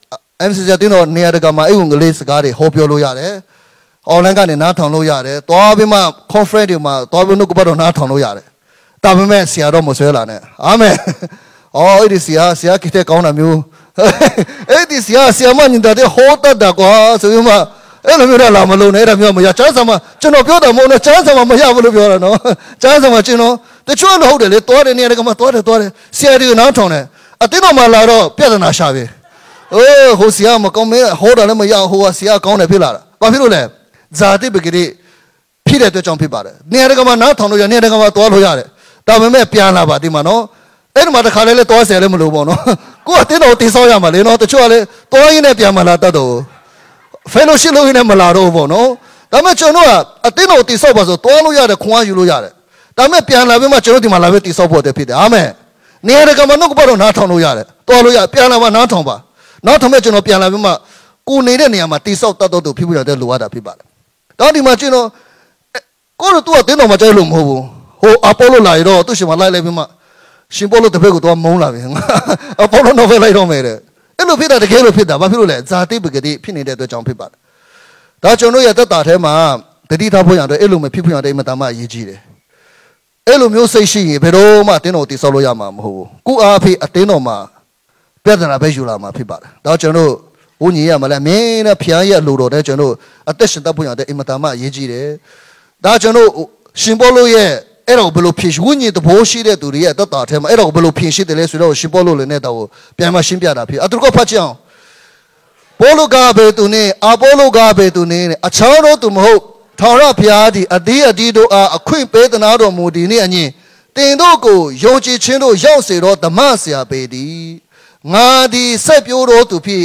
M C C တင်းတော်နေရာတကာမှာအဲ့ဝင်ကလေးစကားတွေဟောပြောလို့ရတယ်။ online ကနေနားထောင်လို့ရတယ်။သွားပြီးမှ conference တွေမှာသွားပြီးနှုတ်ကပတ်တော်နားထောင်လို့ရတယ်။ဒါပေမဲ့ဆရာတော်မဆွဲလာနဲ့။အာမင်။အော်အဲ့ဒီဆရာဆရာကိတဲ့ကောင်းတာမျိုး။အဲ့ဒီဆရာဆရာမညင်တဲ့ဟောတတ်တာကွာဆိုပြီးမှအဲ့လိုမျိုးတော့လာမလုံးနဲ့အဲ့ဒါမျိုးမရချမ်းစာမကျွန်တော်ပြောတာမဟုတ်နဲ့ချမ်းစာမမရဘူးလို့ပြောတာနော်။ချမ်းစာမကျွန်တော်တချို့လို့ဟုတ်တယ်လေသွားတယ်နေရာတကာမှာသွားတယ်သွားတယ်ဆရာတွေကိုနားထောင်တယ်အတင်းတော်မှလာတော့ပြဿနာရှာပြီ။အေးဟိုဆရာမကောင်းမဲဟောတာလည်းမရဟိုကဆရာကောင်းတယ်ဖြစ်လာတာ။ဘာဖြစ်လို့လဲ။ဇာတိပဂတိဖြစ်တဲ့အတွက်ကြောင့်ဖြစ်ပါတယ်။နေရာတကာမှာနားထောင်လို့ရနေရာတကာမှာသွားလို့ရတယ်။ဒါပေမဲ့ပြန်လာပါဒီမှာနော်။အဲ့ဒီမှာတခါလဲလဲသွားဆယ်လည်းမလို့ပေါ့နော်။ကိုကအတင်းတော်တိဆောက်ရမှာလေနော်။တချို့ကလည်းသွားရင်းနဲ့ပြန်မလာတတ်တော့။ fellowship လို့ရင်းနဲ့မလာတော့ပေါ့နော်။ဒါပေမဲ့ကျွန်တော်ကအတင်းတော်တိဆောက်ပါဆိုသွားလို့ရတယ်ခွန်အားယူလို့ရတယ်။ဒါပေမဲ့ပြန်လာပြီးမှကျွန်တော်ဒီမှာလာပြီးတိဆောက်ဖို့တည်းဖြစ်တယ်။အာမင်။နေရာတကာမှာနှုတ်ကပတ်တော်နားထောင်လို့ရတယ်။သွားလို့ရပြန်လာမှနားထောင်ပါ။နားထောင်မဲ့ကျွန်တော်ပြန်လာပြီးမှကိုနေတဲ့နေရာမှာတိဆောက်တတ်တော့သူဖြစ်ပြီးတော့လိုအပ်တာဖြစ်ပါတယ်။ဒါဒီမှာကျွန်တော်ကိုတို့သူကတင်းတော်မှာကြိုက်လို့မဟုတ်ဘူး။ဟိုအပိုလိုလာရတော့သူရှင်မလိုက်လိုက်ပြီးမှရှင်ပိုလိုတစ်ဖက်ကိုသွားမုန်းလာပြီ။အပိုလိုတော့ပဲလိုက်တော့မယ်တဲ့။အဲ့လိုဖြစ်တာတကယ်လို့ဖြစ်တာဘာဖြစ်လို့လဲဇာတိပဂတိဖြစ်နေတဲ့အတွက်ကြောင့်ဖြစ်ပါတယ်။ဒါကျွန်တော်ရဲ့သက်တာထဲမှာတတိထားဖို့ရတော့အဲ့လိုမဖြစ်ဖို့ရတဲ့အမတမအရေးကြီးတယ်။အဲ့လိုမျိုးစိတ်ရှိရင်ဘယ်တော့မှတင်းတော်တိဆောက်လို့ရမှာမဟုတ်ဘူး။ကိုအားဖေးအတင်းတော်မှာပြဿနာပဲယူလာမှာဖြစ်ပါတယ်။ဒါကျွန်တော်ဘုန်းကြီးရမလဲမင်းနဲ့ဖျားရလိုတော်တဲ့ကျွန်တော်အသက်ရှင်တတ်ဖို့ရတဲ့အမတမအရေးကြီးတယ်။ဒါကျွန်တော်ရှင်ပေါလုရဲ့အဲ့တော့ဘယ်လိုဖြည့်ဝိညာဉ်တဘိုးရှိတဲ့သူတွေရဲ့သက်တာထဲမှာအဲ့တော့ဘယ်လိုဖြည့်ရှိတယ်လဲဆိုတော့ရှင်ပေါလုလည်းနဲ့တော့ပြန်မရှင်းပြတာဖြစ်အတူကဖတ်ကြအောင်ပေါလုကဘေသူနဲ့အပေါလုကဘေသူနဲ့အချောင်းတို့သူမဟုတ်ထာဝရဘုရားသည်အသေးအတီးတို့အားအခွင့်ပေးသနာတော်မူသည်နှင့်အညီတင်တို့ကိုယုံကြည်ခြင်းတို့ရောက်စေတော့ဓမ္မဆရာပေသည်ငါသည်ဆက်ပြိုးတော်သူဖြစ်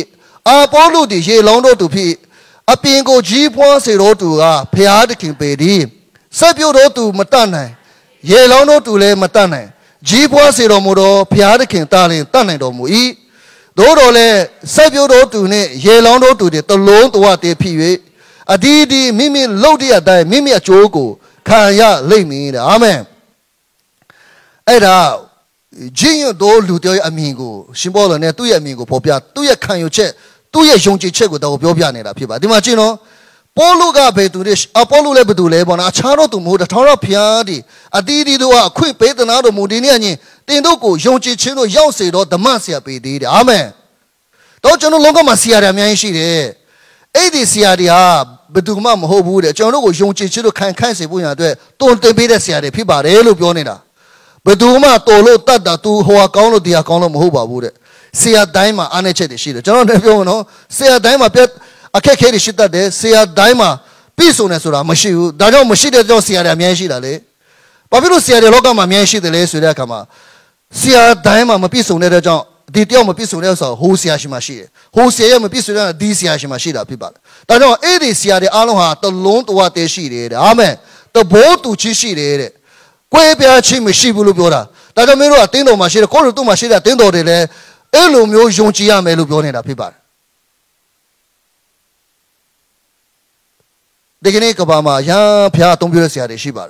阿波罗的耶朗多肚皮，阿边个几般是罗肚啊，皮阿的看白的，塞表罗肚没单呢，耶朗多肚嘞没单呢，几般是罗木罗皮阿的看单嘞单嘞罗木伊，多罗嘞塞表罗肚呢，耶朗多肚的都龙多啊的皮约，阿弟弟咪咪老弟阿带咪咪阿做过，看呀里面的阿门。哎啦。只有多路掉阿米个，新保罗呢都阿米个破表，都要看有切，都要用这切个到表表呢啦，对吧？对吗？知喏，保罗个被读的，啊保罗来不读来吧？那查到都冇的，查到偏的，啊弟弟都啊，亏背的那都冇的呢呢，顶多个用这切咯，要谁咯，他妈是背的的，阿门。到这喏，啷个嘛是啊的面是的，哎的是啊的啊，不读嘛冇好不的，这喏个用这切咯，看看谁不样对，都对背的是啊的，对吧？来路表呢啦。不读嘛，多了大大都话讲了，底下讲了冇好把握的。谁啊呆嘛，安尼切的是的。讲到那边喏，谁啊呆嘛别啊开开的是的的，谁啊呆嘛必须呢说啦，没事有，大家没事的叫谁啊的面试的嘞。把比如谁啊的老干嘛面试的嘞，谁来干嘛？谁啊呆嘛没必须呢的叫，第二没必须呢说好谁啊是嘛是，好谁也没必须呢第谁啊是嘛是的，对吧？大家哎的谁啊的阿龙哈都龙都啊得是的，阿门，都不都去是的。贵边去没西部路标的，大家没路啊，顶到嘛是的，高速都嘛是的，顶到的嘞，一路没有用几样没路标呢的，对吧？那个那个吧嘛，像偏东边的些的是吧的，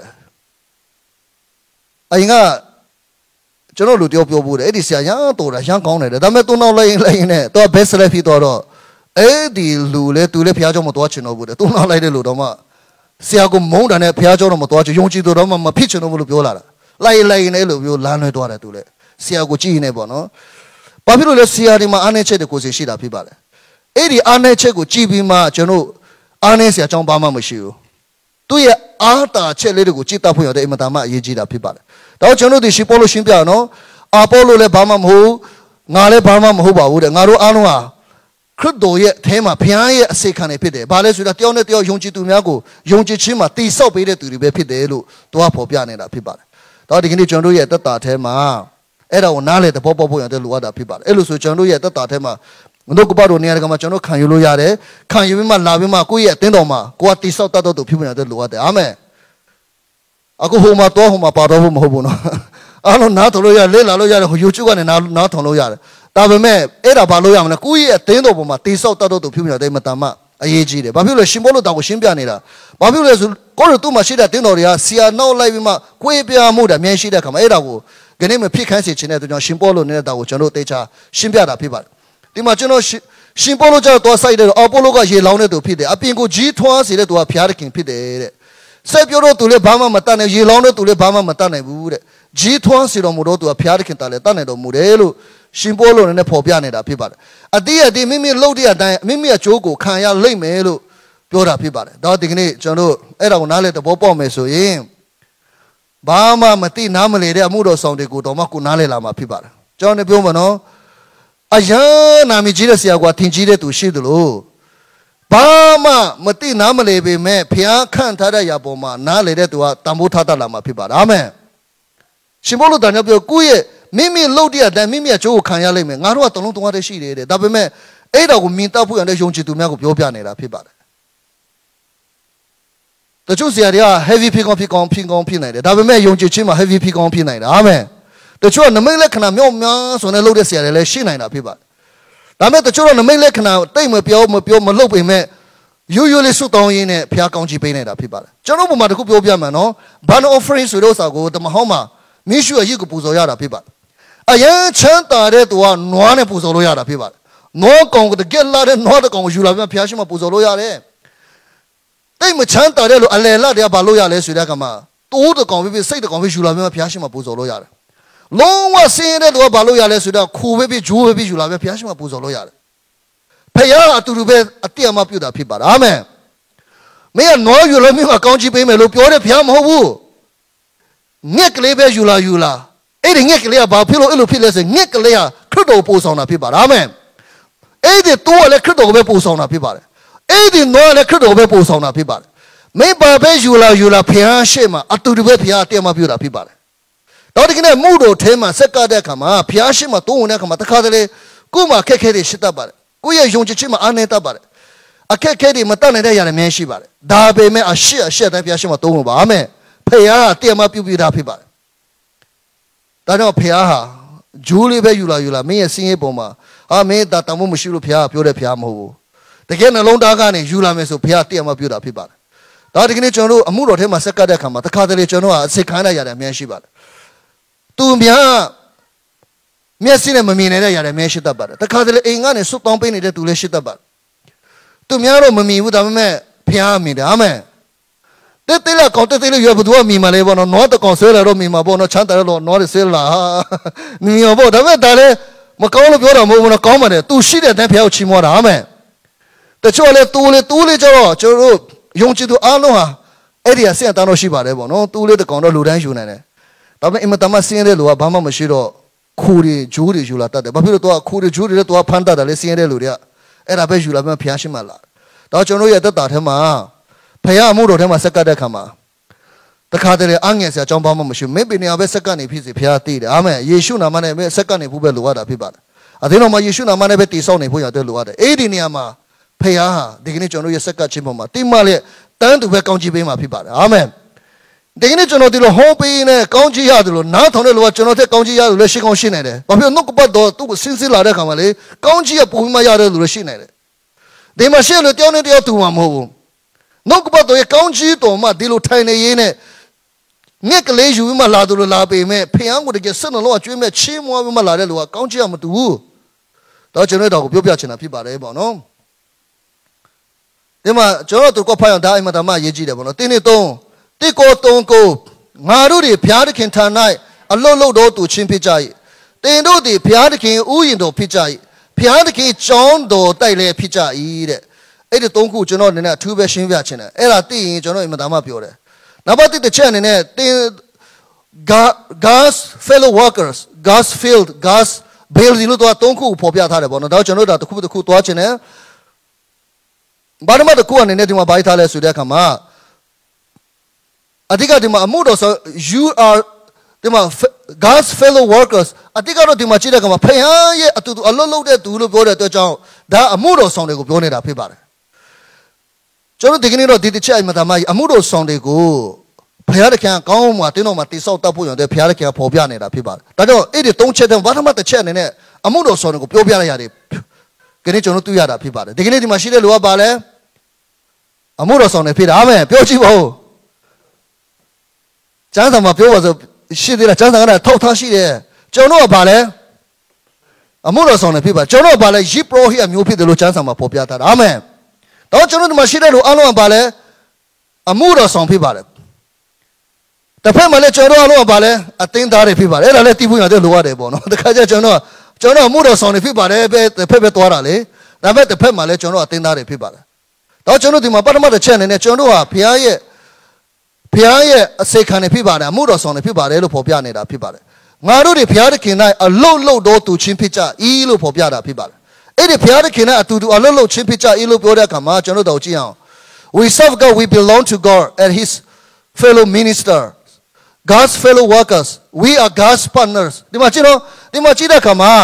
啊，应该，这路路标标不的，一点些样多了，像讲来的，咱们东南来来呢，都白色来皮多了，哎，的路嘞，都嘞偏这么多钱了不的，东南来的路的嘛。谁个蒙的呢？不要叫那么多，就用几多那么么皮钱都不标了，来来那路标烂了多了都嘞。谁个记呢不喏？把比如嘞谁的嘛安内切的故事是哪批吧嘞？哎的安内切个基本嘛，就那安内些张爸妈没修，对呀，阿达切嘞个几大朋友的，伊么大妈也知道批吧嘞。然后就那的是保罗新标喏，阿保罗嘞爸妈好，俺嘞爸妈好保护的，俺都安弄啊。可多也天嘛，偏也谁看的撇的，把那说的掉那掉用起都咩个，用起起嘛，第少辈的都里边撇的路，都要破边的啦，撇吧。到底跟你讲路也得打天嘛，哎，那我哪来的包包包样的路啊的撇吧？哎，路说讲路也得打天嘛，我都不把路呢个嘛，讲路看有路呀的，看有嘛那边嘛，故意等到嘛，我第少达到都撇不了的路啊的，阿妹，啊个好嘛多好嘛，八多好嘛好不喏，啊那拿头路呀，你拿路呀的，有几个人拿拿头路呀的。大部分哎，那把路样呢，故意等到不嘛，第少达到都票不了的么大嘛，啊业绩的，把票了新保路到过新边的了，把票了是高头都嘛现在等到的呀，是啊，闹来边嘛，贵边木的免息的，干嘛哎那个，跟你们批看事情呢，都讲新保路呢，到过全路对查新边的批吧，对嘛，就那新新保路叫多少的，阿保路个也老呢都批的，啊边个集团是的都啊批的肯批的，塞表路都来爸妈么单呢，也老呢都来爸妈么单呢不的，集团是了么多都啊批的肯单呢，单呢都没得路。新保罗人的破表呢的，批吧的。啊，第二点，明明老的啊，但明明啊，做过看下里面路表达批吧的。到底呢，讲到哎，那我哪里的宝宝没收音？爸妈么地哪么来的？木头上的古道嘛，古哪里来嘛批吧的？讲的表么喏？啊呀，那米记得是啊，我听记得都是的喽。爸妈么地哪么来的没？偏看他的也不嘛，哪来的都啊，担不他的了嘛批吧的。阿门。新保罗大家不要故意。明明老的啊，但明明就看下里面，俺说东龙东话的系列的，大部分哎，那个民大部分的用起都没个标标的啦，批吧的。这就是呀的啊 ，heavy 批光批光批光批来的，大部分用起起嘛 heavy 批光批来的，阿妹。这就那么来看那苗苗说那老的下来来新来的批吧。咱们这就那么来看那对么标么标么老背面，有有的说当然呢，偏讲几倍来的批吧的。这那不嘛的个标标嘛喏，把那 offering 水多少个，怎么好嘛？没需要一个步骤呀的批吧。啊，人全打的多啊，哪呢不走路呀的，对吧？哪讲个的给拉的，哪的讲个有了边偏什么不走路呀的？对么全打的路，啊来拉的把路呀来谁来干嘛？多的讲比谁的讲比有了边偏什么不走路呀的？龙华现在都把路呀来谁的？苦比比猪比有了边偏什么不走路呀的？培养都是被啊爹妈表达批吧的，阿妹。没有哪有了边个讲起北美路表的偏好不？你个里边有了有了。哎，你个里啊，把皮路一路皮来是，你个里啊，看到不上那皮吧，阿门。哎，的多来看到不上那皮吧，哎，的多来看到不上那皮吧。没办法有了有了偏些嘛，啊，都是被偏点嘛表达皮吧。到底个呢，木头天嘛，谁搞的干嘛？偏些嘛，动物呢干嘛？他搞的嘞，古嘛开开的是的吧？ ကိုယ့်ရဲ့ယုံကြည်ခြင်းမှာအားနည်းတတ်ပါတယ်အခက်အခဲတွေမတတ်နိုင်တဲ့ຢာတွေအများရှိပါတယ်ဒါပေမဲ့အရှိအရှိတိုင်းဘုရားရှင်မှာသုံးဖို့ပါအာမင်ဖခင်ကတရားမပြုပြတာဖြစ်ပါတယ်ဒါကြောင့်ဖခင်ဟာဂျူးလေးပဲယူလာယူလာမင်းရဲ့စင်းရဲပုံမှာအာမင်းတာတမို့မရှိလို့ဖခင်ကပြောတဲ့ဖခင်မဟုတ်ဘူးတကယ်နှလုံးသားကနေယူလာမယ်ဆိုဖခင်တရားမပြုတာဖြစ်ပါတယ်ဒါဒီကနေ့ကျွန်တော်တို့အမှုတော်ထဲမှာဆက်ကပ်တဲ့အခါမှာတခါတလေကျွန်တော်ကအစိတ်ခိုင်းလိုက်ရတယ်အများရှိပါတယ်သူများမျက်စိနဲ့မမြင်နိုင်တဲ့ຢာတွေအများရှိတတ်ပါတယ်တခါတလေအိမ်ကနေစွတ်တောင်းပေးနေတဲ့သူလည်းရှိတတ်ပါတယ်သူများတော့မမြင်ဘူးဒါပေမဲ့ဖခင်ကမြင်တယ်အာမင်တဲတဲလာကောင်းတဲတဲလေးရွယ်ဘသူကမြင်မလဲပေါ့နော်နွားတကောင်ဆွဲလာတော့မြင်မှာပေါ့နော်ချမ်းသာတော့နွားတွေဆွဲလာဟာမြင်ရောပေါ့ဒါပေမဲ့ဒါလည်းမကောင်းလို့ပြောတာမဟုတ်ဘူးနော်ကောင်းပါတယ်သူရှိတဲ့တန်းဖခင်ကိုချီးမွမ်းတာအာမင်တချို့လည်းတူလေတူလေကြတော့ကျွန်တော်တို့ယုံကြည်သူအားလုံးဟာအဲ့ဒီအဆင့်အတန်းတော့ရှိပါတယ်ပေါ့နော်တူလေးတကောင်တော့လူတိုင်းယူနိုင်တယ်ဒါပေမဲ့အင်မတန်မှဆင်းရဲတဲ့လူကဘာမှမရှိတော့ခူတွေဂျိုးတွေယူလာတတ်တယ်ဘာဖြစ်လို့တော့ခူတွေဂျိုးတွေလည်းတော့ဖမ်းတတ်တယ်လေဆင်းရဲတဲ့လူတွေကအဲ့ဒါပဲယူလာမှဖျားရှိမှလာတော့ကျွန်တော်ရဲ့တက်တာထဲမှာဖခင်အမှုတော်ထဲမှာဆက်ကပ်တဲ့ခါမှာတခါတည်းအငယ်ဆရာအကြောင်းဘာမှမရှိမင်းပင်နေရာပဲဆက်ကနေဖြစ်စီဖခင်သိတယ်အာမင်ယေရှုနာမနဲ့ပဲဆက်ကနေဖို့ပဲလိုရတာဖြစ်ပါတယ်အသင်းတော်မှာယေရှုနာမနဲ့ပဲတည်ဆောက်နေဖို့ရတယ်လိုရတယ်အဲ့ဒီနေရာမှာဖခင်ဟာဒီကနေ့ကျွန်တော်ရဲ့ဆက်ကပ်ခြင်းပေါ်မှာတိမလက်တန်းသူပဲကောင်းချီးပေးမှာဖြစ်ပါတယ်အာမင်ဒီကနေ့ကျွန်တော်ဒီလိုဟောပေးနေကောင်းချီးရတယ်လို့နားထောင်တဲ့လူကကျွန်တော်တဲ့ကောင်းချီးရတယ်လို့ရှိကောင်းရှိနေတယ်ဘာဖြစ်လို့နှုတ်ကပတ်တော်သူ့ကိုစဉ်းစားလာတဲ့ခါမှာလေကောင်းချီးရပုံမှန်ရတယ်လို့ရှိနေတယ်ဒီမှာရှေ့လို့တယောက်နဲ့တယောက်တူမှာမဟုတ်ဘူးနှုတ်ကပတ်တော်ရဲ့ကောင်းချီးတော်မှာဒီလိုထိုင်နေရင်းနဲ့ငှက်ကလေးယူပြီးမှလာသူလိုလာပေမဲ့ဖခင်ကိုတကယ်စိတ်နှလုံးအကျွေးမဲ့ချီးမွမ်းပြီးမှလာတဲ့လူကကောင်းချီးရမတူဘူးတော့ကျွန်တော်တို့ကိုပြောပြချင်တာဖြစ်ပါတယ်ပေါ့နော်ဒီမှာကျွန်တော်တို့ကဖိုင်အောင်ဒါအိမ်မှာတမရေးကြည့်တယ်ပေါ့နော်တင်းနေသုံးတိကိုသုံးကိုငါတို့တွေဘုရားသခင်ထံ၌အလွတ်လွတ်တော်သူချင်းဖြစ်ကြ၏တင်တို့တွေဘုရားသခင်ဥယျာဉ်တော်ဖြစ်ကြ၏ဘုရားသခင်ကျောင်းတော်တိုက်လည်းဖြစ်ကြ၏တဲ့အဲ့ဒီသုံးခုကျွန်တော်အနေနဲ့အထူးပဲရှင်းပြချင်တယ်အဲ့ဒါသိရင်ကျွန်တော်အိမ်မှာတမပြောတယ်နောက်ပတ်တစ်ချက်အနေနဲ့တင် God's fellow workers God's field God's building လို့တော့သုံးခုပေါ်ပြထားတယ်ပေါ့နော်ဒါကျွန်တော်တို့တစ်ခုတစ်ခုသွားချင်တယ်ဘာမှတကူအနေနဲ့ဒီမှာဘိုက်ထားလဲဆိုတဲ့အခါမှာအတိကဒီမှာအမှုတော်ဆို you are ဒီမှာ God's fellow workers အတိကတော့ဒီမှာကြည့်တဲ့အခါမှာဖခင်ရဲ့အတူတူအလုပ်လုပ်တဲ့သူလို့ပြောတဲ့အတွက်ကြောင့်ဒါအမှုတော်ဆောင်တွေကိုပြောနေတာဖြစ်ပါတယ်ကျွန်တော်ဒီကနေ့တော့ဒီတစ်ချက်အမှန်တမ်းအမှုတော်ဆောင်တွေကိုဘုရားသခင်ကောင်းမှတင်းတော်မှာတိဆောက်တတ်ဖို့ရတယ်ဘုရားသခင်ပေါ်ပြနေတာဖြစ်ပါတယ်ဒါကြောင့်အဲ့ဒီသုံးချက်တည်းဘာမှတစ်ချက်အနေနဲ့အမှုတော်ဆောင်တွေကိုပြောပြလိုက်ရတယ်ဒီနေ့ကျွန်တော်တွေ့ရတာဖြစ်ပါတယ်ဒီကနေ့ဒီမှာရှိတဲ့လူကပါလဲအမှုတော်ဆောင်နေဖြစ်တာအာမင်ပြောကြည့်ပါဦးကျမ်းစာမှာပြောပါဆိုရှိသေးတယ်ကျမ်းစာကလည်းထောက်ထားရှိတယ်ကျွန်တော်ကပါလဲအမှုတော်ဆောင်နေဖြစ်ပါကျွန်တော်ကပါလဲယေဘရဟိအမျိုးဖြစ်တယ်လို့ကျမ်းစာမှာဖော်ပြထားတာအာမင်တော့ကျွန်တော်ဒီမှာရှိတဲ့လူအားလုံးကပါလဲအမှုတော်ဆောင်ဖြစ်ပါတယ်တစ်ဖက်မှာလည်းကျွန်တော်အားလုံးကပါလဲအသင်းသားတွေဖြစ်ပါတယ်အဲ့ဒါလည်းတိဖို့ရတယ်လိုရတယ်ပေါ့နော်တခါကျကျွန်တော်ကျွန်တော်အမှုတော်ဆောင်နေဖြစ်ပါတယ်ပဲတစ်ဖက်ပဲသွားတာလေဒါပေမဲ့တစ်ဖက်မှာလည်းကျွန်တော်အသင်းသားတွေဖြစ်ပါတယ်တော့ကျွန်တော်ဒီမှာပထမတစ်ချက်အနေနဲ့ကျွန်တော်တို့ဟာဘုရားရဲ့ဘုရားရဲ့အစေခံနေဖြစ်ပါတယ်အမှုတော်ဆောင်နေဖြစ်ပါတယ်လို့ဖော်ပြနေတာဖြစ်ပါတယ်ငါတို့တွေဘုရားသခင်၌အလုတ်လုတ်တော်သူချင်းဖြစ်ကြ၏လို့ဖော်ပြတာဖြစ်ပါတယ်အဲ့ဒီဘုရားသခင်နဲ့အတူတူအလုတ်လုတ်ချင်းဖြစ်ကြ၏လို့ပြောတဲ့အခါမှာကျွန်တော်တို့ကြည့်အောင် we serve God we belong to God and his fellow ministers God's fellow workers we are God's partners ဒီမှာကြည့်တော့ဒီမှာကြည့်တဲ့အခါမှာ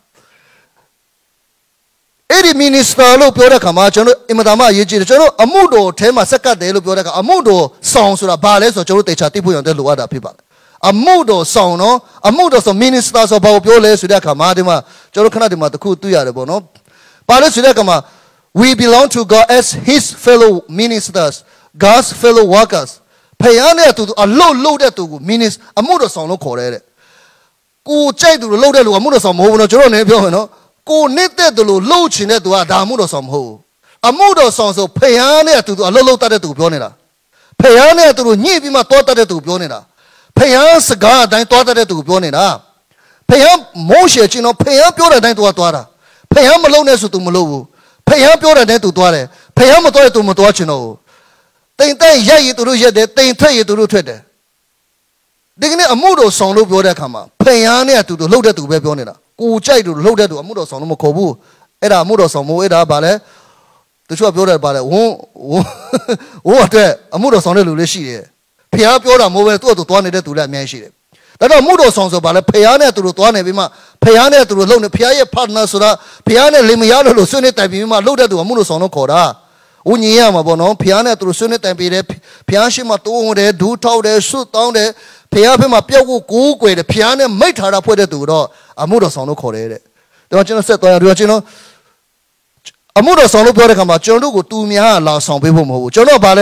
အဲ့ဒီ minister လို့ပြောတဲ့ခါမှာကျွန်တော်အင်မတန်မှအရေးကြီးတယ်ကျွန်တော်အမှုတော်ထဲမှာစက္ကတ်တယ်လို့ပြောတဲ့ခါအမှုတော်ဆောင်ဆိုတာဘာလဲဆိုတော့ကျွန်တော်တေချာသိဖို့ရတဲ့လိုအပ်တာဖြစ်ပါတယ်အမှုတော်ဆောင်နော်အမှုတော်ဆို minister ဆိုဘာကိုပြောလဲဆိုတဲ့ခါမှာဒီမှာကျွန်တော်ခဏဒီမှာတခုတွေ့ရတယ်ပေါ့နော်ဘာလဲဆိုတဲ့ခါမှာ we belong to God as his fellow ministers God's fellow workers ဖခင်နဲ့အတူတူအလုပ်လုပ်တဲ့သူကို minister အမှုတော်ဆောင်လို့ခေါ်တယ်တဲ့ကိုကြိုက်သူလို့လုပ်တဲ့လူကအမှုတော်ဆောင်မဟုတ်ဘူးနော်ကျွန်တော်လည်းပြောမယ်နော်ကိုနေတဲ့သူလို့လှုပ်ချင်တဲ့သူကဒါအမှုတော်ဆောင်မဟုတ်ဘူးအမှုတော်ဆောင်ဆိုဖယားနဲ့အတူတူအလုပ်လုပ်တတ်တဲ့သူပြောနေတာဖယားနဲ့အတူတူညှိပြီးမှတောတတ်တဲ့သူပြောနေတာဖယားစကားအတိုင်းတောတတ်တဲ့သူပြောနေတာဖယားမိုးရှယ်ချင်းတော့ဖယားပြောတဲ့အတိုင်းသူကသွားတာဖယားမလုပ်နဲ့ဆိုသူမလုပ်ဘူးဖယားပြောတဲ့အတိုင်းသူသွားတယ်ဖယားမသွားရင်သူမသွားချင်တော့ဘူးတိမ်တိုက်ရိုက်ရသူတို့ရက်တယ်တိမ်ထွက်ရသူတို့ထွက်တယ်ဒီကနေ့အမှုတော်ဆောင်လို့ပြောတဲ့အခါမှာဖယားနဲ့အတူတူလှုပ်တဲ့သူပဲပြောနေတာကိုကြိုက်လို့လှုပ်တဲ့သူအမှုတော်ဆောင်လို့မခေါ်ဘူးအဲ့ဒါအမှုတော်ဆောင်မို့အဲ့ဒါဘာလဲတချို့ပြောတယ်ဘာလဲဝန်းဝန်းဝန်းအတွက်အမှုတော်ဆောင်တဲ့လူလည်းရှိတယ်ဖျားပြောတာမို့ပဲသူ့အတူသွားနေတဲ့သူလည်းအများကြီးရှိတယ်ဒါတော့မှုတော်ဆောင်ဆိုပါလေဖျားနဲ့သူတို့သွားနေပြီးမှဖျားနဲ့သူတို့လုံနေဖျားရဲ့ partner ဆိုတာဖျားနဲ့လင်မယားလို့လို့ဆွေးနွေးတိုင်ပြီးမှလှုပ်တဲ့သူကမှုတော်ဆောင်တော့ခေါ်တာဝိညာဉ်ရမှာပေါ့နော်ဖျားနဲ့သူတို့ဆွေးနွေးတိုင်ပြီးတယ်ဖျားရှိမှတိုးဝင်တယ်ဒူးထောက်တယ်ဆွတ်တောင်းတယ်ဖျားဖက်မှာပျောက်ကိုကိုးကွယ်တယ်ဖျားနဲ့မိတ်ထားတာဖွဲ့တဲ့သူတော့အမှုတော်ဆောင်လို့ခေါ်တယ်တဲ့ဒါကျွန်တော်ဆက်သွားရတော့ကျွန်တော်အမှုတော်ဆောင်လို့ပြောတဲ့ခါမှာကျွန်တော်တို့ကိုသူများလာဆောင်ပေးဖို့မဟုတ်ဘူးကျွန်တော်ကဘာလဲ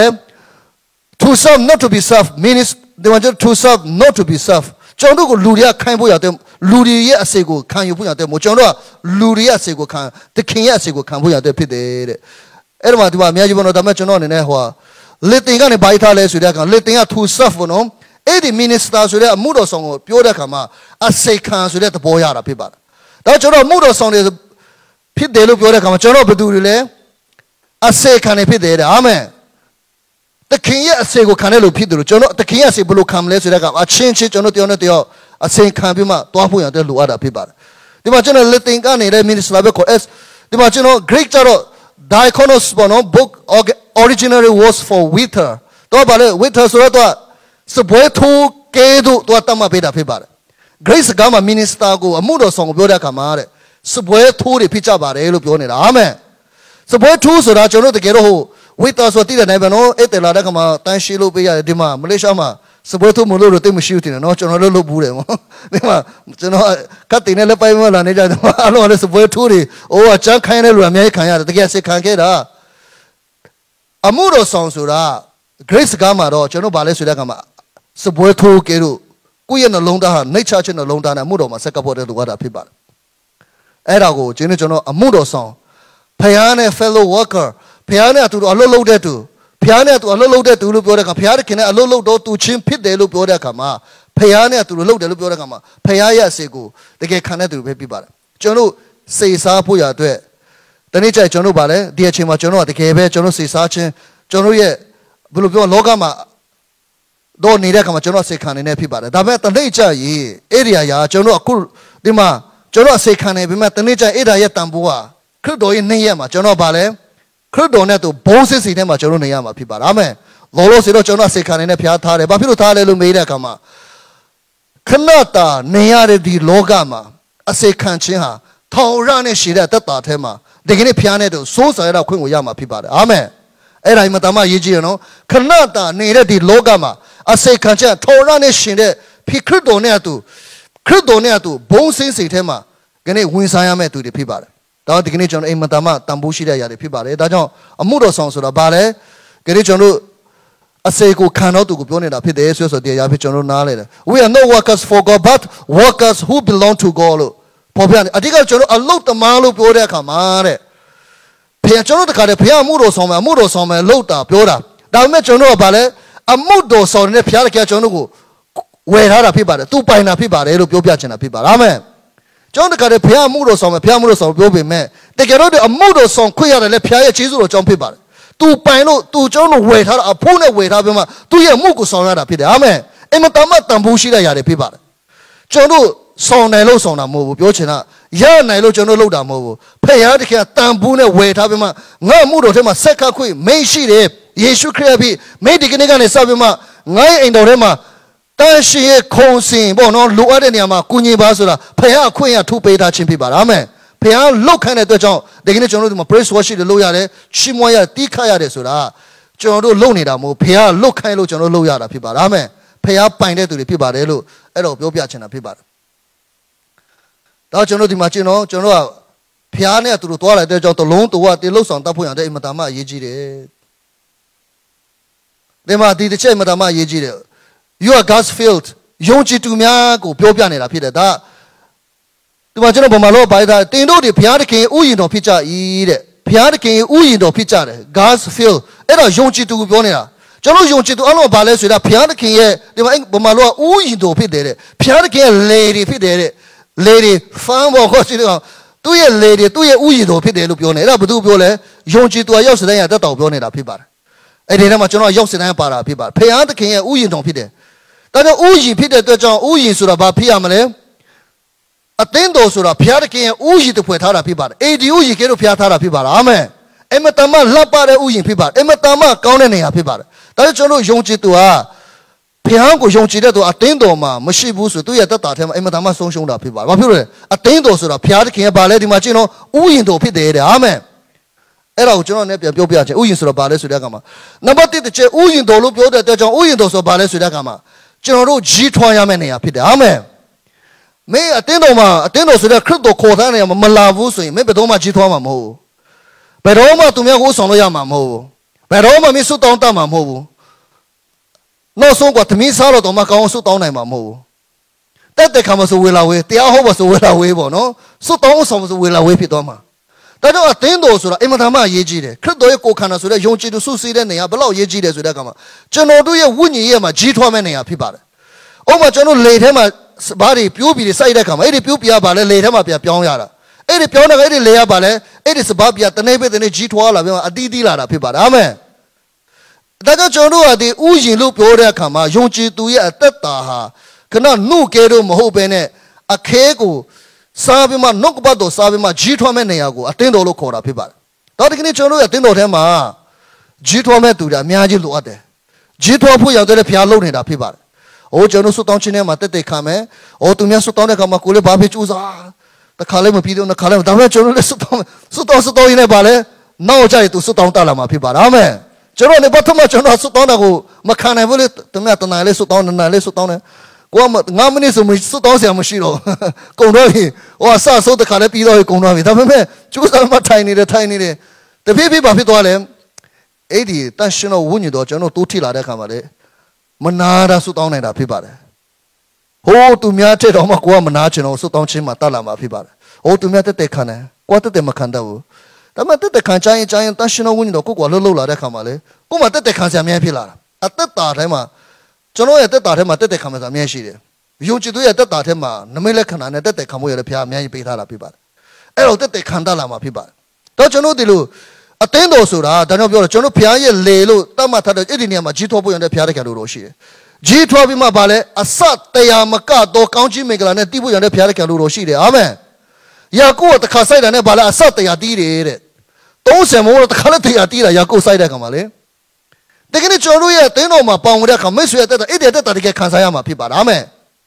to serve not to be served means they want to serve not to be served ကျွန်တော်တို့ကိုလူတွေကခိုင်းဖို့ရတယ်လူတွေရဲ့အစေကိုခံယူဖို့ရတယ်မို့ကျွန်တော်တို့ကလူတွေရဲ့အစေကိုခံတခင်ရဲ့အစေကိုခံဖို့ရတယ်ဖြစ်တယ်တဲ့အဲ့ဒါမှဒီမှာအများကြီးဘောနော်ဒါပေမဲ့ကျွန်တော်အနေနဲ့ဟိုလက်တင်ကနေဘာထားလဲဆိုတဲ့အခါလက်တင်က to serve ဘောနော်အဲ့ဒီ minister ဆိုတဲ့အမှုတော်ဆောင်ကိုပြောတဲ့အခါမှာအစေခံဆိုတဲ့သဘောရတာဖြစ်ပါတယ်ဒါကျွန်တော်အမှုတော်ဆောင်တွေဖြစ်တယ်လို့ပြောတဲ့အခါမှာကျွန်တော်ဘယ်သူတွေလဲအစေခံနေဖြစ်တယ်တဲ့အာမင်တခင်ရဲ့အစေကိုခံတယ်လို့ဖြစ်တယ်လို့ကျွန်တော်တခင်ရဲ့အစေဘယ်လိုခံမလဲဆိုတဲ့အခါအချင်းချင်းကျွန်တော်တရားနဲ့တရားအစေခံပြီးမှတွားဖို့ရတယ်လိုအပ်တာဖြစ်ပါတယ်ဒီမှာကျွန်တော်လက်တင်ကနေတဲ့ minister ပဲခေါ် S ဒီမှာကျွန်တော် Greek ကျတော့ diakonos ဘောနော် book originally was for wither တော့ဘာလဲ wither ဆိုတော့စပွဲထိုးကဲတို့တော့တတ်မှတ်ပေးတာဖြစ်ပါတယ် Grace ကမှ minister ကိုအမှုတော်ဆောင်ကိုပြောတဲ့အခါမှာတဲ့စပွဲထိုးတွေဖြစ်ကြပါတယ်လို့ပြောနေတာအာမင်စပွဲထိုးဆိုတာကျွန်တော်တကယ်တော့ဟိုဝိတာဆိုတည်တဲ့နိုင်ပဲနော်အဲ့တယ်လာတဲ့ခါမှာတန်းရှိလို့ပေးရတယ်ဒီမှာမလေးရှားမှာစပွဲထိုးမလို့တော့တိတ်မရှိဘူးတင်နော်ကျွန်တော်လည်းလုပ်ဘူးတယ်နော်ဒီမှာကျွန်တော်ကတ်တင်နဲ့လည်းပိုင်မလာနေကြတယ်အလုံးလည်းစပွဲထိုးတွေအိုးအချမ်းခိုင်းတဲ့လူအများကြီးခံရတယ်တကယ်စစ်ခံခဲ့တာအမှုတော်ဆောင်ဆိုတာ Grace ကမှတော့ကျွန်တော်ဗာလဲဆိုတဲ့ခါမှာစပွဲထိုးကဲတို့ကိုယ့်ရဲ့နှလုံးသားဟာနှိတ်ချခြင်းနှလုံးသားနဲ့အမှုတော်မှာဆက်ကပ်ဖို့တဲ့လူကတာဖြစ်ပါတယ်အဲ့ဒါကိုကျွန်တော်ကျွန်တော်အမှုတော်ဆောင်ဖယားနဲ့ fellow worker ဖယားနဲ့သူတို့အလုပ်လုပ်တဲ့သူဖယားနဲ့သူအလုပ်လုပ်တဲ့သူလို့ပြောတဲ့အခါဖယားခင်နဲ့အလုပ်လုပ်တော့သူချင်းဖြစ်တယ်လို့ပြောတဲ့အခါမှာဖယားနဲ့သူတို့လုပ်တယ်လို့ပြောတဲ့အခါမှာဖယားရဲ့အစေကိုတကယ်ခံတဲ့သူပဲဖြစ်ပါတယ်ကျွန်တော်စေစားဖို့ရအတွက်တနေ့ကျရင်ကျွန်တော်ဗာလဲဒီအချိန်မှာကျွန်တော်ကတကယ်ပဲကျွန်တော်စေစားခြင်းကျွန်တော်ရဲ့ဘယ်လိုပြောလောကမှာတော့နေတဲ့အခါမှာကျွန်တော်စေခံနေနေဖြစ်ပါတယ်ဒါပေမဲ့တနေ့ကျရင်အဲ့ဒီအရာကျွန်တော်အခုဒီမှာကျွန်တော်စေခံနေပြီမဲ့တနေ့ကျရင်အဲ့ဒါရဲ့တန်ဖိုးကခရစ်တော်ရဲ့နေ့ရက်မှာကျွန်တော်ဗာလဲခရစ်တော်နဲ့သူဘုန်းစစ်စီထဲမှာကျွန်တော်နေရမှာဖြစ်ပါတယ်အာမင်လောလောဆယ်တော့ကျွန်တော်စေခံနေတဲ့ဖျားထားတယ်ဘာဖြစ်လို့ထားလဲလို့မေးတဲ့အခါမှာခဏတာနေရတဲ့ဒီလောကမှာအစေခံခြင်းဟာထောင်ရနဲ့ရှိတဲ့သက်တာထဲမှာဒီကနေ့ဖျားနဲ့သူစိုးစားရတဲ့ခွင့်ကိုရမှာဖြစ်ပါတယ်အာမင်အဲ့ဒါမှတမရေးကြည့်ရနော်ခဏတာနေတဲ့ဒီလောကမှာအစေခံခြင်းထောင်ရနဲ့ရှင်တဲ့ဖိခရစ်တော်နဲ့သူခရစ်တော်နဲ့သူဘုန်းစင်းစိတ်ထဲမှာဒီကနေ့ဝင်စားရမယ့်သူတွေဖြစ်ပါတယ်ဒါဒီကနေ့ကျွန်တော်အိမ်မတမတန်ဖိုးရှိတဲ့အရာတွေဖြစ်ပါတယ်ဒါကြောင့်အမှုတော်ဆောင်ဆိုတာဘာလဲဒီကနေ့ကျွန်တော်အစေကိုခံတော့သူကိုပြောနေတာဖြစ်တယ်ဆိုဆိုတရားဖြစ်ကျွန်တော်နားလဲတယ် we are not workers for God but workers who belong to God လို့ပေါ်ပြတယ်အတိတ်ကကျွန်တော်အလုတ်တမားလို့ပြောတဲ့အခါမှာတဲ့ဖခင်ကျွန်တော်တခါတည်းဖခင်အမှုတော်ဆောင်မယ်အမှုတော်ဆောင်မယ်လို့တာပြောတာဒါပေမဲ့ကျွန်တော်ကဘာလဲအမှုတော်ဆောင်တဲ့ဖခင်ကကျွန်တော်ကိုဝယ်ထားတာဖြစ်ပါတယ်သူပိုင်တာဖြစ်ပါတယ်လို့ပြောပြချင်တာဖြစ်ပါတယ်အာမင်ကျွန်တော်တခါတည်းဖခင်အမှုတော်ဆောင်မယ်ဖခင်အမှုတော်ဆောင်ပြောပေမဲ့တကယ်တော့အမှုတော်ဆောင်ခွင့်ရတယ်လေဖခင်ရဲ့ကျေးဇူးတော်ကြောင့်ဖြစ်ပါတယ်သူပိုင်လို့သူကျွန်တော်ဝယ်ထားတာအဖို့နဲ့ဝယ်ထားပြီးမှသူရဲ့မှုကိုဆောင်ရတာဖြစ်တယ်အာမင်အင်မတန်မှတန်ဖိုးရှိတဲ့ຢာတွေဖြစ်ပါတယ်ကျွန်တော်ဆောင်တယ်လို့ဆောင်တာမဟုတ်ဘူးပြောချင်တာရနိုင်လို့ကျွန်တော်လုပ်တာမဟုတ်ဘူးဖခင်တခင်တန်ဖိုးနဲ့ဝယ်ထားပြီးမှငါ့မှုတော်ထဲမှာဆက်ခတ်ခွင့်မိတ်ရှိတယ်ယေရှုခရစ်ပြီးမိတ်ဒီကနေ့ကနေစပြီးမှငါ့အိမ်တော်ထဲမှာတန်ရှင်ရဲ့ခုံစင်ပေါ့နော်လိုအပ်တဲ့နေရာမှာကုညီပါဆိုတာဖခင်အခွင့်အရေးထုတ်ပေးထားခြင်းဖြစ်ပါတယ်အာမင်ဖခင်လုတ်ခိုင်းတဲ့အတွက်ကြောင့်ဒီကနေ့ကျွန်တော်တို့ဒီမှာ praise worship တွေလုပ်ရတယ်ချီးမွမ်းရတီးခတ်ရတယ်ဆိုတာကျွန်တော်တို့လုပ်နေတာမဟုတ်ဖခင်လုတ်ခိုင်းလို့ကျွန်တော်လုပ်ရတာဖြစ်ပါတယ်အာမင်ဖခင်ပိုင်တဲ့သူတွေဖြစ်ပါတယ်လို့အဲ့တော့ပြောပြချင်တာဖြစ်ပါတယ်ဒါကျွန်တော်ဒီမှာကျင်တော့ကျွန်တော်ကဖခင်နဲ့သူတို့တွားလိုက်တဲ့ကြောင့်တလုံးတူကတေလုတ်ဆောင်တတ်ဖို့ရတဲ့အင်မတန်မှအရေးကြီးတယ်ဒီမှာဒီတစ်ချက်အင်မတန်မှအရေးကြီးတယ် you are God's field ယုံကြည်သူများကိုပြောပြနေတာဖြစ်တယ်ဒါဒီမှာကျွန်တော်ဗမာလောပါတာတင်တို့တွေဘုရားသခင်ဥယျာဉ်တော်ဖြစ်ကြ၏တဲ့ဘုရားသခင်ဥယျာဉ်တော်ဖြစ်ကြတယ် God's field အဲ့တော့ယုံကြည်သူကိုပြောနေတာကျွန်တော်ယုံကြည်သူအလုံးဘာလဲဆိုတာဘုရားသခင်ရဲ့ဒီမှာဗမာလောကဥယျာဉ်တော်ဖြစ်တယ်တဲ့ဘုရားသခင်ရဲ့လေတွေဖြစ်တယ်တဲ့လေတွေဖမ်းပေါ်ခေါ်စီတော့သူ့ရဲ့လေတွေသူ့ရဲ့ဥယျာဉ်တော်ဖြစ်တယ်လို့ပြောနေအဲ့ဒါဘယ်သူပြောလဲယုံကြည်သူရောက်စတဲ့ရတတ်တော်ပြောနေတာဖြစ်ပါတယ်အဲ့ဒီထဲမှာကျွန်တော်ရောက်စတဲ့ပါတာဖြစ်ပါတယ်ဘုရားသခင်ရဲ့ဥယျာဉ်တော်ဖြစ်တယ်ဒါကြောင့်ဥယျာဉ်ဖြစ်တဲ့အတွက်ကြောင့်ဥယျာဉ်ဆိုတာဘာဖြစ်ရမလဲအသင်းတော်ဆိုတာဘုရားသခင်ရဲ့ဥယျာဉ်တစ်ဖွဲ့ထားတာဖြစ်ပါတယ်အေဒီဥယျာဉ်ကဲလို့ဘုရားထားတာဖြစ်ပါတယ်အာမင်အမတမလှပတဲ့ဥယျာဉ်ဖြစ်ပါတယ်အမတမကောင်းတဲ့နေရာဖြစ်ပါတယ်ဒါကြောင့်ကျွန်တော်ယုံကြည်သူဟာဖျားကိုယုံကြည်တဲ့သူအတင်းတော်မှာမရှိဘူးဆိုသူရဲ့တက်တာထဲမှာအိမ်မသာမဆုံးရှုံးတာဖြစ်ပါတယ်ဘာဖြစ်လို့လဲအတင်းတော်ဆိုတာဖျားသခင်ကဘာလဲဒီမှာကျင်းတော့ဥယျာဉ်တော်ဖြစ်တယ်တဲ့အာမင်အဲ့ဒါကိုကျွန်တော်လည်းပြန်ပြောပြချင်ဥယျာဉ်ဆိုတော့ဘာလဲဆိုတဲ့အခါမှာနံပါတ်တစ်တစ်ချက်ဥယျာဉ်တော်လို့ပြောတဲ့အတွက်ကြောင့်ဥယျာဉ်တော်ဆိုဘာလဲဆိုတဲ့အခါမှာကျွန်တော်တို့ကြီးထွားရမယ့်နေရာဖြစ်တယ်အာမင်မင်းအတင်းတော်မှာအတင်းတော်ဆိုတဲ့ခရစ်တော်ခေါ်တဲ့နေရာမှာမလာဘူးဆိုရင်မင်းဘယ်တော့မှကြီးထွားမှာမဟုတ်ဘူးဘယ်တော့မှသူများကိုဆောင်လို့ရမှာမဟုတ်ဘူးဘယ်တော့မှမင်းစွတ်တောင်းတတ်မှာမဟုတ်ဘူးနောက်ဆုံးကသမီးစားတော့တော့မကောင်းစွတ်တောင်းနိုင်မှာမဟုတ်ဘူးတက်တဲ့ခါမှာဆိုဝေလာဝေတရားဟောပါဆိုဝေလာဝေပေါ့နော်စွတ်တောင်းဆောင်ဆိုဝေလာဝေဖြစ်သွားမှာဒါကြောင့်အတင်းတော်ဆိုတာအင်မတန်မှအရေးကြီးတယ်ခရစ်တော်ရဲ့ကိုယ်ခန္ဓာဆိုတဲ့ယုံကြည်သူစုစည်းတဲ့နေရာဘယ်လောက်အရေးကြီးတယ်ဆိုတဲ့အခါမှာကျွန်တော်တို့ရဲ့ဝိညာဉ်ရဲ့မှာကြီးထွားမဲ့နေရာဖြစ်ပါတယ်။ဥပမာကျွန်တော်လေထဲမှာဘာတွေပြိုးပြီးစိုက်တဲ့အခါမှာအဲ့ဒီပြိုးပြပါလဲလေထဲမှာပြန်ပြောင်းရတာအဲ့ဒီပြောင်းတဲ့အဲ့ဒီလေရပါလဲအဲ့ဒီစပါးပြတနေပဲတနေကြီးထွားလာပြန်အတီးတီးလာတာဖြစ်ပါတယ်အာမင်။ဒါကြောင့်ကျွန်တော်တို့ကဒီဥယျာဉ်လို့ပြောတဲ့အခါမှာယုံကြည်သူရဲ့အသက်တာဟာခဏနှုတ်ကဲတော့မဟုတ်ဘဲနဲ့အခဲကိုစားပြီးမှနှုတ်ကပတ်တော်စားပြီးမှကြီးထွားမဲ့နေရာကိုအတင်းတော်လို့ခေါ်တာဖြစ်ပါတယ်။ဒါဒီကနေ့ကျွန်တော်တို့ရဲ့အတင်းတော်ထဲမှာကြီးထွားမဲ့သူတွေအများကြီးလိုအပ်တယ်။ကြီးထွားဖို့ရောက်တဲ့ဖျားလုံနေတာဖြစ်ပါတယ်။အိုးကျွန်တော်ဆွတ်တောင်းခြင်းထဲမှာတက်တက်ခံမယ်။အိုးသူများဆွတ်တောင်းတဲ့အခါမှာကိုယ်လည်းဘာဖြစ်ကြိုးစား။တခါလည်းမပြီးတော့တစ်ခါလည်းဒါပေမဲ့ကျွန်တော်လည်းဆွတ်တောင်းဆွတ်တောင်းဆွတ်တောင်းရင်းနဲ့ပါလေ။နောက်ကြရင်သူဆွတ်တောင်းတက်လာမှာဖြစ်ပါတယ်။အာမင်။ကျွန်တော်လည်းပထမကျွန်တော်ဆွတ်တောင်းတာကိုမခံနိုင်ဘူးလေ။သူများတနာလေးဆွတ်တောင်းတနာလေးဆွတ်တောင်းတယ်ကိုကငါမနစ်ဆိုမစွတ်တောင်းဆရာမရှိတော့ကုံတော့ပြီဟိုအဆဆိုးတခါလည်းပြီးတော့ကုံတော့ပြီဒါပေမဲ့ကျိုးစားမှထိုင်နေတယ်ထိုင်နေတယ်တဖြည်းဖြည်းဘာဖြစ်သွားလဲအဲ့ဒီတန်ရှင်တော်ဝိညာဉ်တော်ကျွန်တော်တိုးထိလာတဲ့အခါမှာလေမနာတာစွတ်တောင်းနေတာဖြစ်ပါတယ်ဟိုးသူများတဲ့တော့မှကိုကမနာချင်တော့စွတ်တောင်းခြင်းမှာတတ်လာမှာဖြစ်ပါတယ်ဟိုးသူများတက်တက်ခံတယ်ကိုကတက်တက်မခံတတ်ဘူးဒါပေမဲ့တက်တက်ခံချင်ချင်တန်ရှင်တော်ဝိညာဉ်တော်ကိုကလှုပ်လှုပ်လာတဲ့အခါမှာလေကိုမှတက်တက်ခံစရာအများဖြစ်လာတာအသက်တာတိုင်းမှာကျွန်တော်ရဲ့တက်တာထဲမှာတက်တက်ခံမှာအများရှိတယ်။ယုံကြည်သူရဲ့တက်တာထဲမှာနမိတ်လက္ခဏာနဲ့တက်တက်ခံဖို့ရတဲ့ဖျားအများကြီးပေးထားတာဖြစ်ပါတယ်။အဲ့တော့တက်တက်ခံတတ်လာမှာဖြစ်ပါတယ်။တော့ကျွန်တော်ဒီလိုအတင်းတော်ဆိုတာဒါကြောင့်ပြောတော့ကျွန်တော်ဖျားရဲ့လေလို့တတ်မှတ်ထားတဲ့အဲ့ဒီနေရာမှာကြီးထွားဖို့ရတဲ့ဖျားတဲ့ခံလို့တော့ရှိတယ်။ကြီးထွားပြီးမှဗာလဲအစတရားမကတော့ကောင်းကြီးမင်္ဂလာနဲ့တည်ဖို့ရတဲ့ဖျားတဲ့ခံလို့တော့ရှိတယ်။အာမင်။ယာကုပ်ကတခါဆိုင်တာနဲ့ဗာလဲအစတရားတီးတယ်တဲ့။သုံးဆယ်မိုးတော့တခါလည်းတရားတီးတာယာကုပ်ဆိုင်တဲ့ခံပါလေ။တကယ်ကျွန်တော်ရဲ့တင်းတော်မှာပေါင်ဝင်တဲ့အခါမိတ်ဆွေရဲ့တက်တာအဲ့ဒီတက်တာတကယ်ခံစားရမှာဖြစ်ပါတယ်အာမင်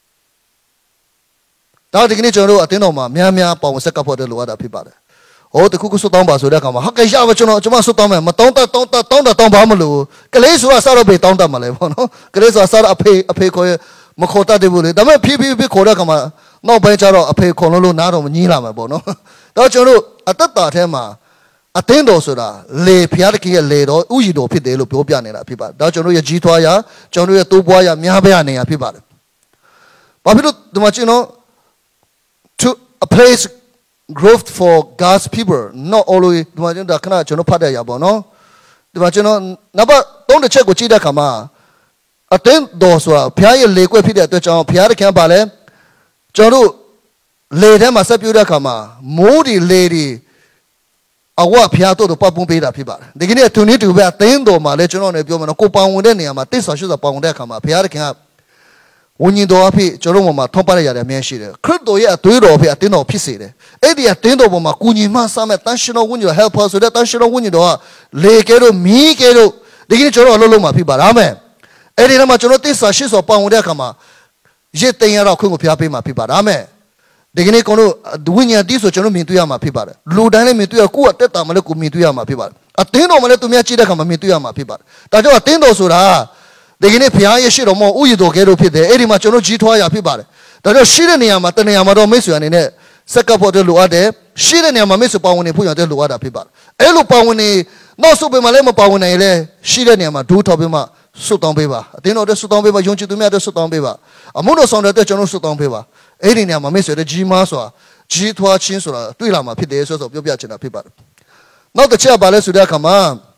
ဒါဒီကနေ့ကျွန်တော်တို့အတင်းတော်မှာများများပေါင်ဝင်ဆက်ကပ်ဖို့တဲ့လိုအပ်တာဖြစ်ပါတယ်ဟိုတခုခုဆွတ်တောင်းပါဆိုတဲ့အခါမှာဟာကရပါကျွန်တော်ကျွန်မဆွတ်တောင်းမယ်မတောင်းတတောင်းတတောင်းတတောင်းပါမလို့ကလေးဆိုတာစတော့ပေတောင်းတမှာလဲပေါ့နော်ကလေးဆိုတာစတော့အဖေအဖေခေါ်မခေါ်တတ်ဘူးလေဒါပေမဲ့ဖြည်းဖြည်းဖြည်းခေါ်တဲ့အခါမှာနောက်ပိုင်းကျတော့အဖေခေါ်လို့လို့နားတော့မငြင်းလာမှာပေါ့နော်တော့ကျွန်တော်တို့အသက်တာထဲမှာအတင်းတော်ဆိုတာလေဖျားတကြီးရဲ့လေတော်ဥယျာဉ်တော်ဖြစ်တယ်လို့ပြောပြနေတာဖြစ်ပါတယ်။ဒါကျွန်တော်ရဲ့ကြီးထွားရာကျွန်တော်ရဲ့တိုးပွားရာများပြားနေရာဖြစ်ပါတယ်။ဘာဖြစ်လို့ဒီမှာကျွန်တော် to a place growth for God's people not always ဒီမှာကျွန်တော်ခဏကျွန်တော်ဖတ်တဲ့ရပါတော့။ဒီမှာကျွန်တော်နံပါတ်သုံးတစ်ချက်ကိုကြည့်တဲ့အခါမှာအတင်းတော်ဆိုတာဖျားရဲ့လေကွက်ဖြစ်တဲ့အတွက်ကြောင့်ဖျားတခင်ပါလဲကျွန်တော်လေထဲမှာဆက်ပြတဲ့အခါမှာမိုးတွေလေတွေအဝဖျားတော့ပတ်ပုံးပေးတာဖြစ်ပါတယ်ဒီကနေ့သူနေတူပဲအသင်းတော်မှာလဲကျွန်တော်လည်းပြောမှာနော်ကိုပောင်ဝင်တဲ့နေရာမှာတစ်ဆာရှုပ်စာပောင်ဝင်တဲ့အခါမှာဘုရားသခင်ကဝိညာဉ်တော်အဖြစ်ကျွန်တော်တို့မှာထောက်ပံ့ရတဲ့အများရှိတယ်ခရစ်တော်ရဲ့အသွေးတော်အဖြစ်အသင်းတော်ဖြစ်စေတယ်အဲ့ဒီအသင်းတော်ပေါ်မှာကုညီမဆမ်းမဲ့တန်ရှင်တော်ဝိညာဉ် helper ဆိုတဲ့တန်ရှင်တော်ဝိညာဉ်တော်ကလေကဲလို့မီးကဲလို့ဒီကနေ့ကျွန်တော်အလုပ်လုပ်မှာဖြစ်ပါတယ်အာမင်အဲ့ဒီထဲမှာကျွန်တော်တစ်ဆာရှစ်ဆာပောင်ဝင်တဲ့အခါမှာရစ်တင်ရတော့ခွင့်ကိုဘုရားပေးမှာဖြစ်ပါတယ်အာမင်ဒီကနေ့ကျွန်တော်ဝိညာဉ်တည်ဆိုကျွန်တော်မြင်တွေ့ရမှာဖြစ်ပါတယ်လူတိုင်းလည်းမြင်တွေ့ရကိုယ့်အတက်တာမလည်းကိုမြင်တွေ့ရမှာဖြစ်ပါတယ်အသင်းတော်မလည်းသူများကြည့်တဲ့အခါမှာမြင်တွေ့ရမှာဖြစ်ပါတယ်ဒါကြောင့်အသင်းတော်ဆိုတာဒီကနေ့ဘုရားရဲ့ရှေ့တော်မှာဥယျာဉ်တော်ကဲလို့ဖြစ်တယ်အဲ့ဒီမှာကျွန်တော်ကြီးထွားရဖြစ်ပါတယ်ဒါကြောင့်ရှိတဲ့နေရာမှာတနေရာမှာတော့မိတ်ဆွေအနေနဲ့စက္ကပ်ဖို့တလိုအပ်တယ်ရှိတဲ့နေရာမှာမိတ်ဆွေပါဝင်နေဖို့ရတဲ့လိုအပ်တာဖြစ်ပါတယ်အဲ့လိုပါဝင်နေနောက်ဆုပ်ပေးမှလည်းမပါဝင်နိုင်လေရှိတဲ့နေရာမှာဒူးထောက်ပေးမှဆုတ်တောင်းပေးပါအသင်းတော်တဲ့ဆုတ်တောင်းပေးပါယုံကြည်သူများတဲ့ဆုတ်တောင်းပေးပါအမှုတော်ဆောင်တဲ့ကျွန်တော်ဆုတ်တောင်းပေးပါအဲ့ဒီနေရာမှာမိတ်ဆွေတဲ့ကြီးမားစွာကြီးထွားခြင်းဆိုတာတွေ့လာမှာဖြစ်တယ်ဆိုတော့ပြောပြချင်တာဖြစ်ပါတယ်နောက်တစ်ချက်ပါလဲဆိုတဲ့အခါမှာ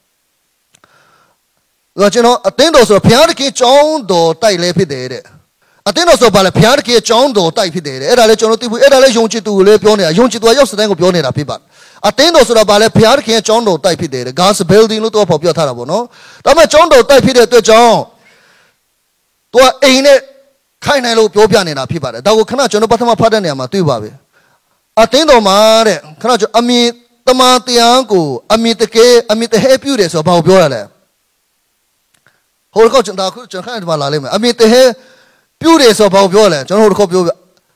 ကျွန်တော်အသင်းတော်ဆိုဘုရားသခင်ကြောင်းတော်တိုက်လဲဖြစ်တယ်တဲ့ အတင်းတော်ဆိုပါလေဘုရားတခင်အကြောင်းတော်တိုက်ဖြစ်တယ်အဲ့ဒါလည်းကျွန်တော်သိဘူးအဲ့ဒါလည်းယုံကြည်သူကိုလည်းပြောနေတာယုံကြည်သူကရောက်စတဲ့ကိုပြောနေတာဖြစ်ပါတယ်အတင်းတော်ဆိုတာပါလေဘုရားတခင်အကြောင်းတော်တိုက်ဖြစ်တယ် God's building လို့တော့ဖော်ပြထားတာပေါ့နော်ဒါပေမဲ့အကြောင်းတော်တိုက်ဖြစ်တဲ့အတွက်ကြောင့်သူကအိမ်နဲ့ခိုင်နိုင်လို့ပြောပြနေတာဖြစ်ပါတယ်ဒါကိုခဏကျွန်တော်ပထမဖတ်တဲ့နေရာမှာတွေ့ပါပဲအတင်းတော်မှာတဲ့ခဏကျွန်အမြင်တမန်တရားကိုအမြင်တကယ်အမြင်တဟဲပြုတယ်ဆိုတော့ဘာကိုပြောရလဲဟိုတစ်ခေါက်ကျွန်တော်ကျွန်တော်ခဏဒီမှာလာလိမ့်မယ်အမေတဟဲပြုတ်တယ်ဆိုဘာပြောလဲကျွန်တော်ဟိုတစ်ခေါက်ပြောဘယ်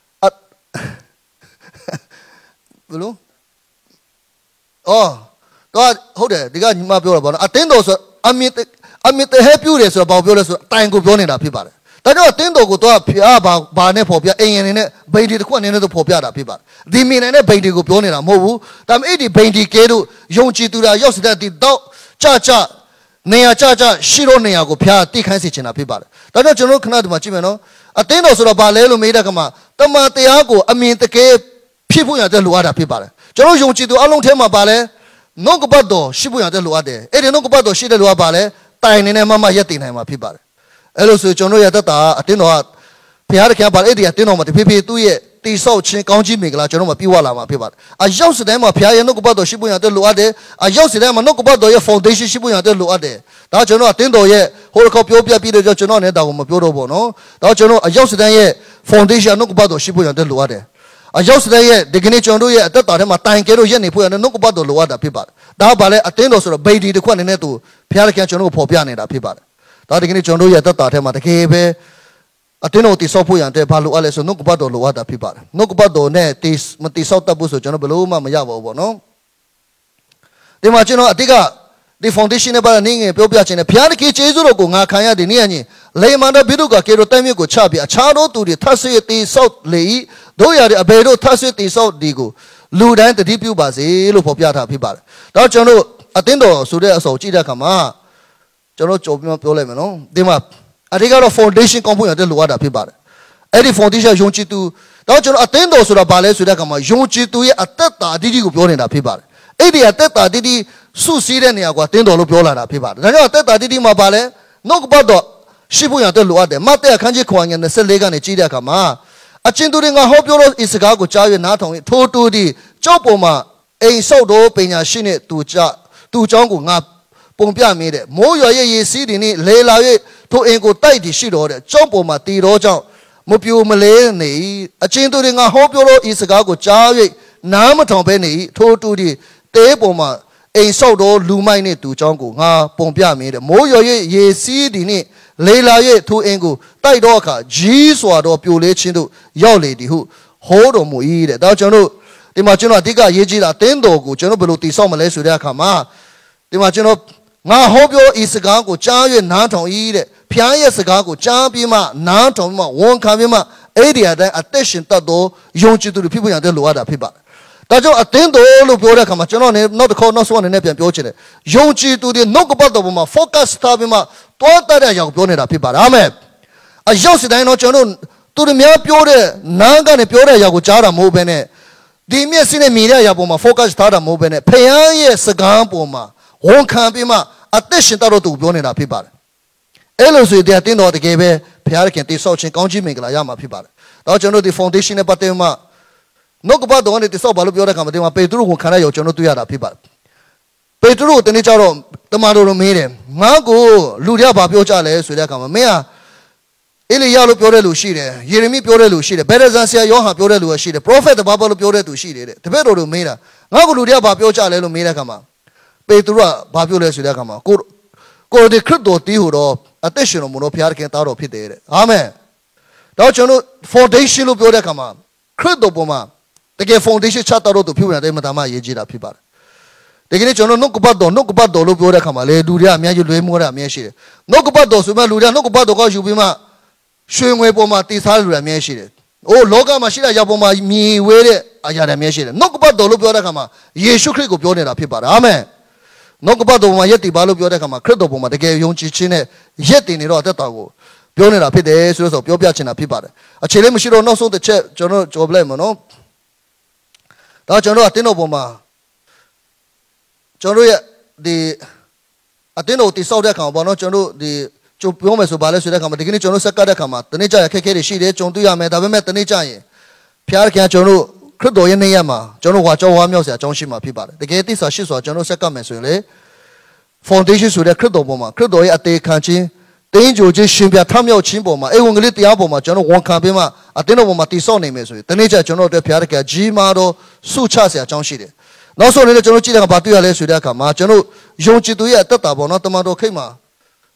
လိုအော်တော့ဟုတ်တယ်ဒီကညီမပြောတာပေါ့နော်အတင်းတော်ဆိုအမေအမေတဟဲပြုတ်တယ်ဆိုဘာပြောလဲဆိုတိုင်ကိုပြောနေတာဖြစ်ပါတယ်ဒါကြောင့်အတင်းတော်ကိုတော့ဖျားဘာဘာနဲ့ပေါ်ပြအင်ရင်နဲ့ဘိန်ဒီတစ်ခုအနေနဲ့တော့ပေါ်ပြတာဖြစ်ပါတယ်ဒီမင်းနဲ့ဘိန်ဒီကိုပြောနေတာမဟုတ်ဘူးဒါပေမဲ့အဲ့ဒီဘိန်ဒီကဲတို့ယုံကြည်သူတာရောက်စတဲ့ဒီတော့ကြကြနေရာကြကြရှိတော့နေရာကိုဖျားတိခိုင်းစေချင်တာဖြစ်ပါတယ်ဒါကြောင့်ကျွန်တော်ခဏဒီမှာကြည့်မယ်နော်အတင်းတော်ဆိုတော့ဘာလဲလို့မေးတဲ့ကမှာတမန်တရားကိုအမြင်တကယ်ဖြစ်ဖို့ရတဲ့လိုအပ်တာဖြစ်ပါတယ်ကျွန်တော်ယုံကြည်သူအလုံးထဲမှာပါလဲနှုတ်ကပတ်တော်ရှိဖို့ရတဲ့လိုအပ်တယ်အဲ့ဒီနှုတ်ကပတ်တော်ရှိတဲ့လိုအပ်ပါလဲတိုင်နေနဲ့မမရက်တည်နိုင်မှာဖြစ်ပါတယ်အဲ့လိုဆိုကျွန်တော်ရတတ်တာအတင်းတော်ကဘုရားတခင်ပါအဲ့ဒီအတင်းတော်မှာတဖြည်းဖြည်းသူ့ရဲ့တိဆောက်ခြင်းကောင်းကြီးမင်္ဂလာကျွန်တော်မှာပြည့်ဝလာမှာဖြစ်ပါတယ်အရောက်စတဲ့မှာဘုရားရဲ့နှုတ်ကပတ်တော်ရှိဖို့ရတဲ့လိုအပ်တယ်အရောက်စတဲ့မှာနှုတ်ကပတ်တော်ရဲ့ foundation ရှိဖို့ရတဲ့လိုအပ်တယ်ဒါကျွန်တော်အတင်းတော်ရဲ့ဟိုတစ်ခေါက်ပြောပြပြီးတော့ကျွန်တော်နဲ့တောင်မပြောတော့ဘူးနော်ဒါကျွန်တော်အရောက်စတဲ့ရဲ့ foundation နှုတ်ကပတ်တော်ရှိဖို့ရတဲ့လိုအပ်တယ်အရောက်စတဲ့ရဲ့ဒီကနေ့ကျွန်တော်တို့ရဲ့အသက်တာထဲမှာတိုင်ကဲလို့ရက်နေဖို့ရတဲ့နှုတ်ကပတ်တော်လိုအပ်တာဖြစ်ပါတယ်ဒါကဘာလဲအတင်းတော်ဆိုတော့ဗေဒီတစ်ခွက်အနေနဲ့သူဘုရားတခင်ကျွန်တော်ကိုပေါ်ပြနေတာဖြစ်ပါတယ်ဒါဒီကနေ့ကျွန်တော်တို့ရဲ့အသက်တာထဲမှာတကယ်ပဲအတင်းတော်တိဆောက်ဖို့ရတဲ့ဘာလိုအပ်လဲဆိုနှုတ်ကပတ်တော်လိုအပ်တာဖြစ်ပါတယ်နှုတ်ကပတ်တော်နဲ့တိမတိဆောက်တတ်ဘူးဆိုကျွန်တော်ဘယ်လို့မှမရပါဘူးပေါ့နော်ဒီမှာကျွန်တော်အတိကဒီ foundation နဲ့ပါနေငယ်ပြောပြခြင်းနဲ့ဘုရားတခင်ကျေးဇူးတော်ကိုငါခံရတဲ့နေ့အချင်းလေမန်တော်ဘိဒုကကေရိုတိုင်မြစ်ကိုချပြီးအခြားသောသူတွေထပ်ဆွေတိဆောက်လေ၏တို့ရတဲ့အဘေတို့ထပ်ဆွေတိဆောက်ဒီကိုလူတိုင်းတတိပြုပါစေလို့ဖော်ပြထားဖြစ်ပါတယ်ဒါကျွန်တော်အတင်းတော်ဆိုတဲ့အစောကြည့်တဲ့အခါမှာကျွန်တော်ကြော်ပြီးပြောလိုက်မယ်နော်ဒီမှာအတိကတော့ foundation ကောင်းဖို့ရတဲ့လိုအပ်တာဖြစ်ပါတယ်အဲ့ဒီ foundation ယုံကြည်သူတော့ကျွန်တော်အတင်းတော်ဆိုတာဘာလဲဆိုတဲ့အခါမှာယုံကြည်သူရဲ့အသက်တာအတိအကျကိုပြောနေတာဖြစ်ပါတယ်အဲ့ဒီအသက်တာအတိအကျစုစည်းတဲ့နေရာကအတင်းတော်လို့ပြောလာတာဖြစ်ပါတယ်ဒါကြောင့်အသက်တာအတိအကျမှာဘာလဲနှုတ်ကပတ်တော်ရှိဖို့ရတဲ့လိုအပ်တယ်မတ်တဲ့အခန်းကြီးခွန်ငယ်၂၄ကနေကြည့်တဲ့အခါမှာအချင်းသူတွေငါဟောပြောလို့ဤစကားကိုကြား၍နားထောင်၍ထိုတူဒီကြောက်ပေါ်မှာအိမ်ဆောက်တော်ပညာရှိနဲ့သူကြသူเจ้าကိုငါပုံပြမိတဲ့မိုးရွာရဲ့ရေစီးတွေနဲ့လေလာ၍ထိုအိမ်ကိုတိုက်တည်ရှိတော်တဲ့ကြောက်ပေါ်မှာတည်တော်ကြောင့်မပြိုမလဲနေအချင်းသူတွေငါဟောပြောလို့ဤစကားကိုကြား၍နားမထောင်ဘဲနေထိုတူဒီတဲပေါ်မှာအိမ်ဆောက်တော်လူမိုက်နဲ့သူเจ้าကိုငါပုံပြမိတဲ့မိုးရွာရဲ့ရေစီးတွေနဲ့လေလာရဲ့ထိုအိမ်ကိုတိုက်တော့အခါကြီးစွာတော့ပြိုလဲခြင်းတို့ရောက်လေသည်ဟုဟောတော်မူ၏တဲ့ဒါကျွန်တော်ဒီမှာကျွန်တော်အဓိကရေးကြည့်တာတင်းတော်ကိုကျွန်တော်ဘယ်လိုတည်ဆောက်မလဲဆိုတဲ့အခါမှာဒီမှာကျွန်တော်ငါဟောပြောဤစကားကိုကြား၍နားထောင်၏တဲ့ဖျားရဲ့စကားကိုကြားပြီးမှနားထောင်ပြီးမှဝန်ခံပြီးမှအဲ့ဒီအတိုင်းအသက်ရှင်တတ်သောယုံကြည်သူတွေဖြစ်ဖို့ရတဲ့လိုအပ်တာဖြစ်ပါတယ်ဒါကြောင့်အတင်းတော်လို့ပြောတဲ့အခါမှာကျွန်တော်လည်းနောက်တစ်ခေါက်နောက်ဆုံးအနေနဲ့ပြန်ပြောချင်တယ်ယုံကြည်သူတွေနှုတ်ကပတ်တော်ပေါ်မှာ focus ထားပြီးမှတွားတတ်တဲ့အရာကိုပြောနေတာဖြစ်ပါတယ်အာမင်အရောက်စတိုင်းတော့ကျွန်တော်သူတို့များပြောတဲ့နားကနေပြောတဲ့အရာကိုကြားတာမဟုတ်ဘဲနဲ့ဒီမျက်စိနဲ့မြင်တဲ့အရာပေါ်မှာ focus ထားတာမဟုတ်ဘဲနဲ့ဖျားရဲ့စကားပေါ်မှာဝန်ခံပြီးမှအသက်ရှင်တတ်တော့သူပြောနေတာဖြစ်ပါတယ်အဲ့လိုဆိုရင်တင်းတော်တကယ်ပဲဘုရားခင်တိဆောက်ခြင်းကောင်းချီးမင်္ဂလာရမှာဖြစ်ပါတယ်တော့ကျွန်တော်ဒီ foundation နဲ့ပတ်သက်မှနှုတ်ကပတ်တော်နဲ့တိဆောက်ပါလို့ပြောတဲ့အခါမှာဒီမှာပေတရုကိုခံရရောက်ကျွန်တော်တွေ့ရတာဖြစ်ပါတယ်ပေတရုကိုတနေ့ကျတော့တမန်တော်တို့မေးတယ်ငါ့ကိုလူတွေကဘာပြောကြလဲဆိုတဲ့အခါမှာမင်းဟာအေလိယလို့ပြောတဲ့လူရှိတယ်ယေရမိပြောတဲ့လူရှိတယ်ဗေဒဇန်ဆရာယောဟန်ပြောတဲ့လူရှိတယ်ပရောဖက်တပါးလို့ပြောတဲ့သူရှိတယ်တဲ့တပည့်တော်တို့မေးတာငါ့ကိုလူတွေကဘာပြောကြလဲလို့မေးတဲ့အခါမှာပေတရုကဘာပြောလဲဆိုတဲ့အခါမှာကိုကိုဒီခရစ်တော်တီးဟိုတော့အသက်ရှင်တော်မူသောဘုရားခင်သားတော်ဖြစ်တယ်တဲ့အာမင်တော့ကျွန်တော် foundation လို့ပြောတဲ့အခါမှာခရစ်တော်ပေါ်မှာတကယ် foundation ချတာတော့သူဖြစ်နေတာမတမရေးကြည့်တာဖြစ်ပါတယ်ဒီကနေ့ကျွန်တော်နှုတ်ကပတ်တော်နှုတ်ကပတ်တော်လို့ပြောတဲ့အခါမှာလေလူတွေကအများကြီးလွဲမွေးတာအများရှိတယ်နှုတ်ကပတ်တော်ဆိုမှလူတွေနှုတ်ကပတ်တော်ကယူပြီးမှရွှေငွေပေါ်မှာတည်စားလူတွေအများရှိတယ်အိုးလောကမှာရှိတဲ့ရောက်ပေါ်မှာမြည်ဝဲတဲ့အရာတွေအများရှိတယ်နှုတ်ကပတ်တော်လို့ပြောတဲ့အခါမှာယေရှုခရစ်ကိုပြောနေတာဖြစ်ပါတယ်အာမင်နှုတ်ကပတ်တော်ပေါ်မှာယက်တည်ပါလို့ပြောတဲ့အခါမှာခရစ်တော်ပေါ်မှာတကယ်ယုံကြည်ခြင်းနဲ့ယက်တည်နေတော့အသက်တာကိုပြောနေတာဖြစ်တယ်ဆိုတော့ပြောပြချင်တာဖြစ်ပါတယ်အခြေလေးမရှိတော့နောက်ဆုံးတစ်ချက်ကျွန်တော်ကြော်ပလိုက်မှာနော်ဒါကျွန်တော်အတင်းတော်ပေါ်မှာကျွန်တော်ရဲ့ဒီအတင်းတော်တိဆောက်တဲ့အခါမှာပေါ့နော်ကျွန်တော်ဒီကျုပ်ပြောမယ်ဆိုဘာလဲဆိုတဲ့အခါမှာဒီကနေ့ကျွန်တော်ဆက်ကတဲ့အခါမှာတနေ့ကျရခက်ခဲတွေရှိတယ်ကြုံတွေ့ရမယ်ဒါပေမဲ့တနေ့ကျရင်ဖျားခင်ကျွန်တော်ခရစ်တော်ရဲ့နေ့ရက်မှာကျွန်တော်ဝါကြောဝါမြောက်စရာအကြောင်းရှိမှာဖြစ်ပါတယ်တကယ်တိစာရှိစွာကျွန်တော်ဆက်ကမယ်ဆိုရင်လေ foundation ဆိုတဲ့ခရစ်တော်ပေါ်မှာခရစ်တော်ရဲ့အသေးခံခြင်းတင်းကြိုခြင်းရှင်ပြထမြောက်ခြင်းပေါ်မှာအေဝံဂေလိတရားပေါ်မှာကျွန်တော်ဝန်ခံပြီးမှအတင်းတော်ပေါ်မှာတိဆောက်နိုင်မယ်ဆိုရင်တနေ့ကျကျွန်တော်တို့ဖျားခင်ကြီးမားတော့ဆုချစရာအကြောင်းရှိတယ်နောက်ဆုံးလည်းကျွန်တော်ကြည့်တဲ့အခါဘာတွေ့ရလဲဆိုတဲ့အခါမှာကျွန်တော်ယုံကြည်သူရဲ့အသက်တာပေါ်နော်တမန်တော်ခိတ်မှာ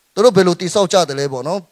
တို့ဘယ်လိုတိဆောက်ကြတယ်လဲပေါ့နော်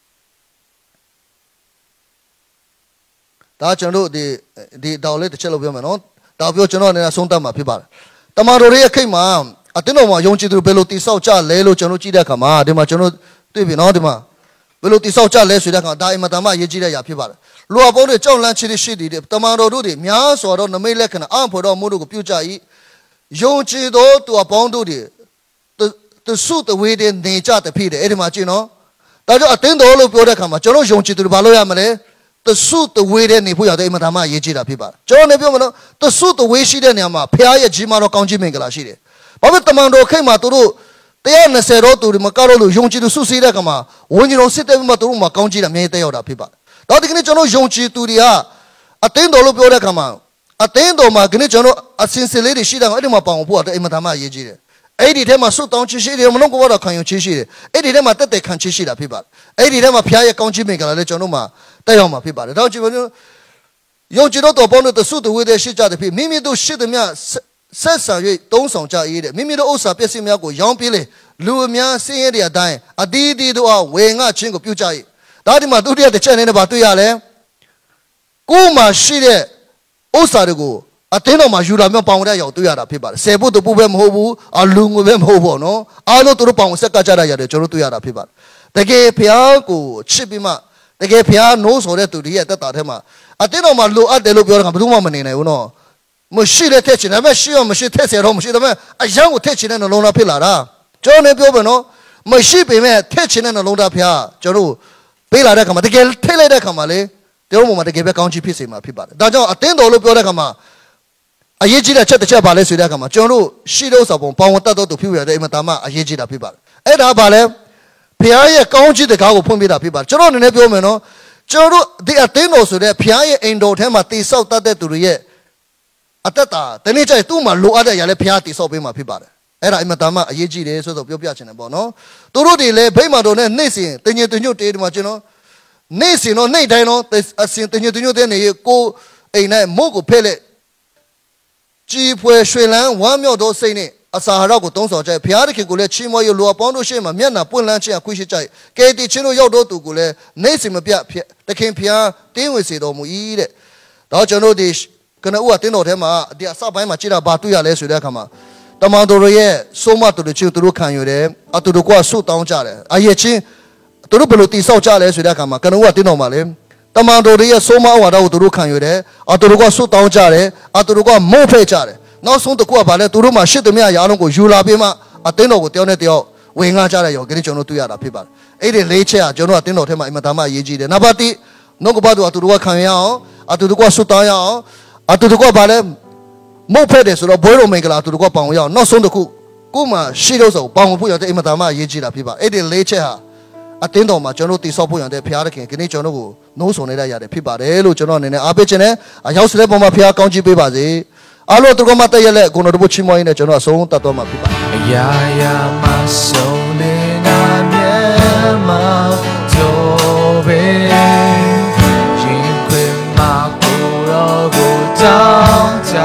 ဒါကျွန်တော်တို့ဒီဒီတောက်လေးတစ်ချက်လို့ပြောမယ်နော်တောက်ပြောကျွန်တော်အနေနဲ့ဆုံးသတ်မှာဖြစ်ပါတယ်တမန်တော်ရဲ့အခိတ်မှာအတင်းတော်မှာယုံကြည်သူဘယ်လိုတိဆောက်ကြလဲလို့ကျွန်တော်ကြည့်တဲ့အခါမှာဒီမှာကျွန်တော်တွေ့ပြီနော်ဒီမှာဘယ်လိုတိဆောက်ကြလဲဆိုတဲ့အခါဒါအင်မတန်မှအရေးကြီးတဲ့အရာဖြစ်ပါတယ်လူအပေါင်းတွေကြောက်လန့်ချစ်ရှိတယ်တမန်တော်တို့တွေများစွာသောနမိတ်လက္ခဏာအံ့ဖွယ်တော်မှုတို့ကိုပြုကြ၏ယုံကြည်သောသူအပေါင်းတို့တွေသူစုတဝေးတဲ့နေကြတဲ့ဖြစ်တယ်အဲ့ဒီမှာကြည့်နော်ဒါကြောင့်အတင်းတော်လို့ပြောတဲ့အခါမှာကျွန်တော်ယုံကြည်သူတွေဘာလို့ရမလဲတဆုတဝေးတဲ့နေဖို့ရတဲ့အင်မတန်မှအရေးကြီးတာဖြစ်ပါတယ်ကျွန်တော်နေပြောမလို့တဆုတဝေးရှိတဲ့နေရာမှာဖခင်ရဲ့ကြီးမားသောကောင်းချီးမင်္ဂလာရှိတယ်ဘာဖြစ်တမန်တော်ခိတ်မှာသူတို့တရား၂၀တော့သူတွေမကောက်လို့ယုံကြည်သူစုစည်းတဲ့အခါမှာဝိညာဉ်တော်စစ်တဲ့မှာသူတို့မှာကောင်းချီးတာအမြဲတမ်းရောက်တာဖြစ်ပါတယ်ဒါဒီကနေ့ကျွန်တော်ယုံကြည်သူတွေကအတင်းတော်လို့ပြောတဲ့အခါမှာအတင်းတော်မှာဒီနေ့ကျွန်တော်အစင်စလေးတွေရှိတဲ့အခါအဲ့ဒီမှာပေါအောင်ဖို့အင်မတန်မှအရေးကြီးတယ်အဲ့ဒီထဲမှာစွတ်တောင်းချီးရှိတယ်မလုံးကောတော့ခံယူချီးရှိတယ်အဲ့ဒီထဲမှာတက်တက်ခံချီးရှိတာဖြစ်ပါတယ်အဲ့ဒီထဲမှာဖခင်ရဲ့ကောင်းချီးမင်္ဂလာလည်းကျွန်တော်မှာတက်ရောက်မှာဖြစ်ပါတယ်ဒါကြောင့်ကျွန်တော်ယုံကြည်တော်တော်ပေါင်းတဲ့သုတဝေတဲ့ရှိကြတဲ့ဖြစ်မိမိတို့ရှိသမျှဆက်ဆံ၍တုံးဆောင်ကြ၏တဲ့မိမိတို့ဥစ္စာပစ္စည်းများကိုရောင်းပြေးလေလူအများဆင်းရဲတဲ့အတိုင်းအတီးတီးတို့အဝေငှချင်းကိုပြုကြ၏ဒါဒီမှာဒုတိယတစ်ချက်နဲ့ပါတွေ့ရလဲကိုယ်မှာရှိတဲ့ဥစ္စာတွေကိုအတင်းတော်မှာယူလာမျိုးပေါင်တဲ့ရောက်တွေ့ရတာဖြစ်ပါတယ်ဆယ်ဖို့တပူပဲမဟုတ်ဘူးအလူငွေပဲမဟုတ်ဘူးနော်အားလုံးသူတို့ပေါင်ဆက်ကကြရရတယ်ကျွန်တော်တွေ့ရတာဖြစ်ပါတယ်တကယ်ဖျားကိုချစ်ပြီးမှတကယ်ဖျားနိုးဆိုတဲ့သူတွေရဲ့တက်တာထဲမှာအတင်းတော်မှာလိုအပ်တယ်လို့ပြောတာကဘယ်သူမှမနေနိုင်ဘူးနော်မရှိတဲ့ထက်ချင်တယ်မရှိရောမရှိထက်စေတော့မရှိတယ်မဲ့အရန်ကိုထက်ချင်တဲ့နှလုံးသားဖြစ်လာတာကျွန်တော်လည်းပြောမယ်နော်မရှိပေမဲ့ထက်ချင်တဲ့နှလုံးသားဖျားကျွန်တော်ပေးလာတဲ့ခါမှာတကယ်ထည့်လိုက်တဲ့ခါမှာလေကျွန်တော်မှတကယ်ပဲကောင်းချီးဖြစ်စေမှာဖြစ်ပါတယ်ဒါကြောင့်အတင်းတော်လို့ပြောတဲ့ခါမှာအရေးကြီးတဲ့ချက်တစ်ချက်ပါလဲဆိုတဲ့အခါမှာကျွန်တော်တို့ရှိတဲ့ဥစ္စာပုံပေါဝင်တတ်တော့သူဖြစ်ရတဲ့အင်မတန်မှအရေးကြီးတာဖြစ်ပါတယ်အဲ့ဒါပါလဲဖျားရဲ့ကောင်းချီးတကားကိုဖွင့်ပြတာဖြစ်ပါတယ်ကျွန်တော်အနေနဲ့ပြောမယ်နော်ကျွန်တော်တို့ဒီအတင်းတော်ဆိုတဲ့ဖျားရဲ့အိမ်တော်ထဲမှာတိဆောက်တတ်တဲ့သူတွေရဲ့အသက်တာတနေ့ကျရင်သူ့မှာလိုအပ်တဲ့အရာလဲဖျားတိဆောက်ပေးမှာဖြစ်ပါတယ်အဲ့ဒါအင်မတန်မှအရေးကြီးတယ်ဆိုတော့ပြောပြချင်တယ်ပေါ့နော်သူတို့တွေလည်းဗိမာန်တော်နဲ့နေ့စဉ်တင်ញင်တင်ညွတ်တေးဒီမှာကျွန်တော်နေ့စဉ်တော့နေ့တိုင်းတော့အစဉ်တင်ញင်တင်ညွတ်တဲ့နေကိုအိမ်နဲ့မုတ်ကိုဖဲ့လက်ကြည်ဖွယ်ရွှေလန်းဝမ်းမြောက်သောစိတ်နဲ့အစာဟာရကိုတုံးဆောင်ကြဘုရားသခင်ကိုလည်းချီးမွမ်းရလိုအပေါင်းတို့ရှေ့မှာမျက်နှာပွင့်လန်းခြင်းအခွင့်ရှိကြကဲတီချင်းတို့ရောက်တော့သူကိုလည်းနေ့စဉ်မပြသခင်ဘုရားတင်းဝင်စေတော်မူ၏တဲ့ဒါကျွန်တော်ဒီကနဦးကတင်းတော်ထဲမှာဒီအစပိုင်းမှာကြည့်တာဘာတွေ့ရလဲဆိုတဲ့အခါမှာတမန်တော်ရဲ့စိုးမတော်တို့ချင်းသူတို့ခံယူတယ်အတူတူကဆုတောင်းကြတယ်အရေးချင်းသူတို့ဘယ်လိုတိဆောက်ကြလဲဆိုတဲ့အခါမှာကနဦးကတင်းတော်မှာလေတမန်တော်ရဲ့စိုးမအဝါဒကိုသူတို့ခံယူတယ်အတူတူကဆုတောင်းကြတယ်အတူတူကမုတ်ဖဲ့ကြတယ်နောက်ဆုံးတစ်ခုကဘာလဲသူတို့မှာရှစ်သမျှရာလုံးကိုယူလာပြီးမှအတင်းတော်ကိုတယောက်နဲ့တယောက်ဝင်ငှကြတဲ့ရောဒီကျွန်တော်တွေ့ရတာဖြစ်ပါတယ်အဲ့ဒီလေးချက်ကကျွန်တော်အတင်းတော်ထဲမှာအင်မတန်မှအရေးကြီးတယ်နံပါတ်တစ်နှုတ်ကပတ်တော်အတူတူကခံရအောင်အတူတူကဆုတောင်းရအောင်အတူတူကဘာလဲမုတ်ဖဲ့တယ်ဆိုတော့ဘွဲတော်မင်္ဂလာအတူတူကပေါင်ရအောင်နောက်ဆုံးတစ်ခုကိုယ်မှာရှိလို့ဆိုပေါင်ဖို့ရတဲ့အင်မတန်မှအရေးကြီးတာဖြစ်ပါအဲ့ဒီလေးချက်ဟာအတင်းတော်မှာကျွန်တော်တိဆောက်ဖို့ရတဲ့ဘုရားသခင်ဒီနေ့ကျွန်တော်ကိုနှိုးဆော်နေရရတယ်ဖြစ်ပါတယ်လို့ကျွန်တော်အနေနဲ့အားပေးခြင်းနဲ့အရောက်စတဲ့ပုံမှာဘုရားကောင်းချီးပေးပါစေအားလုံးသူကမှတည့်ရလက်ကိုတော်တို့ချီးမွမ်းရင်းနဲ့ကျွန်တော်အဆုံးတတ်တော်မှာဖြစ်ပါတယ်အရာရာမဆုံးနေတာမြတ်မှာတော့ပဲရင်ခွင်မှာကိုရောကိုတောင်းကြ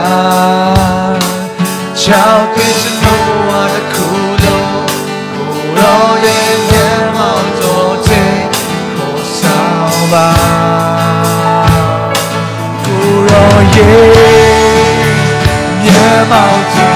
ချောက်ကိစ္စလို့ဝါတခုလို့ကိုရောရဲ့မြတ်မှာတော့တဲ့ကိုဆောင်ပါကိုရောရဲ့မောင်ကြီး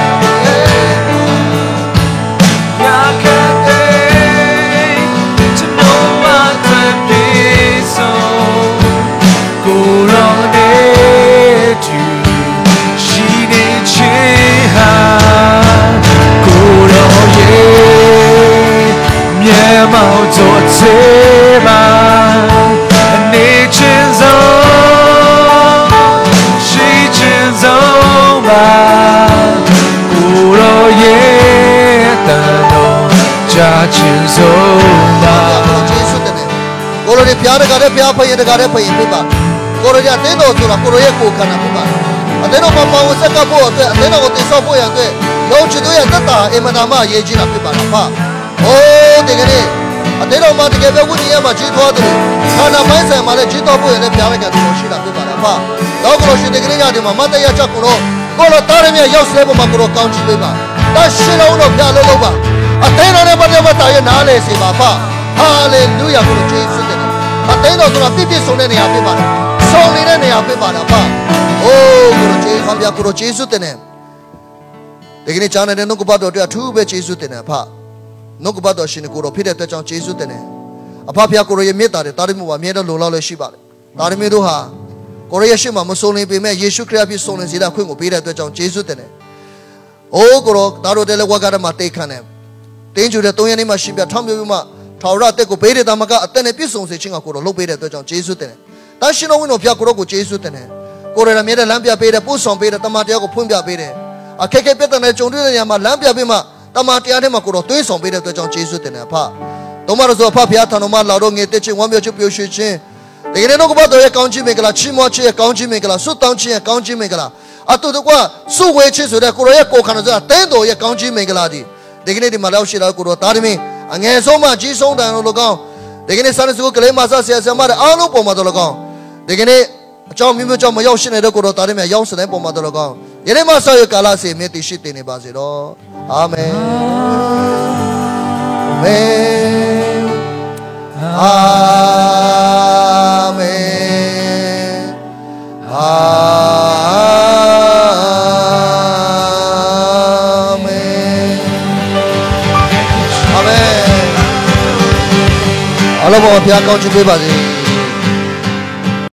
ရခဲ့တဲ့ကျွန်တော်မသွေးပြေဆုံးကိုရောတဲ့သူရှိနေချေဟာကိုရောရဲ့မြေမောင်တို့ချေပါအနေချင်းဆုံးရှိချင်းဆုံးပါကိုရောရဲ့တန်တော်ကြာချင်းဆုံးပါကျေးဇူးတင်တယ်ကိုရောရဲ့ဖျားတကားတဲ့ဖျားဖယင်တကားတဲ့ဖယင်ဖြစ်ပါကိုရောရဲ့တင်းတော်ဆိုတာကိုရောရဲ့ကိုယ်ခန္ဓာဖြစ်ပါအတင်းတော်မှာပေါင်းဆက်ကပ်ဖို့အတွက်အတင်းတော်ကိုတိဆောက်ဖို့ရတဲ့ယုံကြည်သူရဲ့သက်တာအင်မတန်မှအရေးကြီးတာဖြစ်ပါလားဖဟိုးဒီကနေ့အတင်းတော်မှာတကယ်ပဲဝိညာဉ်မှာကြီးထွားတယ်ခန္ဓာပိုင်းဆိုင်မှာလည်းကြီးထွားဖို့ရတဲ့ဖျားတဲ့ကတော်ရှိတာဖြစ်ပါလားဖတော့ကိုရောရှင်ဒီကနေ့ညဒီမှာမတ်တရားချက်ကိုတော့ကိုရောတားရမြရောက်စဲပေါ်မှာကိုရောကောင်းချီးပေးပါတရှိလုံးတော့ဖျားလို့လို့ပါအသိတော်နဲ့ပတ်သက်ပတ်တာရဲ့နားလေစေပါဖဟာလေလုယာကိုကျေးဇူးတင်တယ်အသိတော်ဆိုတာပြည့်ပြည့်စုံတဲ့နေရာဖြစ်ပါတယ်စုံနေတဲ့နေရာဖြစ်ပါတယ်ဖအိုးကိုကျေးဇူးဖကိုကျေးဇူးတင်တယ်ဒီကနေ့ကြားနေတဲ့နှုတ်ကပတ်တော်အတွက်အထူးပဲကျေးဇူးတင်တယ်ဖနှုတ်ကပတ်တော်ရှင်ကိုတော်ဖြစ်တဲ့အတွက်ကြောင့်ကျေးဇူးတင်တယ်အဖဖကိုရဲ့မေတ္တာတွေတာရမှုပါမြဲတဲ့လုံလောက်လည်းရှိပါတယ်တာရမီတို့ဟာကိုရဲ့ရှိမှမဆုံးလင်းပေမဲ့ယေရှုခရစ်အဖြစ်ဆုံးလင်းစေတဲ့ခွင့်ကိုပေးတဲ့အတွက်ကြောင့်ကျေးဇူးတင်တယ်အိုးကိုတော်ဒါတို့တဲ့လက်ဝါကရမှာတိတ်ခန့်တယ်တင်းကျူတဲ့သုံးရက်နေ့မှရှင်ပြထောင်းမျိုးမှထာဝရအသက်ကိုပေးတဲ့တာမကအသက်နဲ့ပြည့်စုံစေခြင်းကကိုတော်လုပ်ပေးတဲ့အတွက်ကြောင့်ကျေးဇူးတင်တယ်တန်ရှင်တော်ဝိညာဉ်ဖျားကိုတော်ကိုကျေးဇူးတင်တယ်ကိုရရမြဲတဲ့လမ်းပြပေးတဲ့ပို့ဆောင်ပေးတဲ့တမန်တရားကိုဖွင့်ပြပေးတယ်အခက်အခဲပြဿနာကြုံတွေ့တဲ့နေရာမှာလမ်းပြပေးမှတမန်တရားထဲမှာကိုတော်သွေးဆောင်ပေးတဲ့အတွက်ကြောင့်ကျေးဇူးတင်တယ်အဖတော်မတော်ဆိုအဖဖျားထံတော်မှာလာတော့ငယ်တက်ချင်းဝမ်းမြောက်ခြင်းပျော်ရွှင်ခြင်းဒီကနေ့တော့ကပတ်တော်ရဲ့ကောင်းချီးမင်္ဂလာချီးမွမ်းခြင်းရဲ့ကောင်းချီးမင်္ဂလာဆုတောင်းခြင်းရဲ့ကောင်းချီးမင်္ဂလာအတူတကွဆုဝေခြင်းဆိုတဲ့ကိုရောရဲ့ကိုယ်ခန္ဓာဆိုတာတင်းတော်ရဲ့ကောင်းချီးမင်္ဂလာဒီဒီကနေ့ဒီမှာလောက်ရှိတော့ကိုတော်သားသမီးအငယ်ဆုံးမှကြီးဆုံးတန်လို့ကောင်းဒီကနေ့ဆန်းစုကလေးမဆဆရာဆရာမတဲ့အားလုံးပေါ်မှာတော့ကောင်းဒီကနေ့အကြောင်းမျိုးမျိုးကြောင့်မရောက်ရှိနေတဲ့ကိုတော်သားသမီးရောက်စတဲ့ပေါ်မှာတော့ကောင်းယနေ့မှဆောရကာလစီမြတ်တရှိတင်နေပါစေတော့အာမင်အာမင်အာမင်အာမင်အာမင်အလောဘဘုရားကောင်းချီးပေးပါစေ